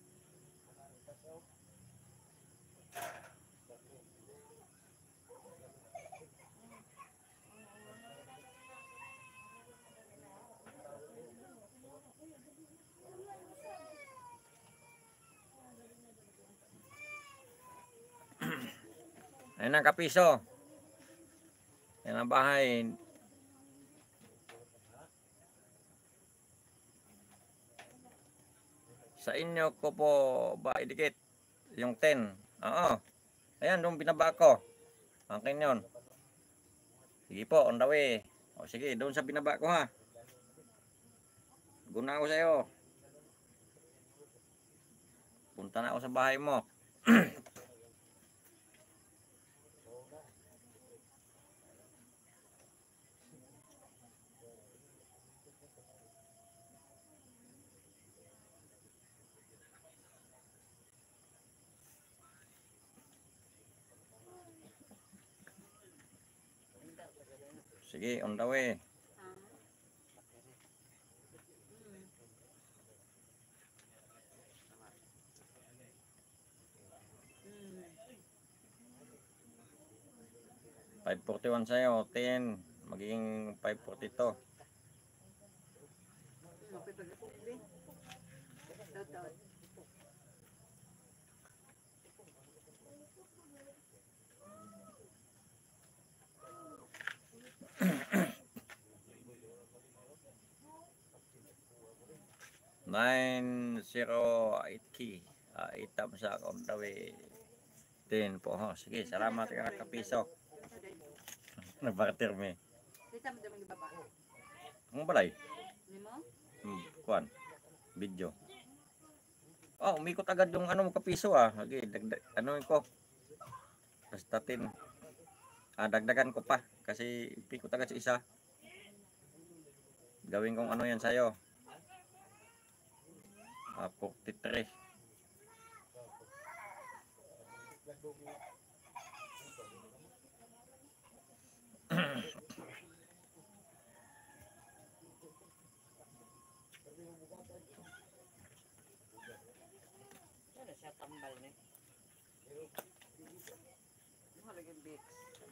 Ayun ang kapiso. Yan ang bahay. Sa inyo ko po ba idikit yung ten? Oo. Ayan, doon binaba ko. Akin yun. Sige po, on the way. O sige, doon sa binaba ko ha. Guna ako sa'yo. Punta na ako sa bahay mo. Sige, on the way. five forty-one sa'yo, ten. Magiging five forty-two. nine zero eight key. Uh, eight thumbs up on the way. ten po. Oh, sige, salamat ka kapiso. Nagbarter me. Kita mo damang ibaba. Ang balay. Nimo? Hmm, kuan. Video. Oh, umikot agad yung ano mo kapiso ah. Okay, dagdag ano ko. Bastatin. Ah, dagdagan ko pa kasi pikot agad sa isa. Gawin kong ano yan sa'yo. Ah, forty-three. Ano siya tambal ni? Mahalagang bix.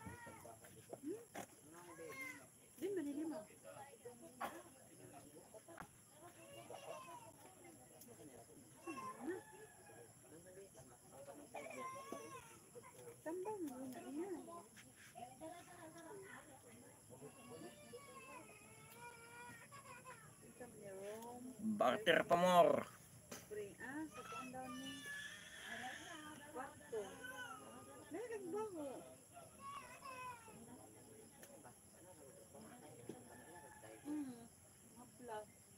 Nang bix. Di ba nili mo? Tambal mo na yan. Barter pa more. Spring, ah, sa tuan daw ni. Kwarto. Nagagbaho. Hmm, hapla.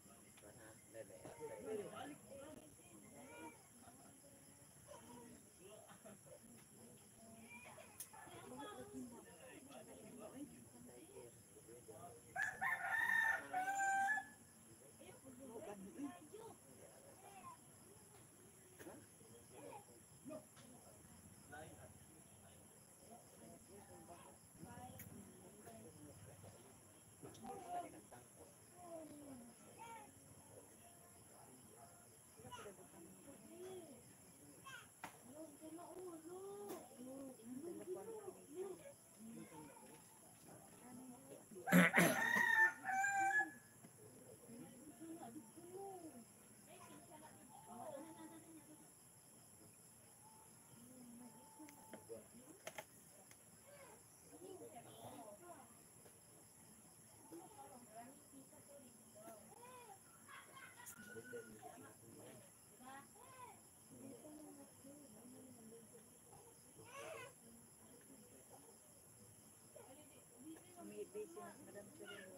May busy na madam Cheryl.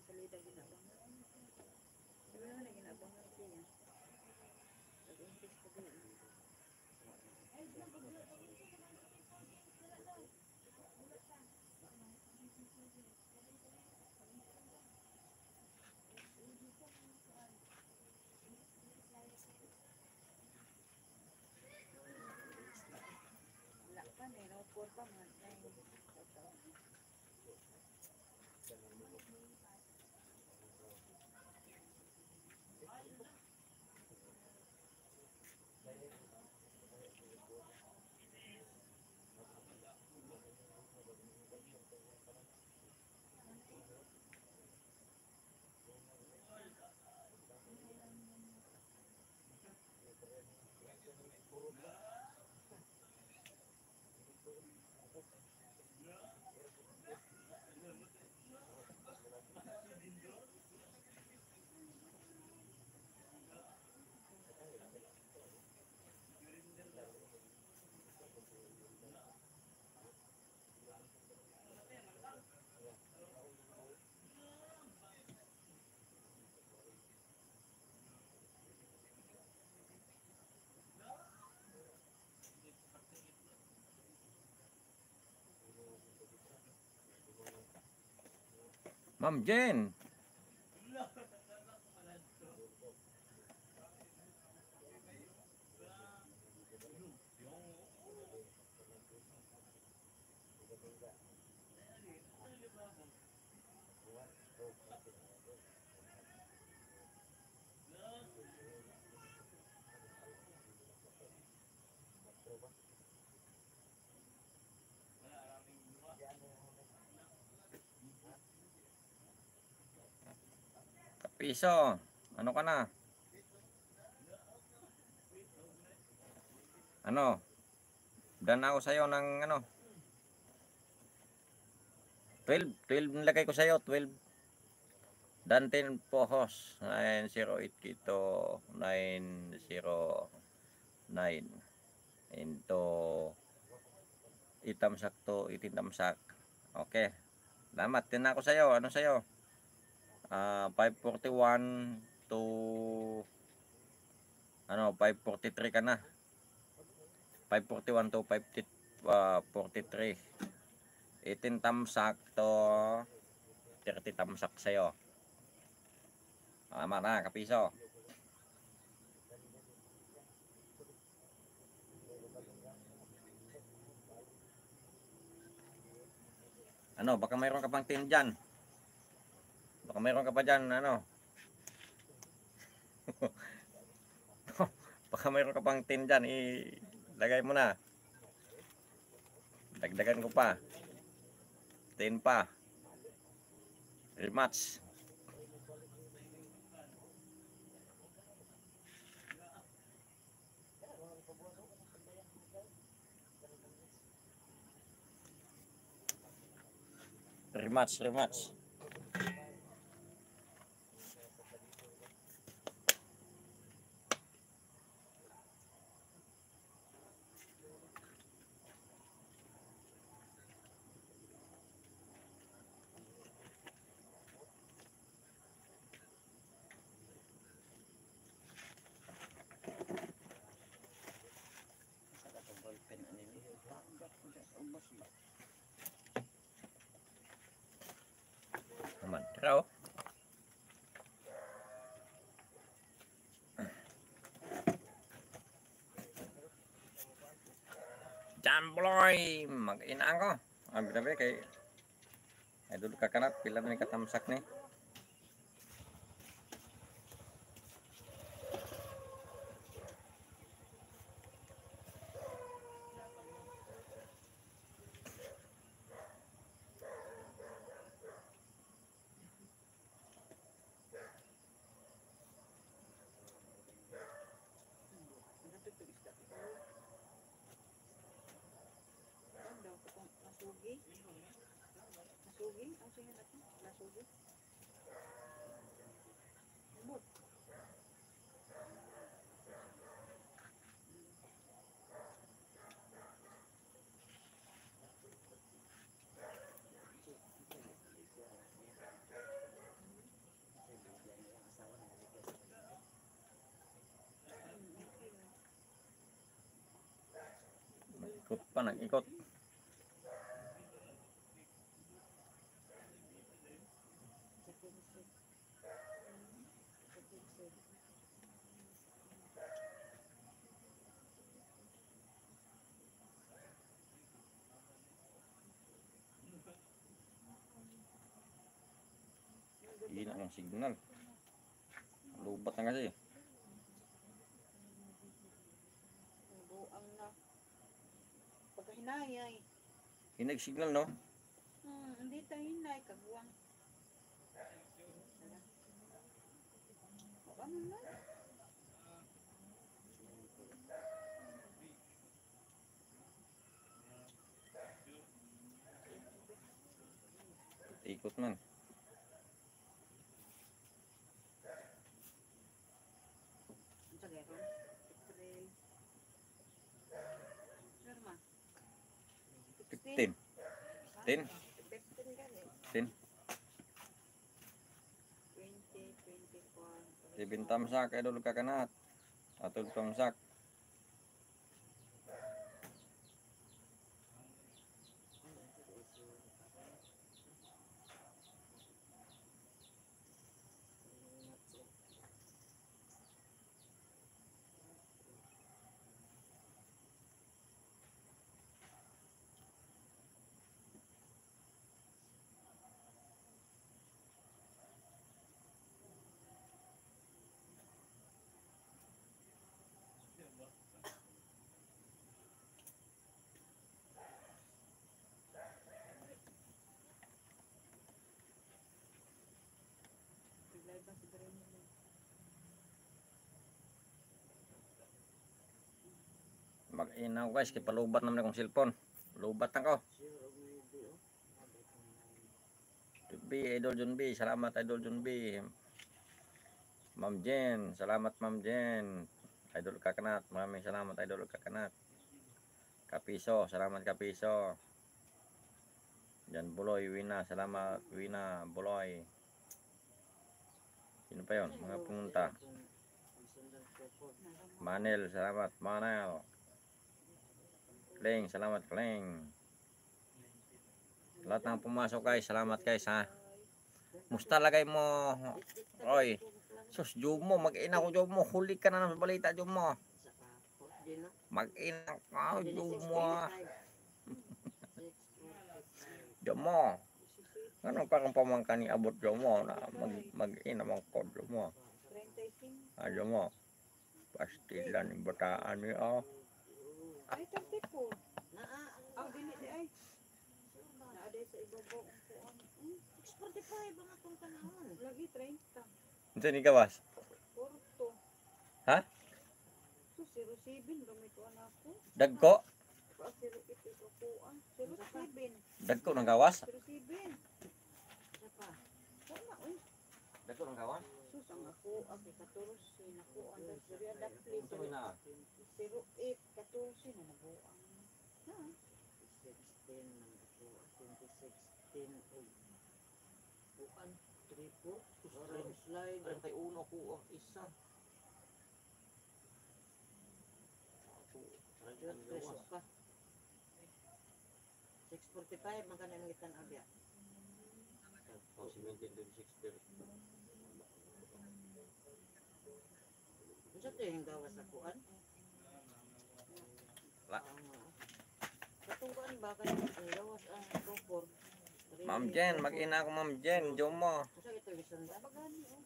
salida ginabangan. Sabi naman na ginabangan siya. Nag-umpis ka doon. Wala pa na, no-pour pa man. Ay, Ma'am Jen. Piso, ano ka na? Ano? Dan ako sa'yo ng ano? twelve, twelve nilagay ko sa'yo, twelve. Dan ten pohos, nine zero eight kito, nine zero nine. Into itamsak to, itinamsak. Okay. Salamat din ako sa'yo. Ano sa'yo? Uh, five forty-one to ano five forty-three ka na. five forty-one to five forty-three. eighteen tamsak to thirty tamsak sa'yo. Tama na, kapiso. Ano, baka mayroon ka pang tin dyan. Baka mayroon ka pa dyan, ano? Baka mayroon ka pang tin dyan, ilagay mo na. Dagdagan ko pa. Tin pa. Rematch. Rematch, rematch. Naman, tara oh. Jamboy, mag-inaan ko. Ah, binabi kay ay dulu kakanat pila ni katamsak ni. Nasugi? Nasugi? Ang siya natin? Nasugi? Bot. Ikot pa, nag-ikot. Hina ng signal. Lubat na kasi. Buang na. Pagkahinayay. Hinag signal, no? Hmm, hindi tayo hinay. Kaguwang. Ano na? Ikot man. Ang sagero. April. Sure ma. fifteen. ten. fifteen gani. ten. twenty, twenty-four. Seven tamsak, idol kakanat. Atol tamsak. Live ba si Brenda? Mag-inaw guys, kay palubat naman akong cellphone. Lubat na ko. John B, Idol John B, salamat Idol John B. Ma'am Jen, salamat Ma'am Jen. Idol Kakanat, maraming salamat Idol Kakanat. Kapiso, salamat Kapiso. Jan Buloy, Wina, salamat Wina, Buloy. Sino pa yun? Mga pumunta. Manel, salamat Manel. Kleng, salamat Kleng. Lahat ng pumasok guys, salamat guys ha. Musta lagay mo? Oy. Sus, Jomo, mag-ina ko Jomo. Huli ka na ng balita Jomo. Mag-ina ka Jomo. Jomo. Ano ka kang pamangka ni abot Jomo na mag mag-ina mong kod Jomo. Ah Jomo. Pastilan yung bataan niya oh. Ay, thirty-four. Naa, ang dili di ay. Naa di sa ibabaw ang kuan. six forty-five ang atong tanahon. Lagi thirty. Ito ni gawas. Porto. Ha? So zero seven gamit ko na ako. Dagko? Pa zero eight ko kuan. zero seven. Dagko ng gawas? zero seven. Sapa. Wala oy. Dagko ng gawas? Sus ang ako ang fourteen na kuan na zero that place. Ito na. zero eight fourteen na nabuang. Ha? sixteen ng ako, twenty sixteen og bukan three four slide thirty-one ko ang isa. Ako pa. six forty-five man kanang ngitan abya. Oh, seventeen twenty-six. Unsa to yung gawas sa kuan? La. Katong kuan ba kay ang gawas ang two four. Ma'am Jen, mag-ina ako Ma'am Jen. Jomo. Unsa ito gisanda? Bagani oh.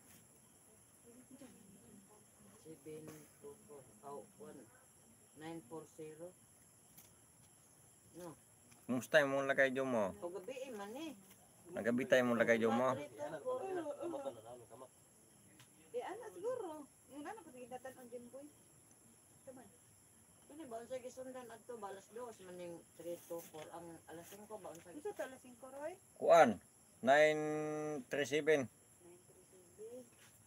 seven two four oh one nine four zero. No. Kumusta yung mong lagay Jomo? O gabi eh man eh. Nagabi tayo mong lagay Jomo. Eh ana siguro. Yung ana ko tigdatan ang Jimboy. Taman. Kini ba unsa gisundan adto balas dos man ning three two four ang alas five ba unsa Isa ta alas five roy. Kuan. nine three seven. nine three seven.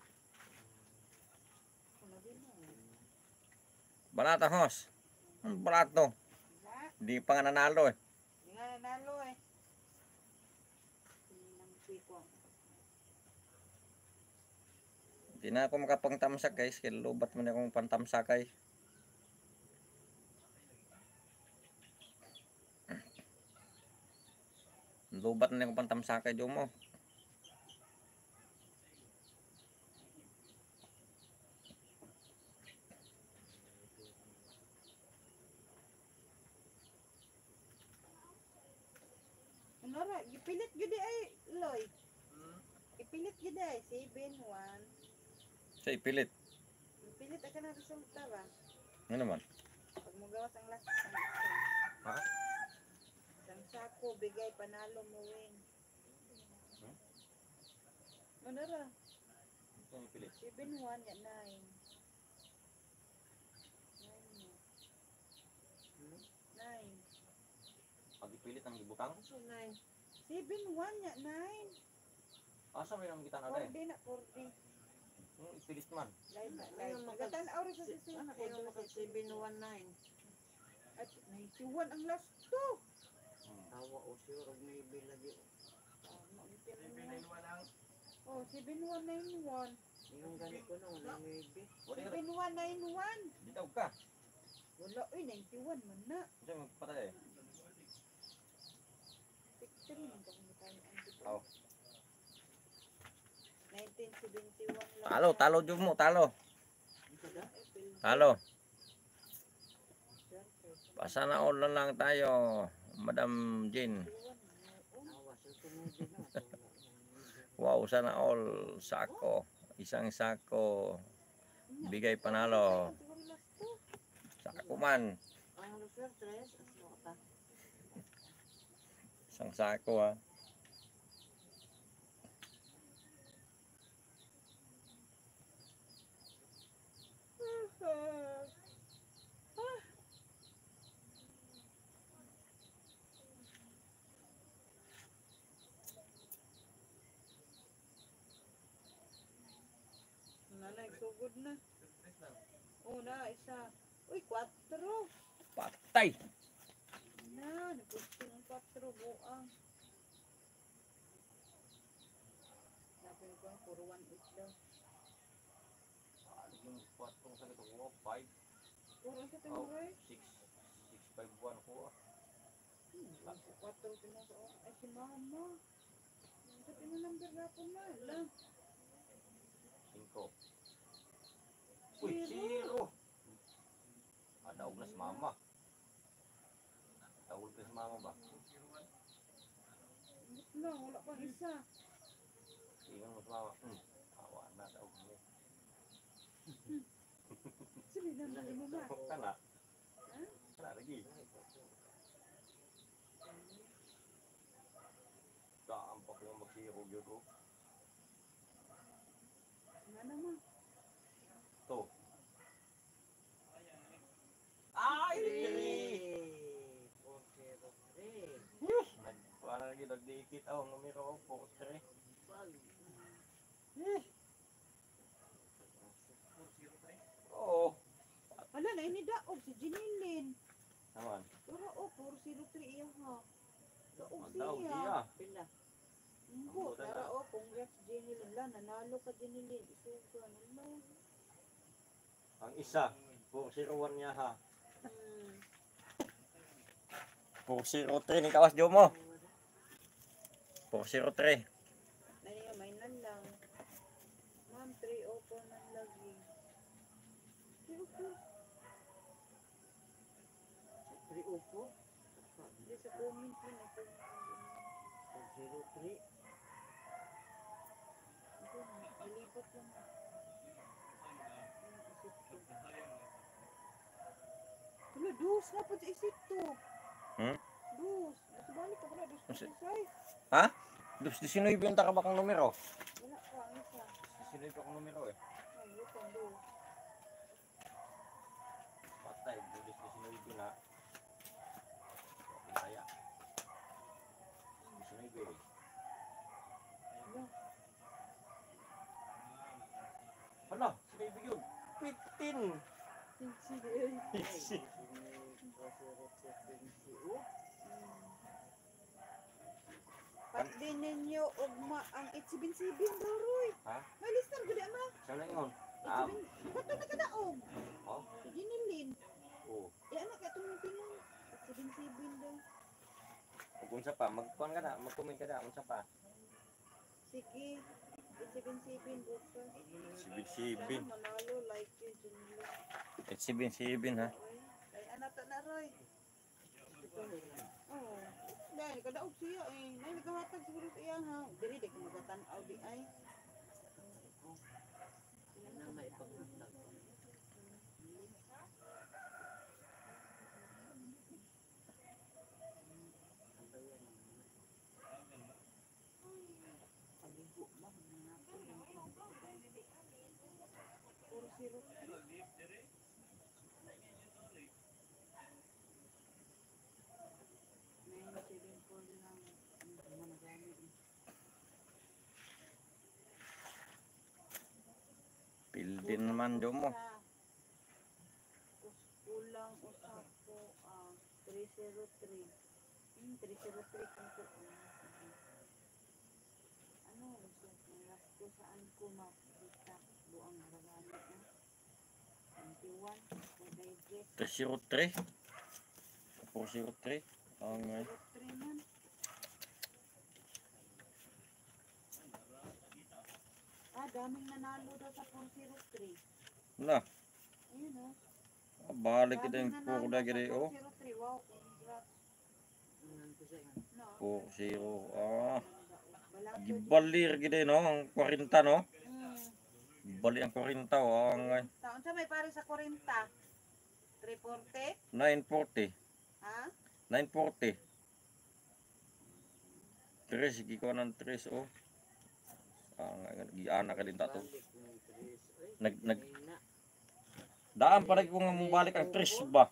Kuno din mo. Balata hos. Ang balato. Na, Di pa nga nanalo eh. di nga nanalo eh. Nang piko. Di na ako makapangtamsak guys. Kaya lubat mo na akong pantamsakay. Lubat na yung pantamsakay dyan mo. Nora, gipilit gud ay Loy. Ipilit gud ay seven one. Sa ipilit. Ipilit ka na resulta ba? Ano naman? Pag mo gawas ang last ang Ha? Isang sako bigay panalo mo win. Hmm? Nora, Ito ang ipilit. seven one ya nine. Nine. Pag ipilit ang ibutang. So, nine. seven one ya nine. Asa may naman kita na four eh. D na four D. Yung ipilit man. Live na Ayaw live. maka- Magatan auri sa sisi. Ano kayo maka seven one nine? At ninety-one ang last two. Hmm. Tawa o sure og maybe lagi. Tama, bitin mo. Oh, seven one nine one. Yung gani ko na wala maybe. Wala ka. seven one nine one. Ditaw ka. Wala, uy, ninety-one man na. Ito yung magpatay eh. Victory man kami tayo. Oh. nineteen seventy-one lang. Talo, talo dyan mo, talo. Talo. Pasa na all na lang tayo, Madam Jean. Tawa sa tunog din na. So, wala maybe. Wow, sana all sako. Isang sako. Bigay panalo. Sako man. Ang sir tres ano ta? Isang sako ha. Nanay, so good na. Oh, na, isa. Uy, kwatro. Patay. Na, nagpusto ng kwatro, buang. Napin ko, puro one eight daw. Yung kwatong sa ito ko, five, Puro sa timuray. six, six, five, one ko. Hmm, kwatro tinuso. Ay, si mama. Sa tinunumber na po na. Lang. Cinco. Uy, zero. Adaog na si mama. Adaog na si mama ba? No, wala pang isa. Tingnan mo si mama. Hmm. Awa na, adaog mo. Sili na na mo ma. Kana. Kana lagi. Kaampak yung magsirog yun ko. Nga naman. To. Ay! four zero three. Parang lagi nagdikit ako. Numero ko, tre. Oo. Hala, na ini daog si Jinilin. Naman. Pero oh, four zero three iya ha. Daog Ang daog siya. siya. Pila. Umbo, tara oh, congrats Jinilin. La, nanalo ka Jinilin. Isuga, nala. Ang isa. four zero one niya ha. Hmm. four zero three ni kawas jo mo. four zero three. Naniya, may nan lang. Ma'am, three oh four man lagi. three oh four. three oh four. Hindi sa comment yun. Ako, four zero three. ako, nalipat lang. Wala, dos na po sa isip to. Hmm? Dos. Nasabalik ka pala, dos na Kasi- say. Ha? Dus diecinueve yung takabakang numero. Wala ka, ang isa. diecinueve akong numero eh. Ay, butang dos. Patay, dus diecinueve na. Kaya. diecinueve. Wala. Hala, sige yun. fifteen. Tinsi din. four zero three twenty. Oh. Pat din ninyo, ugma ang itsibin-sibin, Doroy. Ha? May lister, gudi ama. Saan na yun? Ah, Itsibin, ba't ito nakadaog? oh. Ginilin. Oh. Eh, anak, itong tingin. Itsibin-sibin daw. Kung unsa pa magkuan ka na, mag-comment ka na unsa pa. Sige. seven seven bukas. seven seven. Manalo like yun. Junlo. eight seven seven ha. Ay, anak ta na, Roy. Oo. Dahil, kadaog siya eh. Nay, naghahatag siguro sa iya ha. Dili, di ko magatanaw di ay. Na may paghatag. Puro zero. nine seven four lang. Ano mo nagamit eh. Pildi naman do mo. Us- Kulang usap ko ah three zero three. Hmm, three zero three kung ko. Ano, usap ko last ko saan ko makita buang nagagamit na. twenty-one for digest. three zero three. four zero three. Ang uh, zero three man. Ah, daming nanalo daw sa four zero three. na, Ayun oh. balik kita Daming yung nanalo puro na sa gini oh. four zero three. Wow, congrats. Nganto sa nga. No. four zero. Ah, Balak ko. gibalir gini no, ang forty no. Mm. Bali ang forty oh, ang uh, Taon sa may pare sa forty. three forty? nine forty. Ha? nine forty. Tres, sige ko ng tres oh. Ang giana ka din tato. Balik ng tres. Ay, Nag nag ay na. daan pala kung mabalik ang tres ba.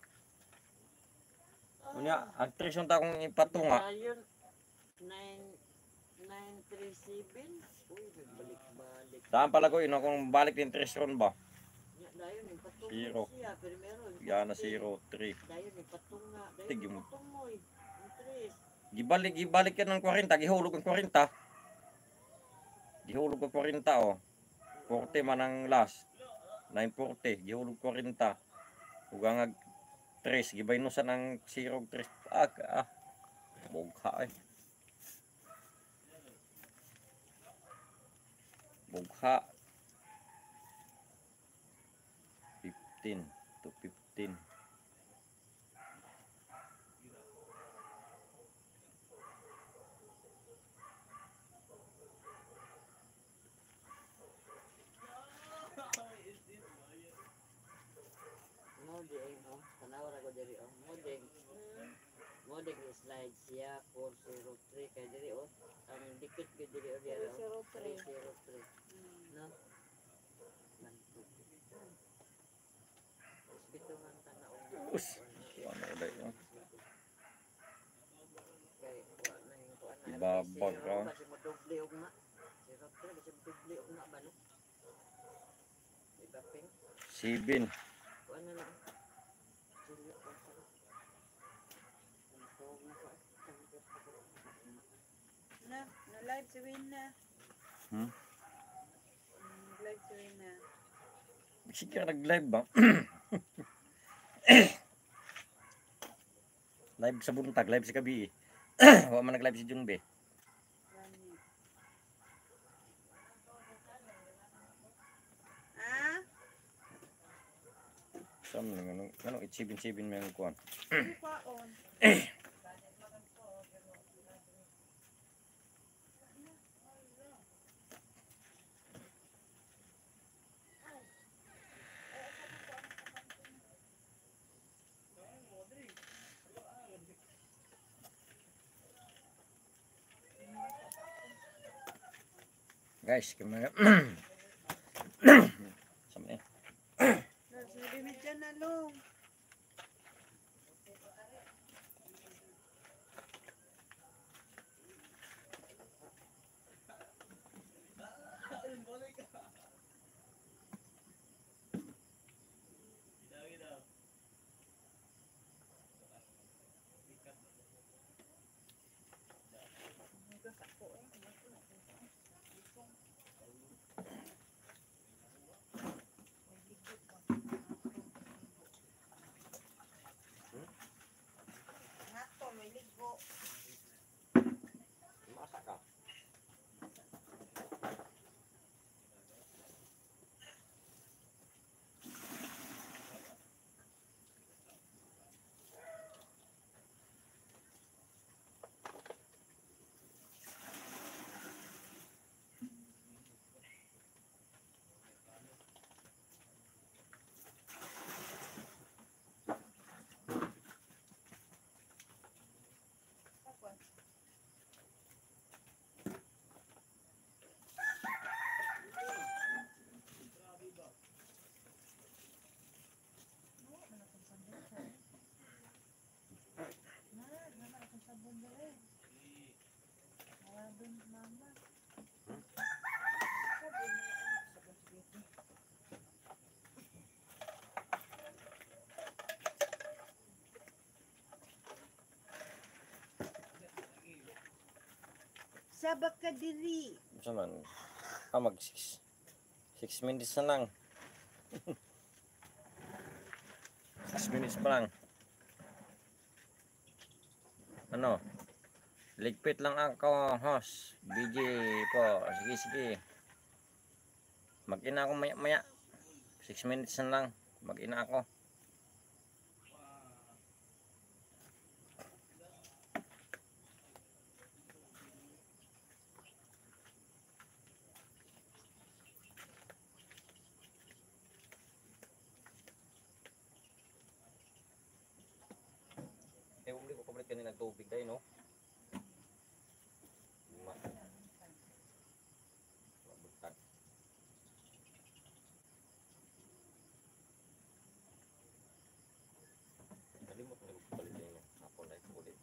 Unya, ang tres yung takong ipatunga. Ayun. nine nine three seven. Uy, nagbalik-balik. Daan pala ko ino kung balik din tres ron ba. Nya dayon yung patungo Zero. siya, pero meron. Yana zero three. Dayon yung patunga. Dayon Tig yung mo. patungoy. Yung tres. Gibalik gibalik yan ng forty, gihulog ang forty. Gihulog ang forty oh. forty man ang last. nine forty, gihulog forty. Ugang ag tres, gibay no sa ng zero tres. Ah, ah. Bugha eh. Bugha. fifteen to fifteen. Mo di ay no. Tanawar ako diri oh. Mo di. Mo di slide siya four zero three kay diri oh. Ang dikit gid diri oh diri oh. three three zero three. zero three. No. Bito man tanaw. Us. Ano ulit yun? Kay wa na yung kuan na. Ibabag ka. Kasi mo doble og na. zero three kasi mo doble og na ba no? Ibaping. Seven. Kuan na lang. Silyo pa sa. Ang tawag na pa. Na, na live si Win na. Hmm? Mm, live si Win na. Sige ka nag-live ba? Live sa buntag, live sa gabi eh. Wala man nag-live si Junbe. Rani. Ah? Saan mo nang ano, eight seven seven may ang kuhan. Ano pa on? Guys, kaya sama eh. Nagsabi mi dyan na long. Sabak ka diri. Sa man. Ah, mag six. Six minutes na lang. Six minutes pa lang. Ano? Ligpit lang ako, host. B J po. Sige, sige. Mag-ina ako maya maya. Six minutes na lang. Mag-ina ako. Eh, uli ko kabalik kanina tubig tayo, no? Ma. Mabutag. Kalimot na ko balik tayo, no? Ako na ito ulit.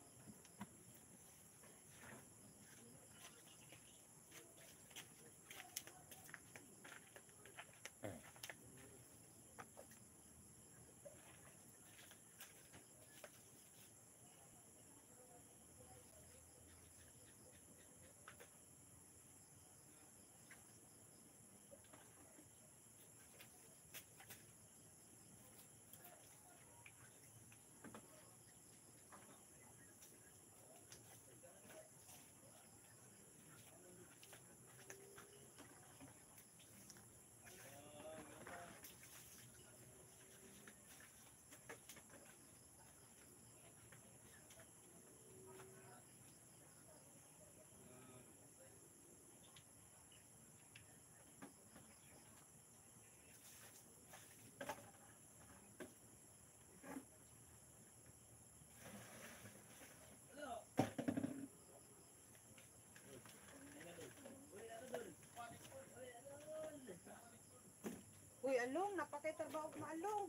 Uy, along, napakaitrabaho ko maalong.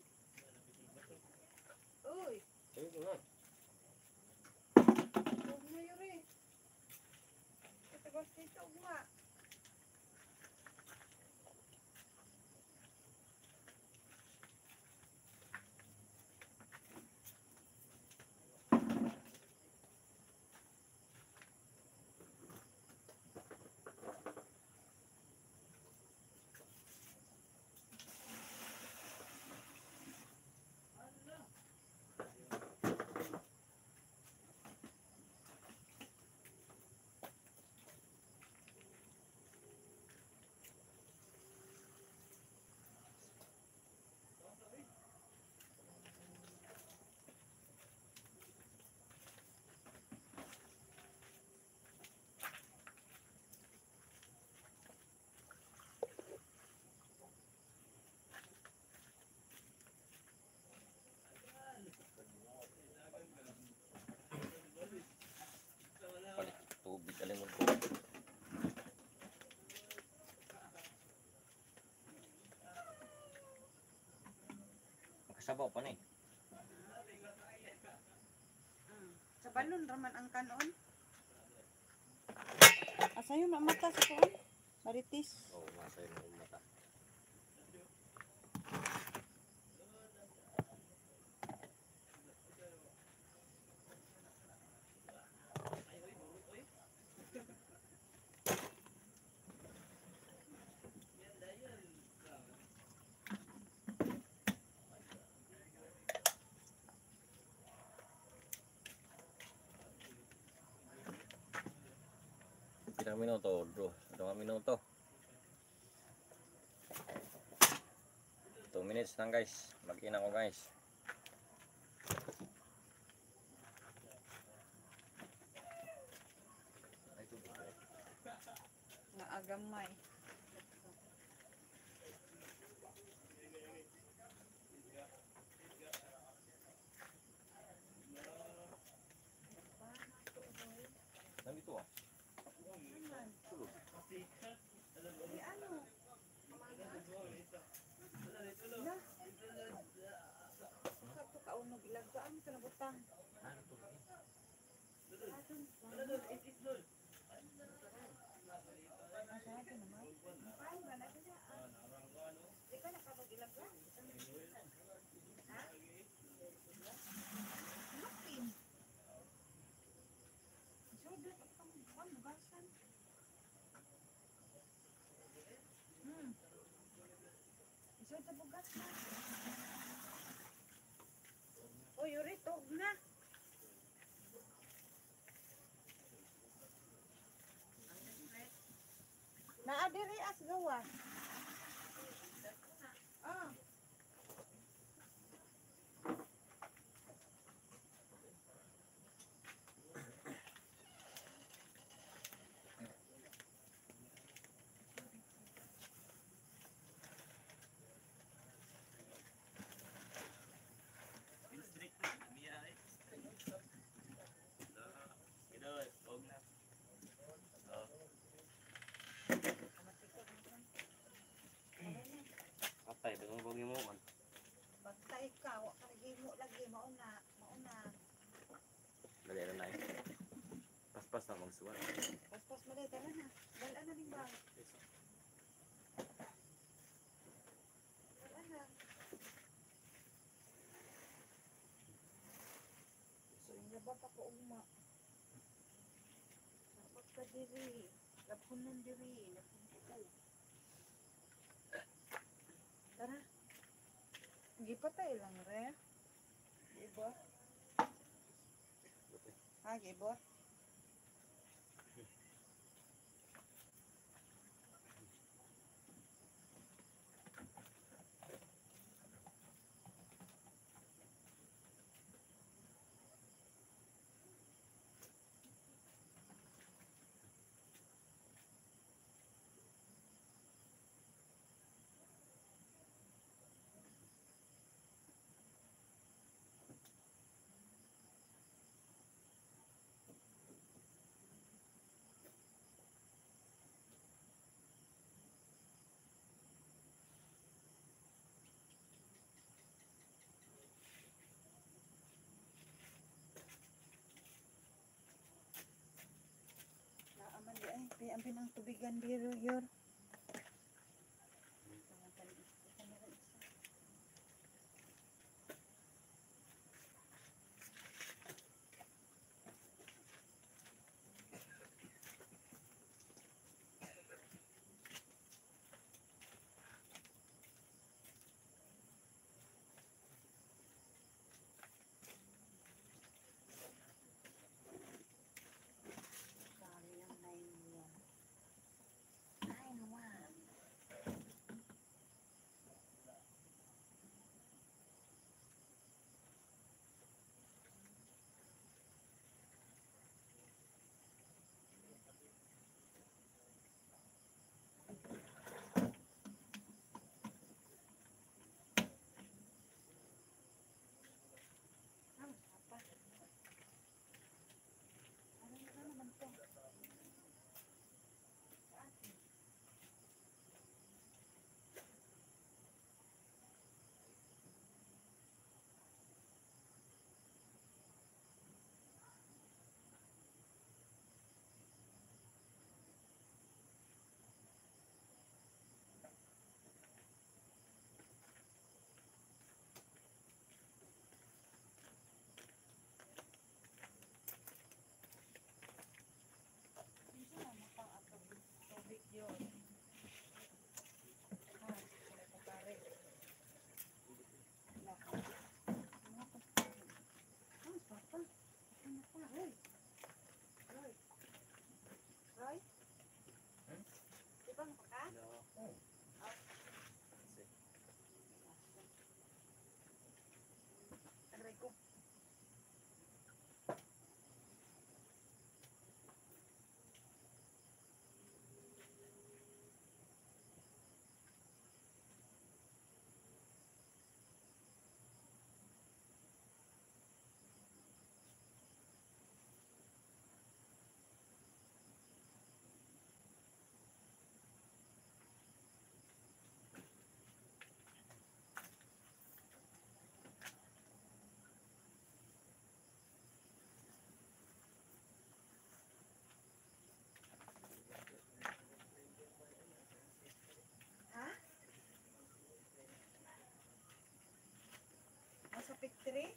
Uy, Sabi ko nga. huwag na yun eh. Katagal dito, huwag nga. Palit tubig. Kalimot ko. Makasabaw pa na eh. Sa balon raman ang kanon. Asayo mamata sa kuan. Maritis. Oo, oh, masaya mo yung mata. Ilang minuto, bro? Ilang minuto? two minutes lang guys. Mag-ina ko guys. Naagamay. Nandito ah. Sakto kaunog ilagaan ka na butang. Soda, ang bugasan. Uy, Yuri, tog na. Naadiri as gawas. Ah. Patay, dagang bagi mo man. Basta ikaw, lagi mo lagi mauna, mauna. Dali na na eh. Paspas na magsuwan. Paspas mo dito na. Wala na din ba? Wala na. So, yung laba pa ko uma. Dapat ka diri. Lapunan diri. Lapunan ko. Tara. Gipatay lang, re. Gibot. Ah, gibot. Naaman di ay. Kaya ang pinang tubigan diro yor. Sayang na yun. Ay, naman. Ang apa? Ano na naman to? Minsan naman pang atong tubig yun. Ah, sila ko pare. Lako. Ano to? Ah, papa. Ano pa? Roy. Roy. Roy? Hmm? Di ba mo ka? No. Aray ko. Ha? Nasa picture?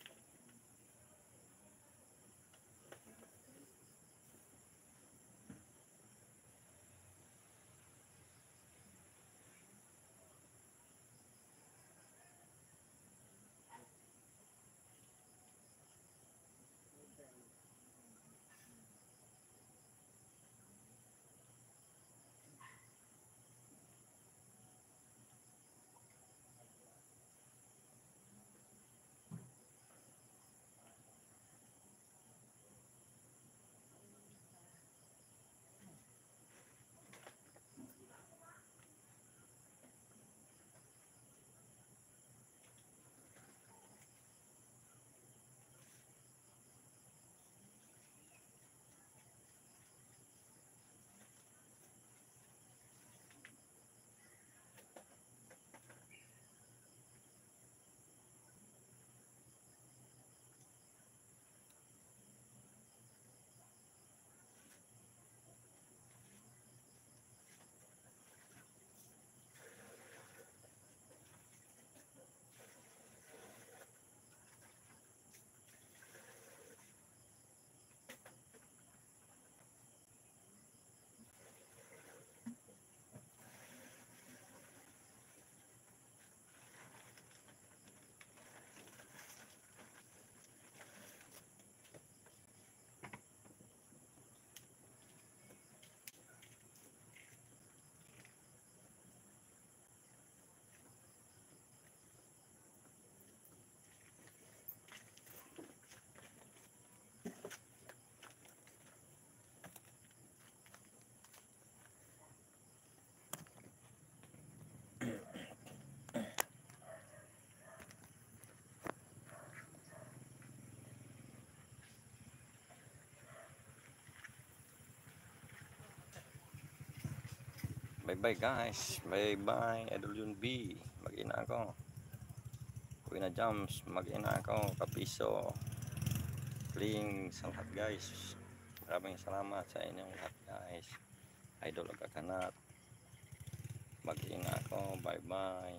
bye guys. Bye bye. Idol Jun B. Mag-ina ako. Kuya na Jams. Mag-ina ako. Kapiso. Pling sa lahat guys. Maraming salamat sa inyong lahat guys. Idol Agakanat. Mag-ina ako. Bye bye.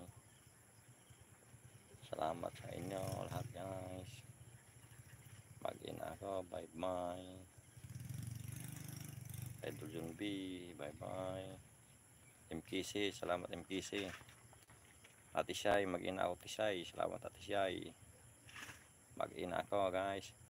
Salamat sa inyo lahat guys. Mag-ina ako. Bye bye. Idol Jun B. Bye bye. M K C. Salamat M K C. Ate Shai. Mag-ina ako Ate Shai. Salamat Ate Shai. Mag-ina ako guys.